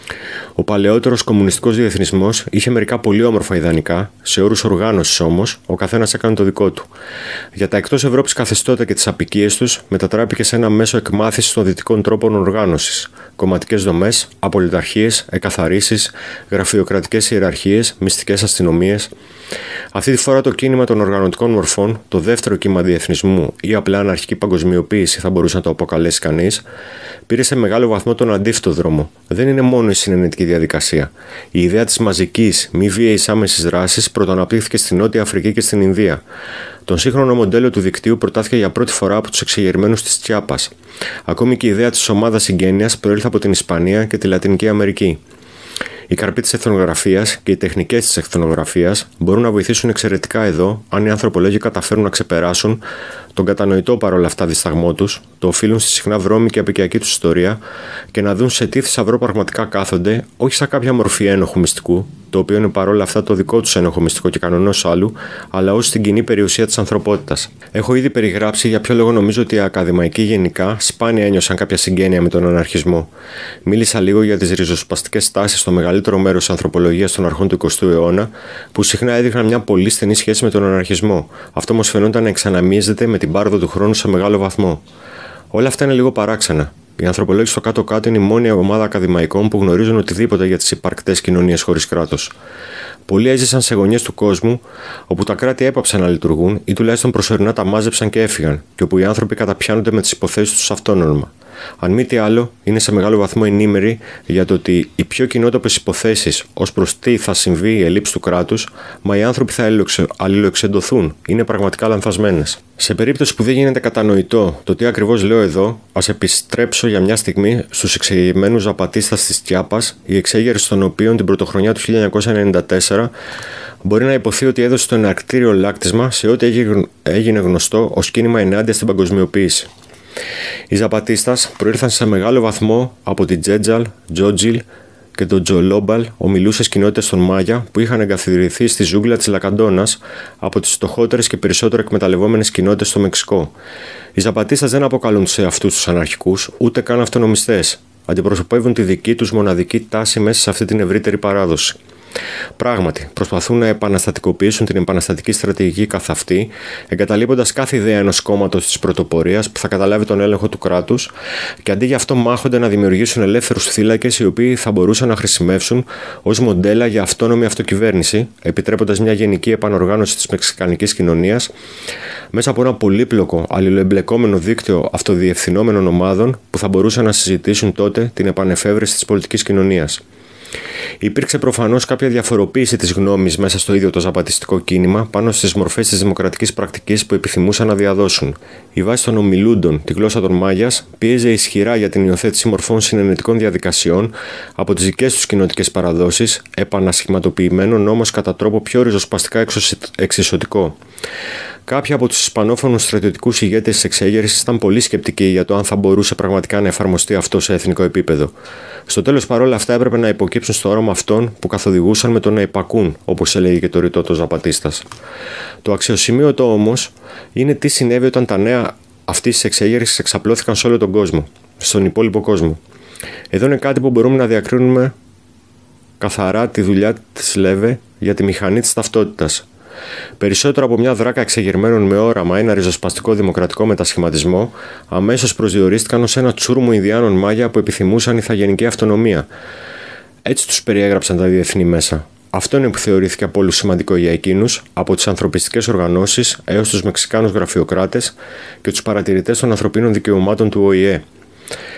Ο παλαιότερος κομμουνιστικός διεθνισμός είχε μερικά πολύ όμορφα ιδανικά, σε όρους οργάνωσης όμως, ο καθένας έκανε το δικό του. Για τα εκτός Ευρώπης καθεστώτα και τις αποικίες τους, μετατράπηκε σε ένα μέσο εκμάθησης των δυτικών τρόπων οργάνωσης. Κομματικές δομές, απολυταρχίες, εκαθαρίσεις, γραφειοκρατικές ιεραρχίες, μυστικές αστυνομίες. Αυτή τη φορά το κίνημα των οργανωτικών μορφών, το δεύτερο κύμα διεθνισμού ή απλά αναρχική παγκοσμιοποίηση, θα μπορούσε να το αποκαλέσει κανείς, πήρε σε μεγάλο βαθμό τον αντίθετο δρόμο. Δεν είναι μόνο η συνενετική διαδικασία. Η ιδέα της μαζικής, μη βίαιης άμεσης δράσης πρωτοαναπτύχθηκε στην Νότια Αφρική και στην Ινδία. Το σύγχρονο μοντέλο του δικτύου προτάθηκε για πρώτη φορά από τους εξεγερμένους της Τσιάπας. Ακόμη και η ιδέα της ομάδας συγγένειας προήλθε από την Ισπανία και τη Λατινική Αμερική. Οι καρποί της εθνογραφίας και οι τεχνικές της εθνογραφίας μπορούν να βοηθήσουν εξαιρετικά εδώ, αν οι ανθρωπολόγοι καταφέρουν να ξεπεράσουν τον κατανοητό παρόλα αυτά δισταγμό τους, το οφείλουν στη συχνά βρώμη και απικιακή τους ιστορία και να δουν σε τι θησαυρό πραγματικά κάθονται, όχι σαν κάποια μορφή ένοχου μυστικού, το οποίο είναι παρόλα αυτά το δικό τους ένοχο μυστικό και κανονός άλλου, αλλά ως την κοινή περιουσία της ανθρωπότητας. Έχω ήδη περιγράψει για ποιο λόγο νομίζω ότι οι ακαδημαϊκοί γενικά σπάνια ένιωσαν κάποια συγγένεια με τον αναρχισμό. Μίλησα λίγο για τις ριζοσπαστικές τάσεις στο μεγαλύτερο μέρος της ανθρωπολογίας των αρχών του εικοστού αιώνα, που συχνά έδειχναν μια πολύ στενή σχέση με τον αναρχισμό. Αυτό όμως φαινόταν να εξαναμίζεται με την πάροδο του χρόνου σε μεγάλο βαθμό. Όλα αυτά είναι λίγο παράξενα. Οι ανθρωπολόγοι στο κάτω-κάτω είναι η μόνη ομάδα ακαδημαϊκών που γνωρίζουν οτιδήποτε για τις υπαρκτές κοινωνίες χωρίς κράτος. Πολλοί έζησαν σε γωνιές του κόσμου όπου τα κράτη έπαψαν να λειτουργούν ή τουλάχιστον προσωρινά τα μάζεψαν και έφυγαν, και όπου οι άνθρωποι καταπιάνονται με τις υποθέσεις τους αυτόνομα. Αν μη τι άλλο, είναι σε μεγάλο βαθμό ενήμεροι για το ότι οι πιο κοινότοπες υποθέσεις ως προς τι θα συμβεί η ελλείψη του κράτους, μα οι άνθρωποι θα αλληλοεξεντωθούν, είναι πραγματικά λανθασμένες. Σε περίπτωση που δεν γίνεται κατανοητό το τι ακριβώς λέω εδώ, ας επιστρέψω για μια στιγμή στους εξεγερμένους Ζαπατίστας της Τσιάπας, η εξέγερση των οποίων την πρωτοχρονιά του χίλια εννιακόσια ενενήντα τέσσερα μπορεί να υποθεί ότι έδωσε το εναρκτήριο λάκτισμα σε ό,τι έγινε γνωστό ως κίνημα ενάντια στην παγκοσμιοποίηση. Οι Ζαπατίστας προήρθαν σε μεγάλο βαθμό από την Τζέτζαλ, Τζότζιλ και τον Τζολόμπαλ, ομιλούσες κοινότητες των Μάγια που είχαν εγκαθιδρυθεί στη ζούγκλα της Λακαντόνας από τις φτωχότερες και περισσότερο εκμεταλλευόμενες κοινότητες στο Μεξικό. Οι Ζαπατίστας δεν αποκαλούν σε αυτούς τους αναρχικούς, ούτε καν αυτονομιστές. Αντιπροσωπεύουν τη δική τους μοναδική τάση μέσα σε αυτή την ευρύτερη παράδοση. Πράγματι, προσπαθούν να επαναστατικοποιήσουν την επαναστατική στρατηγική καθ' αυτή, εγκαταλείποντας κάθε ιδέα ενός κόμματος της πρωτοπορίας που θα καταλάβει τον έλεγχο του κράτους, και αντί γι' αυτό μάχονται να δημιουργήσουν ελεύθερους θύλακες οι οποίοι θα μπορούσαν να χρησιμεύσουν ως μοντέλα για αυτόνομη αυτοκυβέρνηση, επιτρέποντας μια γενική επανοργάνωση της μεξικανικής κοινωνίας μέσα από ένα πολύπλοκο αλληλοεμπλεκόμενο δίκτυο αυτοδιευθυνόμενων ομάδων που θα μπορούσαν να συζητήσουν τότε την επανεφεύρεση της πολιτικής κοινωνίας. Υπήρξε προφανώς κάποια διαφοροποίηση της γνώμης μέσα στο ίδιο το ζαπατιστικό κίνημα πάνω στις μορφές της δημοκρατικής πρακτικής που επιθυμούσαν να διαδώσουν. Η βάση των ομιλούντων, τη γλώσσα των Μάγιας, πίεζε ισχυρά για την υιοθέτηση μορφών συνενετικών διαδικασιών από τις δικές τους κοινοτικές παραδόσεις, επανασχηματοποιημένων όμως κατά τρόπο πιο ριζοσπαστικά εξισωτικό. Κάποιοι από τους ισπανόφωνους στρατιωτικούς ηγέτες της εξέγερσης ήταν πολύ σκεπτικοί για το αν θα μπορούσε πραγματικά να εφαρμοστεί αυτό σε εθνικό επίπεδο. Στο τέλος, παρόλα αυτά, έπρεπε να υποκύψουν στο όραμα αυτών που καθοδηγούσαν με το να υπακούν, όπως έλεγε και το ρητό το Ζαπατίστας. Το αξιοσημείωτο όμως είναι τι συνέβη όταν τα νέα αυτής της εξέγερσης εξαπλώθηκαν σε όλο τον κόσμο, στον υπόλοιπο κόσμο. Εδώ είναι κάτι που μπορούμε να διακρίνουμε καθαρά τη δουλειά της ΛΕΒΕ για τη μηχανή της ταυτότητας. Περισσότερο από μια δράκα εξεγερμένων με όραμα ένα ριζοσπαστικό δημοκρατικό μετασχηματισμό, αμέσως προσδιορίστηκαν ως ένα τσούρμο Ινδιάνων Μάγια που επιθυμούσαν ηθαγενική αυτονομία. Έτσι τους περιέγραψαν τα διεθνή μέσα. Αυτό είναι που θεωρήθηκε από όλους σημαντικό για εκείνους, από τις ανθρωπιστικές οργανώσεις έως τους Μεξικάνους γραφειοκράτες και τους παρατηρητές των ανθρωπίνων δικαιωμάτων του Ο Η Ε.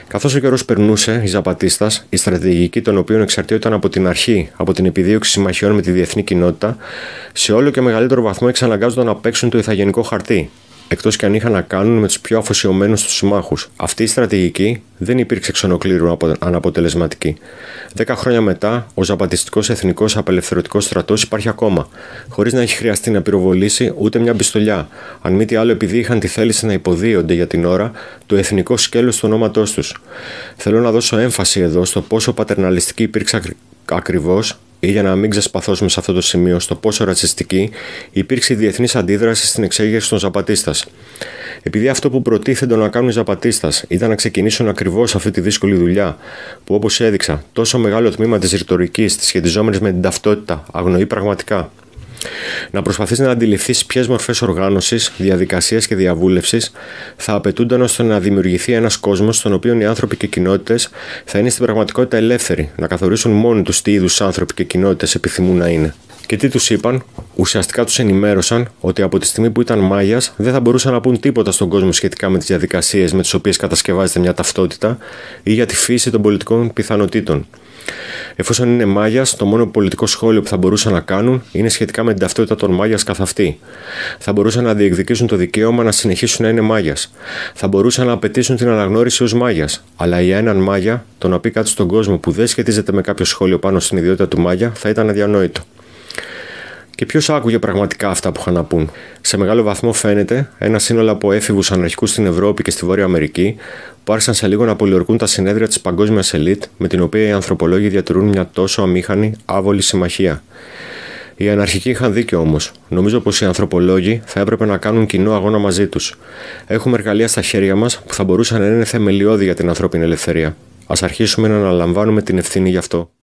Καθώς ο καιρός περνούσε, οι Ζαπατίστας, η στρατηγική των οποίων εξαρτιόταν από την αρχή από την επιδίωξη συμμαχιών με τη διεθνή κοινότητα, σε όλο και μεγαλύτερο βαθμό εξαναγκάζονταν να παίξουν το ηθαγενικό χαρτί, εκτός και αν είχαν να κάνουν με τους πιο αφοσιωμένους τους συμμάχους. Αυτή η στρατηγική δεν υπήρξε εξ ολοκλήρου αναποτελεσματική. Δέκα χρόνια μετά, ο Ζαπατιστικός Εθνικός Απελευθερωτικός Στρατός υπάρχει ακόμα, χωρίς να έχει χρειαστεί να πυροβολήσει ούτε μια πιστολιά, αν μη τι άλλο επειδή είχαν τη θέληση να υποδίονται για την ώρα το εθνικό σκέλος του ονόματός τους. Θέλω να δώσω έμφαση εδώ στο πόσο πατερναλιστική υπήρξε ακριβώς, ή για να μην ξεσπαθώσουμε σε αυτό το σημείο, στο πόσο ρατσιστική υπήρξε η διεθνής αντίδραση στην εξέγερση των Ζαπατίστας. Επειδή αυτό που προτίθενται να κάνουν οι Ζαπατίστας ήταν να ξεκινήσουν ακριβώς αυτή τη δύσκολη δουλειά, που όπως έδειξα, τόσο μεγάλο τμήμα της ρητορικής της σχετιζόμενης με την ταυτότητα αγνοεί πραγματικά. Να προσπαθείς να αντιληφθείς ποιες μορφές οργάνωσης, διαδικασίας και διαβούλευσης θα απαιτούνταν ώστε να δημιουργηθεί ένας κόσμος στον οποίο οι άνθρωποι και κοινότητες θα είναι στην πραγματικότητα ελεύθεροι να καθορίσουν μόνοι τους τι είδους άνθρωποι και κοινότητες επιθυμούν να είναι. Και τι τους είπαν? Ουσιαστικά τους ενημέρωσαν ότι από τη στιγμή που ήταν Μάγιας δεν θα μπορούσαν να πούν τίποτα στον κόσμο σχετικά με τις διαδικασίες με τις οποίες κατασκευάζεται μια ταυτότητα ή για τη φύση των πολιτικών πιθανότητων. Εφόσον είναι Μάγιας, το μόνο πολιτικό σχόλιο που θα μπορούσαν να κάνουν είναι σχετικά με την ταυτότητα των Μάγιας καθ' αυτή. Θα μπορούσαν να διεκδικήσουν το δικαίωμα να συνεχίσουν να είναι Μάγιας. Θα μπορούσαν να απαιτήσουν την αναγνώριση ως Μάγιας. Αλλά για έναν Μάγια, το να πει κάτι στον κόσμο που δεν σχετίζεται με κάποιο σχόλιο πάνω στην ιδιότητα του Μάγια θα ήταν αδιανόητο. Και ποιος άκουγε πραγματικά αυτά που είχαν να πούν? Σε μεγάλο βαθμό φαίνεται ένα σύνολο από έφηβους αναρχικούς στην Ευρώπη και στη Βόρεια Αμερική που άρχισαν σε λίγο να πολιορκούν τα συνέδρια της παγκόσμιας ελίτ με την οποία οι ανθρωπολόγοι διατηρούν μια τόσο αμήχανη, άβολη συμμαχία. Οι αναρχικοί είχαν δίκιο όμως. Νομίζω πως οι ανθρωπολόγοι θα έπρεπε να κάνουν κοινό αγώνα μαζί τους. Έχουμε εργαλεία στα χέρια μας που θα μπορούσαν να είναι θεμελιώδη για την ανθρώπινη ελευθερία. Ας αρχίσουμε να αναλαμβάνουμε την ευθύνη γι' αυτό.